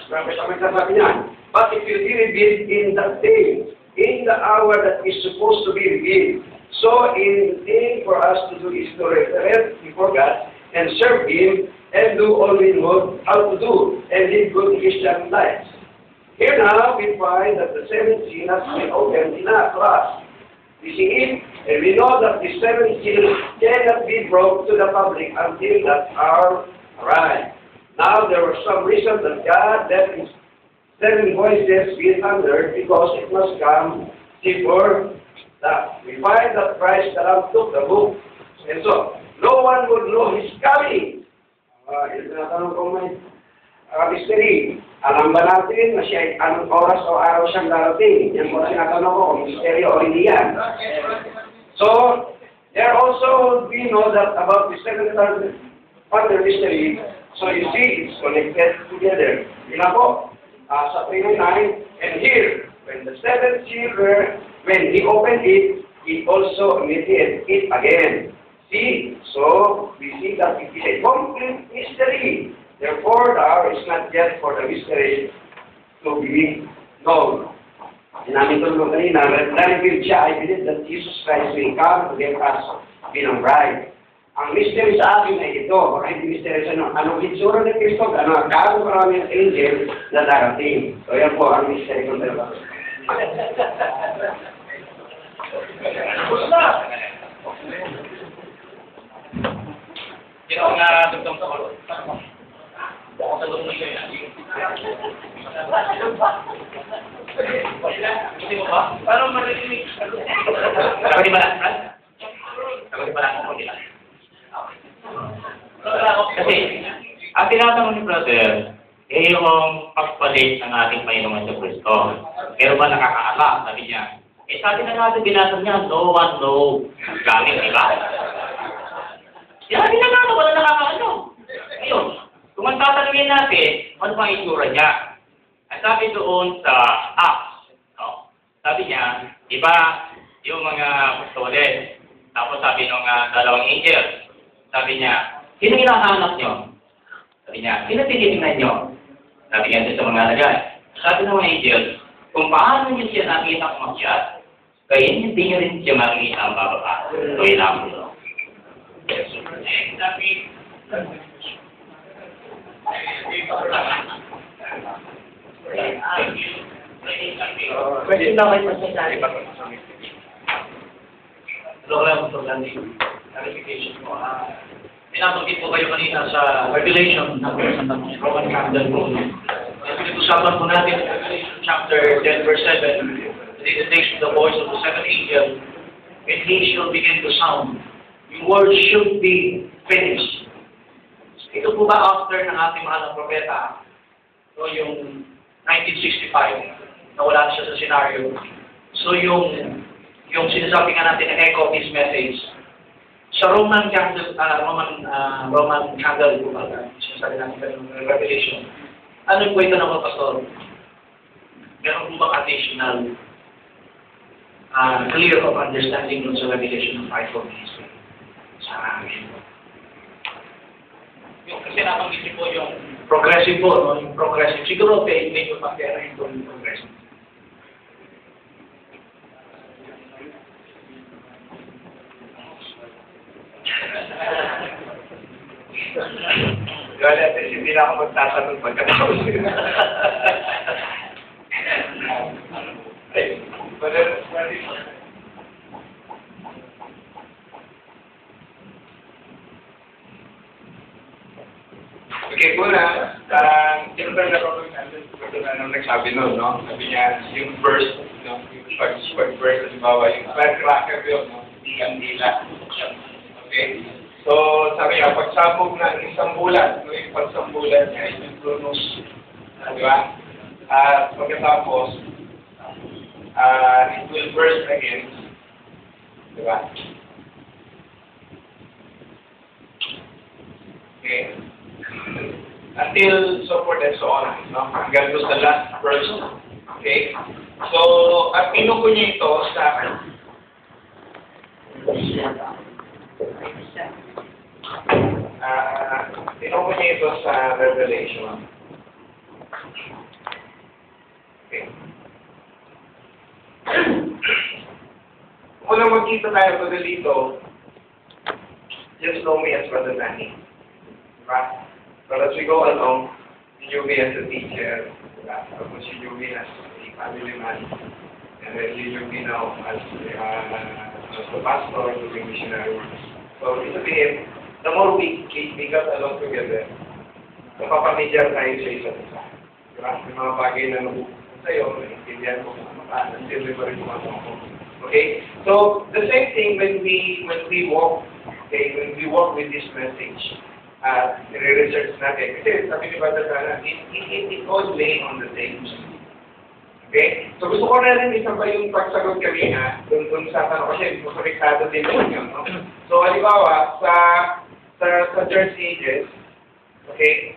but it will be revealed in that day, in the hour that is supposed to be revealed. So, in the thing for us to do is to reverence before God and serve Him and do all we know how to do and live good Christian lives. Here now we find that the seventh seal has been opened enough to us. We see it, and we know that the seventh seal cannot be brought to the public until that hour arrives. Now there was some reason that God let His seven voices be thundered because it must come before that. We find that Christ the Lamb took the book, and so no one would know His coming Tinatanong ko may mystery. Alam ba natin na siya anong oras o araw siyang darating? Yan po tinatanong ko, mystery o hindi yan. So, there also, we know that about the second part of mystery, so you see, it's connected together. Yun na po, sa 3:9, and here, when the seventh seal, when he opened it, he also emitted it again. See, so we see that it is a complete mystery. Therefore, the hour is not yet for the mystery to be known. Sinabi ko naman kanina, na-reveal siya, I believe that Jesus Christ will come to get us bilang bride. Ang mystery sa akin ay ito, baka hindi mystery sa anong itsura ni Kristo, ano, kaano marami ng angel na darating. So yan po ang mystery ko dalawa. Yung dugtong sa ulo. Baka sa dugtong siya yan. Gusto mo ba? Paano marinig? Sabi ba lang? Sabi ba lang kung ilan? Kasi, ang tinatanong ni brother, yung pagpalit ng ating Panginoon sa Kristo. Pero ba nakakaalam? Sabi niya. Sabi na natin, binasa niya, no one knows. Galing, di ba? Sabi na natin, wala nakakaano. Ngayon, kung ang tatanungin natin, ano bang itsura niya? At sabi doon sa Acts, no? Sabi niya, di ba, yung mga apostoles, tapos sabi ng dalawang angels, sabi niya, sino hinahanap niyo? Sabi niya, sino tinitingnan niyo? Sabi niya sa mga alagad. Sabi ng mga angels, kung paano niyo siya nakita umakyat, kaya hindi niyo rin siya makikita ang bababa. So, ilang mo. Question na kayo masasabi ba? Hello, Dr. Landy. Clarification po. Pinabanggit po kayo kanina sa Revelation na Roman candle po. Pinag-usapan po natin Revelation chapter 10 verse 7. It takes the voice of the second angel, and he shall begin to sound. Yung word should be finished. Ito po ba after ng ating mahal na propeta, so yung 1965, nawala siya sa senaryo. So yung sinasabi nga natin na echo of his message, sa Roman candle po ba, sinasabi natin ng Revelation, ano po ito ng mga pastor? Meron po ba additional clear of understanding dun sa Revelation ng 5 of history sa amin? Yung kasi nabanggit niyo po yung Progressive po, no? Yung progressive. Siguro, medyo pag-era yung progressive. Gala, hindi na ako magtatanong pagkatapos. Okay, una, siyempre na ako nung nagsabi nun, no? Sabi niya, yung verse, no? Yung pag-verse, halimbawa, yung firecracker yun, no? Dila. Okay? So, sabi niya, pagsabog na isang bulan, no? Yung pagsambulan niya, yung Kronos, di ba? At pagkatapos, it will burst again, di ba? Okay? Until so forth and so on, no? Hanggang doon sa last verse. Okay? So, at pinuko niya ito sa pinuko niya ito sa Revelation. Okay. Kung lang magkita tayo pa dito, just know me as Brother Danny. Diba? But as we go along, you me as a teacher, tapos you me as a family man, and then you me now as the pastor, the missionary. So, ito sabihin, the more we got along together, napapamidyar tayo sa isa't isa. Diba? May mga bagay na nabubukan sa'yo, naiintindihan mo kung ano, until pa rin kumatong ko. Okay? So, the same thing when we walk, okay, when we walk with this message, nire-research natin. Kasi sabi ni Brother Branham, it all lay on the table. Okay? So gusto ko na rin isang ba yung pagsagot kanina, dun sa tanong kasi musuliktado din yun. No? So halimbawa, sa church ages, okay,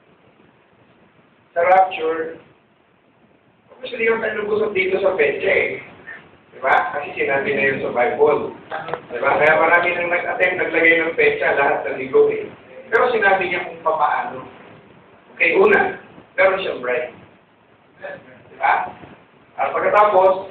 sa rapture, actually yung nag-usap dito sa petsa eh. Diba? Kasi sinabi na yun sa Bible. Diba? Kaya marami nang nag-attempt, naglagay ng petsa, lahat ng ligo eh. Pero sinabi niya kung paano. Okay, una, meron siyang bride. Diba? Pagkatapos,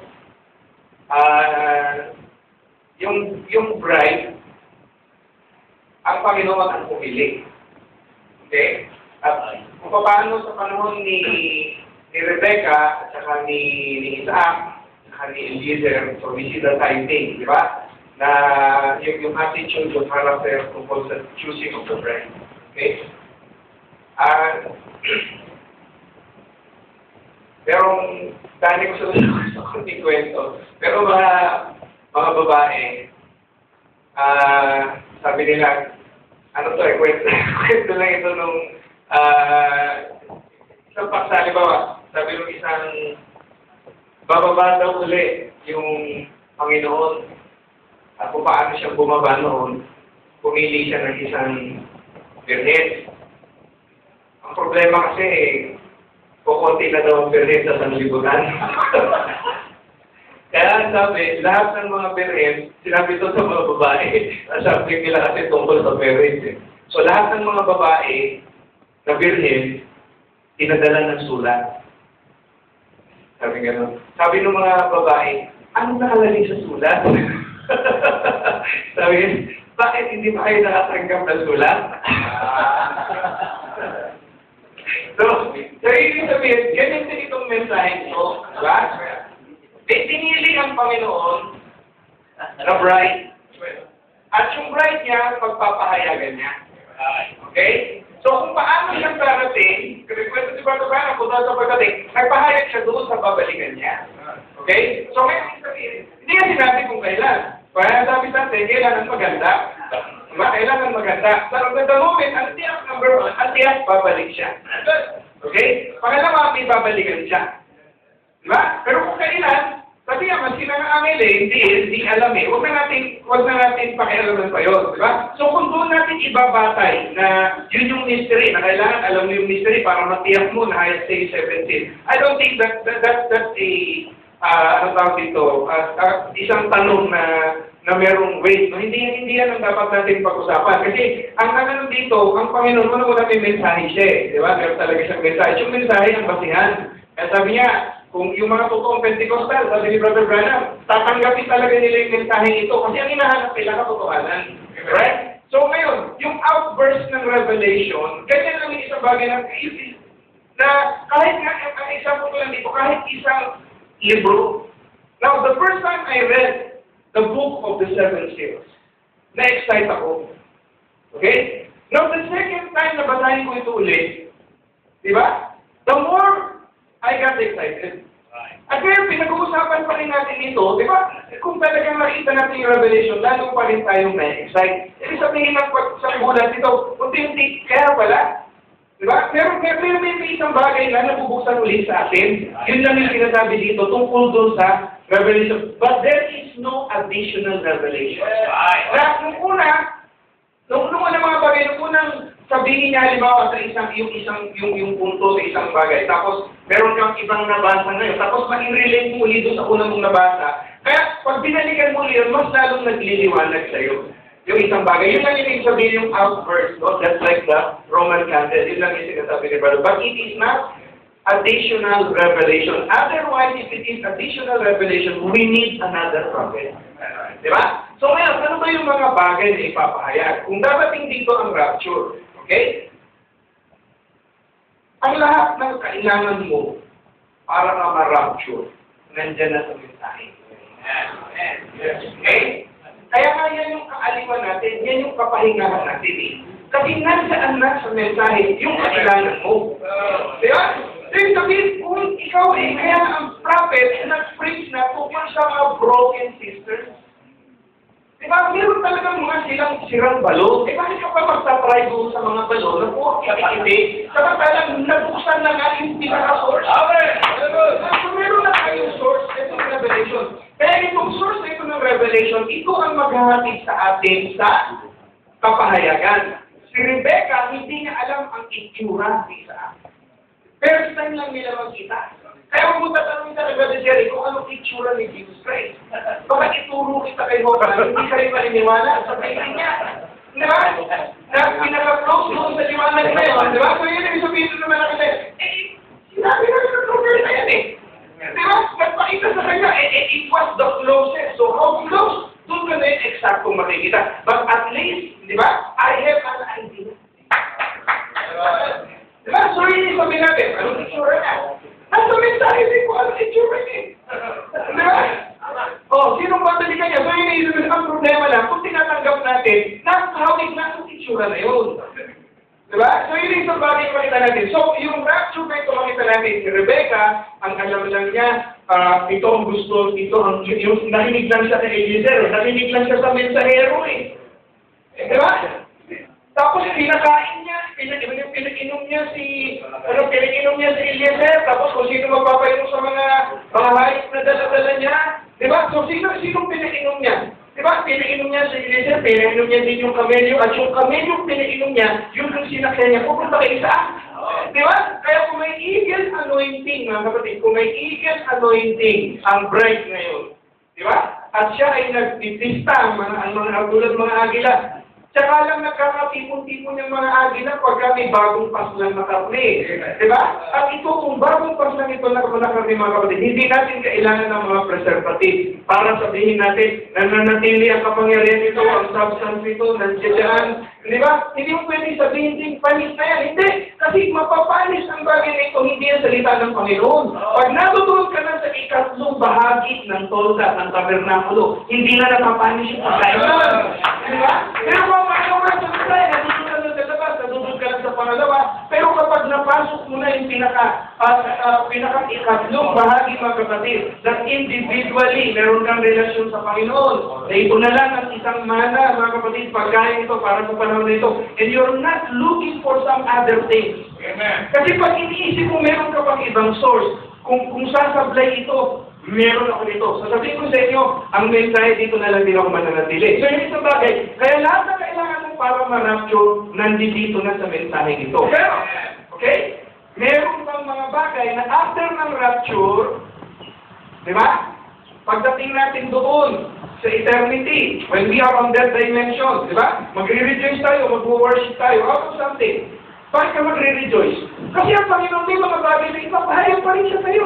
yung bride, ang Panginoon ang pumili. Okay? At kung paano sa panahon ni Rebecca at saka ni Isaac, at ni Eliezer, so we see the tithing, di ba? Na yung attitude, yung character tungkol sa choosing of the bride. Okay? Pero, dahil ko sa kunting kwento, pero mga babae, sabi nila, ano to eh, kwento lang ito nung isang paksa, halimbawa, sabi nung isang bababa daw uli yung Panginoon at kung paano siya bumaba noon, pumili siya ng isang birhen. Ang problema kasi, kukunti na daw ang birhen sa sanlibutan. Kaya sabi, lahat ng mga birhen, sinabi ito sa mga babae, ang subject nila kasi tungkol sa marriage. Eh. So lahat ng mga babae na birhen, tinadala ng sulat. Sabi gano'n. Sabi ng mga babae, ano nakalagay sa sulat? Sabi, bakit hindi pa kayo nakatanggap ng sulat? So ibig sabihin, ganyan din itong mensahe ko. Diba? Pinili ang Panginoon na bride. At yung bride niya, pagpapahayagan niya. Okay? So kung paano siya darating, kasi kwento si Brother Branham, kung sa pagdating, nagpahayag siya doon sa babalikan niya. Okay? So ngayon sabihin, hindi niya sinabi kung kailan. Kaya sabi sa atin, kailangan maganda. Diba? Kailangan maganda. Pero the moment, ang tiyak number 1, ang tiyak, babalik siya. Okay? Pangalawa, may babalikan siya. Diba? Pero kung kailan, sabi naman, sila nga angel eh, hindi alam eh. Huwag na natin pakialaman pa yun, di ba? So kung doon natin ibabatay na yun yung mystery, na kailangan alam mo yung mystery para matiyak mo na I say 17. I don't think that's a, ano tawag dito, isang tanong na merong weight. No? Hindi yan ang dapat natin pag-usapan. Kasi ang ano dito, ang Panginoon, wala may mensahe siya eh, di ba? Meron talaga siyang mensahe. Yung mensahe ang basihan. Kaya sabi niya, kung yung mga totoong Pentecostal, sabi ni Brother Branham, tatanggapin talaga nila yung mensahe ito kasi ang hinahanap nila katotohanan. Right? So ngayon, yung outburst ng revelation, ganyan lang yung isang bagay na kahit nga, ang isang po lang dito, kahit isang libro. Now, the first time I read the book of the seven seals, na-excite ako. Okay? Now, the second time na basahin ko ito ulit, di ba? The more I got excited. At kaya pinag-uusapan pa rin natin ito, di ba? Kung talagang nakita natin yung revelation, lalo pa rin tayong na-excite. Ibig sabihin ng pagsagulat ito, unti-unti, kaya pala, di ba? Pero may isang bagay na nabubuksan ulit sa atin. Yun lang yung sinasabi dito, tungkol doon sa revelation. But there is no additional revelation. Na, nung mga bagay, nung unang sabihin niya, halimbawa, sa yung punto sa isang bagay, tapos meron kang ibang nabasa ngayon, tapos ma-relate mo ulit doon sa unang mong nabasa. Kaya, pag binalikan mo yun, mas lalong nagliliwanag sa'yo. Yung isang bagay, yun lang yung sabihin yung outburst, no? Just like the Roman candle, yun lang yung sinasabi ni Brother. But it is not additional revelation. Otherwise, if it is additional revelation, we need another prophet. Di ba? So ngayon, ano ba yung mga bagay na ipapahayag? Kung darating dito ang rapture, okay? Ang lahat ng kailangan mo para ka ma-rapture, nandyan na sa mensahe. Okay? Kaya nga yan yung kaaliwan natin, yan yung kapahingahan natin eh. Kasi nasaan na sa mensahe yung kailangan mo. Diba? Then sabihin, kung ikaw eh, kaya ang prophet nag-preach na tungkol sa mga broken sisters. Diba, meron talagang mga sirang balon. Bakit ka pa magta-try doon sa mga balon na puro kiti-kiti? Samantalang nabuksan na nga yung pinaka-source. So, meron na tayong source, ito ng Revelation. Kaya itong source na ito ng Revelation, ito ang maghahatid sa atin sa kapahayagan. Si Rebecca, hindi niya alam ang itsura ni Isaac. First time lang nila magkita. Kaya huwag mo tatanungin talaga si Jerry kung anong itsura ni Jesus Christ. Baka ituro kita kay Hogan, hindi ka rin paniniwala sa painting niya. Di ba? Na pinaka-close doon sa liwanag na yun. Di ba? So yun yung sabihin naman natin. Sinabi na yung closer na yan eh. Di ba? Nagpakita sa kanya, it was the closest. So how close? Doon ka na yung eksaktong makikita. But at least, di ba? I have an idea. Di ba? So yun yung sabihin natin. Anong itsura niya? Nasa mensahe din ko, anong itsura niya? Di ba? Sinong madali ka niya? So yun yung isipin, ang problema lang, kung tinatanggap natin, nakahawig na ang itsura na yun. Di ba? So yun yung isang bagay makita natin. So yung rapture ba ito makita natin, si Rebecca, ang alam lang niya, ito ang gusto, ito ang, yung nakinig lang siya kay Eliezer, nakinig lang siya sa mensahero eh. Di ba? Tapos pinakain niya, pinag-inom niya si Eliezer, tapos kung sino magpapainom sa mga hayop na dala-dala niya, di ba? So sinong pinag-inom niya? Di ba? Pinag-inom niya si Eliezer, pinag-inom niya din yung kamelyo, at yung kamelyo pinag-inom niya, yun yung sinakyan niya, pupunta kay Isaac. Di ba? Kaya kung may eagle anointing, mga kapatid, kung may eagle anointing, ang bride ngayon, di ba? At siya ay nagtitista, tulad mga agila. Tsaka lang nagkakatipon-tipon yung mga agila pagka may bagong paslang na karne. Diba? At ito, kung bagong paslang ito na karne, mga kapatid, hindi natin kailangan ng mga preservative para sabihin natin na nanatili ang kapangyarihan nito, ang substance nito, nandiyan. Diba? Hindi mo pwede sabihin din, panis na yan. Hindi. Kasi mapapanis ang bagay na ito, hindi ang salita ng Panginoon. Pag natutulog ka na sa ikatlong bahagi ng tolda, ng tabernakulo, hindi na napapanis yung pagkain. Diba? Pero kung ano ka sa pagkain, natutulog ka na sa labas, natutulog ka na sa pangalawa, pero kapag napasok mo na yung pinaka-ikatlong bahagi, mga kapatid, that individually, meron kang relasyon sa Panginoon, na ito na lang ang isang mana, mga kapatid, pagkain ito para sa panahon na ito, and you're not looking for some other things. Amen. Kasi pag iniisip mo, meron ka pang ibang source, kung sasablay ito, meron ako dito. Sasabihin ko sa inyo, ang mensahe dito na lang din ako mananatili. So yun isang bagay, kaya lahat na kailangan mo para ma-rapture, nandito na sa mensahe nito. Pero, okay, meron pang mga bagay na after ng rapture, di ba? Pagdating natin doon, sa eternity, when we are on that dimension, di ba? Magre-rejoice tayo, mag-worship tayo, out of something. Bakit ka magre-rejoice? Kasi ang Panginoon may mga bagay na ipapahayag pa rin siya sa'yo.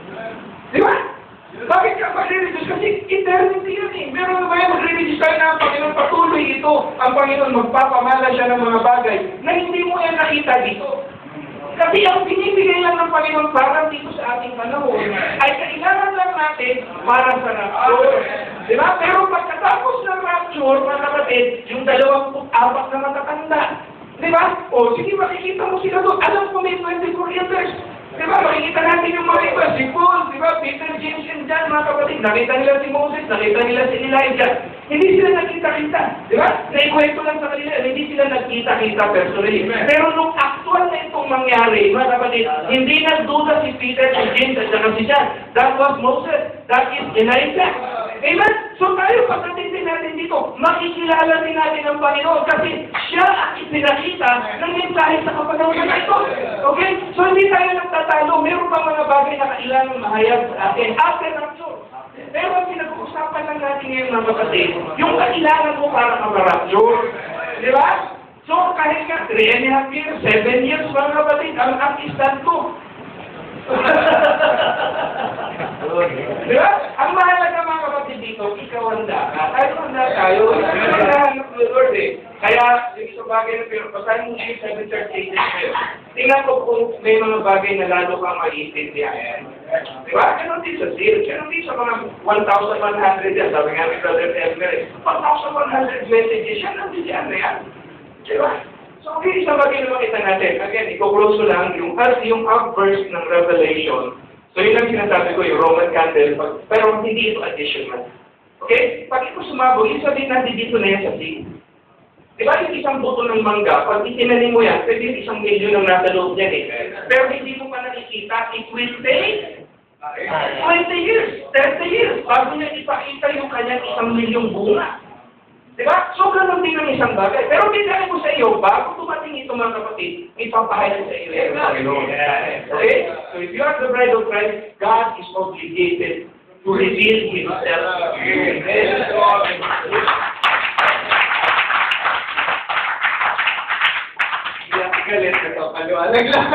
Di ba? Bakit ka magre-rejoice? Kasi eternity yun eh. Meron na ba yan magre-rejoice tayo na ang Panginoon patuloy ito, ang Panginoon magpapamala siya ng mga bagay na hindi mo yan nakita dito. Kasi ang binibigay lang ng Panginoon para dito sa ating panahon ay kailangan lang natin para sa rapture. Di ba? Pero pagkatapos ng rapture, mga kapatid, yung 24 na matatanda. Di ba? O, sige, makikita mo sila doon. Alam ko may 24 elders. Di ba? Makikita natin yung mga iba. Si Paul, di ba? Peter, James, and John, mga kapatid. Nakita nila si Moses, nakita nila si Elijah. Hindi sila nagkita-kita. Di ba? Naikwento lang sa kanila, hindi sila nagkita-kita personally. Pero nung actual na itong mangyari, mga kapatid, hindi nagduda si Peter, si James, at saka si John. That was Moses. That is Elijah. Amen? So tayo, pagdating din natin dito, makikilala din natin ang Panginoon kasi siya ang ipinakita ng mensahe sa kapanahonan na ito. Okay? So hindi tayo nagtatalo. Meron pa mga bagay na kailangan mahayag sa atin after rapture. Pero ang pinag-uusapan lang natin ngayon, mga kapatid, yung kailangan mo para ka-rapture. Di ba? So kahit ka 3.5 years, 7 years, mga kapatid, ang stand ko. Di ba? Ang mahalaga, mga kapatid, dito, ikaw handa ka. Tayo. Hinahanap ng Lord eh. Kaya, yung isang bagay na pero, basahin mo siya 7:38 kayo. Tingnan ko kung may mga bagay na lalo kang maiintindihan. Di ba? Ganon din sa zero. Ganon din sa mga 1,100 yan. Sabi nga ni Brother Elmer, 1,100 messages yan. Nandun yan na yan. Di ba? So, okay, isang bagay na makita natin. Again, ikukulong ko lang yung verse ng Revelation. So, yun ang sinasabi ko, yung Roman candle, pero hindi ito additional. Okay? Pag ito sumabog, ibig sabihin nandito na yan sa seed. Di ba yung isang buto ng mangga, pag itinanim mo yan, pwede yung 1 milyon ang nasa loob niyan eh. Pero hindi mo pa nakikita, it will take 20 years, 30 years, bago niya ipakita yung kanyang 1 milyong bunga. Di ba? Sobrang lang din ng isang bagay. Pero bigyan ko sa iyo, bago tumating ito mga kapatid, ipapahayag sa iyo. Okay? So if you are the bride of Christ, God is obligated to reveal Himself to you. Galit ka to, paliwanag lang.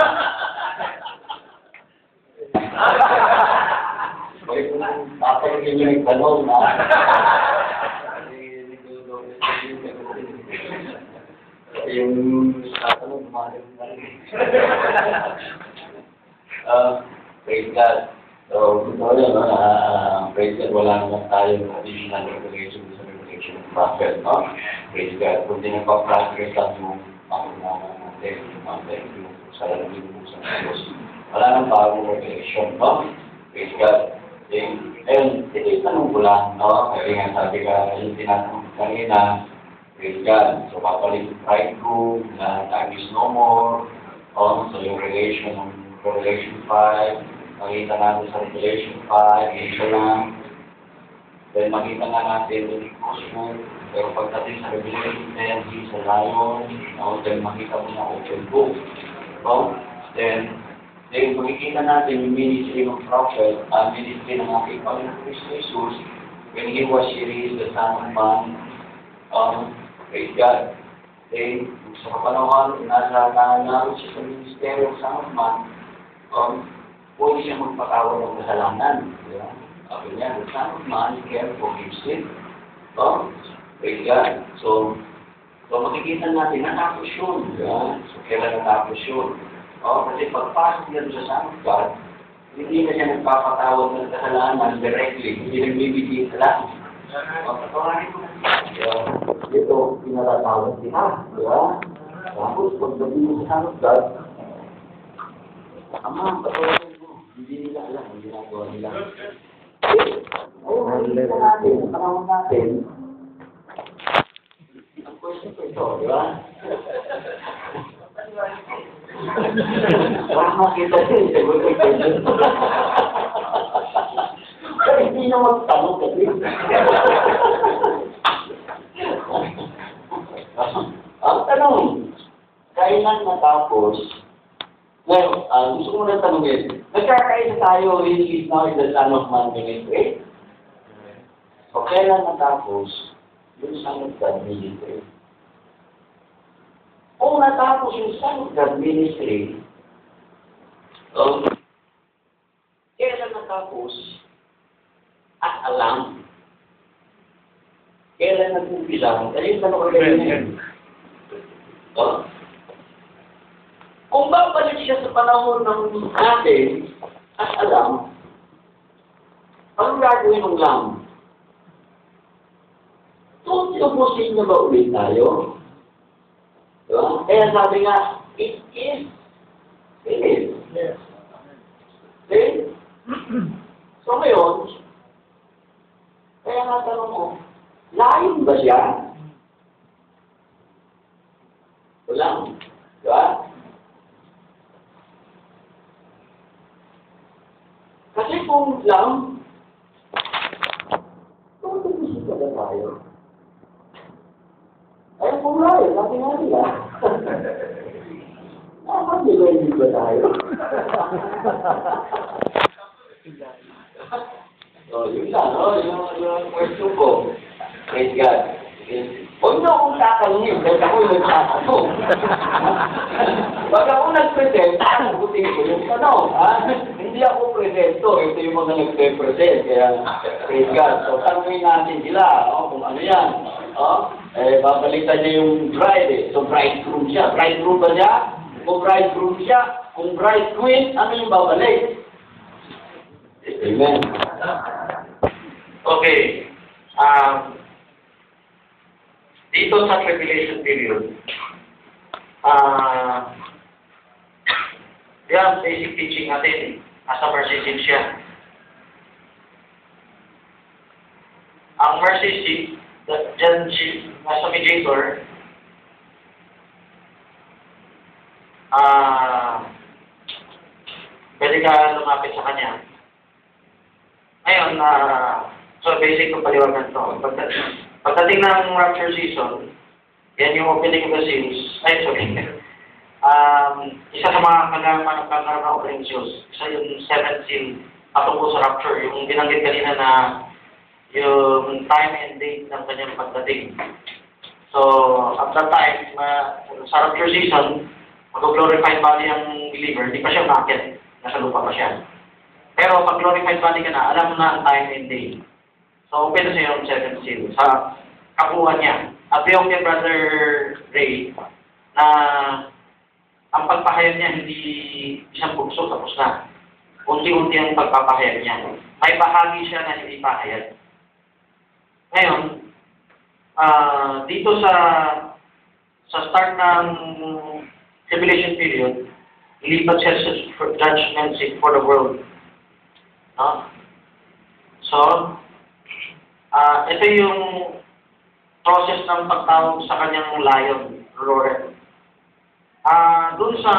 Ay, kung tatanungin niyo yung tanong na. Yung tatanong, umalim na rin. Praise God. So, gusto ko yun, praise God, wala naman tayong additional revelation sa revelation of prophet, no? Praise God. Kung di nagpa-practice lang yung makunaman natin, yung sa lalagin mo sa Diyos. Wala nang bagong revelation, no? Praise God. Ayun, itanong ko lang, no? Kasi nga sabi ka, yung tinatanong kanina, praise God. So, papalit yung bridegroom, na time is no more. So, yung Revelation 5, makita natin sa Revelation 5, ito lang. Then, makita nga natin yung Cosmo. Pero pagdating sa Revelation 10, he's a lion. Then, makita mo na open book. Then, makikita natin yung ministry ng prophet, ministry ng aking Panginoon Kristo Jesus, when he was raised the Son of Man, praise God. Then, sa kapanahon, naroon siya sa ministry ng Son of Man, pwede siya magpatawad ng kasalanan. Sabi niya, the Son of Man can forgive sin. Praise God. So makikita natin, natapos yun. So, kailan natapos yun? Kasi pagpasok niya sa Son of God, hindi na siya nagpapatawad ng kasalanan directly. Hindi nagbibigay sa lahat. Patawarin mo na. Dito, pinatatawad sila. Tapos, pagdating mo sa Son of God, Ama, patawarin mo. Hindi nila alam, hindi ginagawa nila. Nakikita natin, sa panahon natin, ang question ko ito, di ba? Para makita din, sagot ko ito. Pero hindi na magtanong kasi. Ang tanong, kailan natapos? Ngayon, gusto ko muna tanongin, nagkakaisa tayo, which is now in the Son of Man ministry? So, kailan natapos yung Son of God ministry? Kung natapos yung Son of God ministry, kailan natapos at alam? Kailan nag-umpisa? Kasi yung tanong ko ganyan. Kung babalik siya sa panahon ng natin at alam, anong gagawin ng lam? Tutubusin niya ba ulit tayo? Diba? Kaya sabi nga, it is finished. Yes. Okay? So ngayon, kaya nga tanong mo, layon ba siya? Wala. Diba? Kasi kung lang, tutubusin ka ba tayo? Ay, kung layo, sabi nga nila. Hindi ba tayo? So, yun lang, no? Yung question ko. Praise God. Huwag na akong tatanungin, dahil ako yung nagtatanong. Pag ako nag-present, sagutin ko yung tanong. Hindi ako presento, ito yung mga nag-present. Kaya, praise God. So, tanungin natin sila, kung ano yan. Babalikan niya yung bride. So, bridegroom siya. Bridegroom ba siya? Kung bridegroom siya, kung bride queen, ano yung babalik? Amen. Okay. Dito sa tribulation period, yan, basic teaching natin, nasa verse 6 siya. ang mercy seat, dyan nasa mediator, pwede ka lumapit sa kanya. Ngayon, so basic kong paliwagan to. Pagdating ng rapture season, yan yung opening of the seals. Ay, sorry. Isa sa mga kaganapan ng opening seals, isa yung 7th seal patungkol sa rapture. Yung binanggit kanina na yung time and date ng kanyang pagdating. So, at that time, sa rapture season, mag-glorified body ang believer, hindi pa siya umakit. Nasa lupa pa siya. Pero pag glorified body ka na, alam mo na ang time and date. So, open na siya yung 7th seal sa kabuuan niya. At yung kay Brother Ray, na ang pagpahayag niya hindi isang bugso, tapos na. Unti-unti ang pagpapahayag niya. May bahagi siya na hindi pahayag. Ngayon, dito sa start ng tribulation period, ilipat siya sa judgment seat for the world. No? So, ito yung process ng pagtawag sa kanyang lion, roarer. Doon sa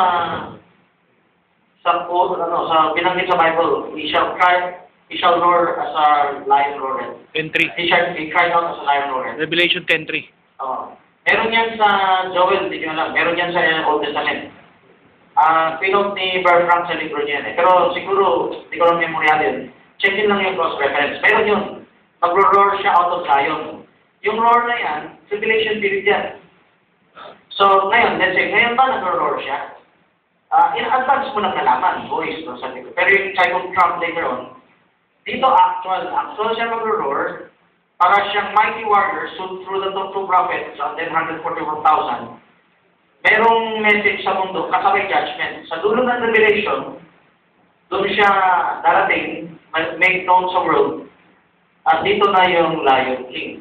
binanggit sa Bible, he shall roar as a lion roarer. 10:3. He cried out as a lion roarer. Revelation 10:3. Meron yan sa Joel, hindi ko alam. Meron yan sa Old Testament. Pinot ni Brother Frank sa libro niya. Pero siguro, hindi ko lang memorial yun. Check in lang yung cross-reference. Meron yun. Mag-roar siya out of Zion. Yung roar na yan, tribulation period yan. So, ngayon, let's say, ngayon ba nag-roar siya? In advance mo nang nalaman, voice, no, sabi ko. Pero yung type of Trump later on, dito actual siya mag-roar, para siyang mighty warrior, so through the two prophets, and then 141,000. Merong message sa mundo, kasabay judgment. Sa dulo ng Revelation, doon siya darating, make known sa world, at dito na yung Lion King.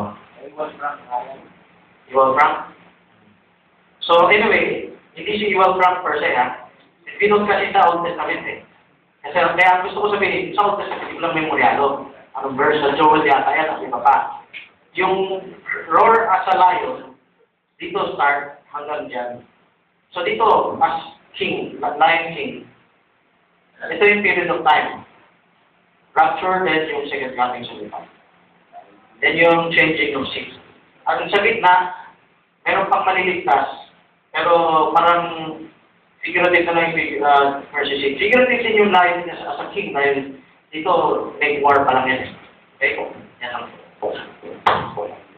Ewell Frank. So anyway, hindi si Ewell Frank per se, ha? Pinod kasi sa Old Testament, eh. Kasi kaya gusto ko sabihin, sa Old Testament, hindi ko lang memoryado. Anong verse sa Joel yata yan, at iba pa. Yung roar as a lion, dito start hanggang dyan. So dito, as king, lion king, ito yung period of time. Rapture, then yung second coming sa lupa. Then yung changing of seats. At sa gitna, meron pang maliligtas, pero parang figurative na lang yung mercy seat. Figurative din yung lion as a king dahil dito, may war pa lang yan. Okay? Yan lang.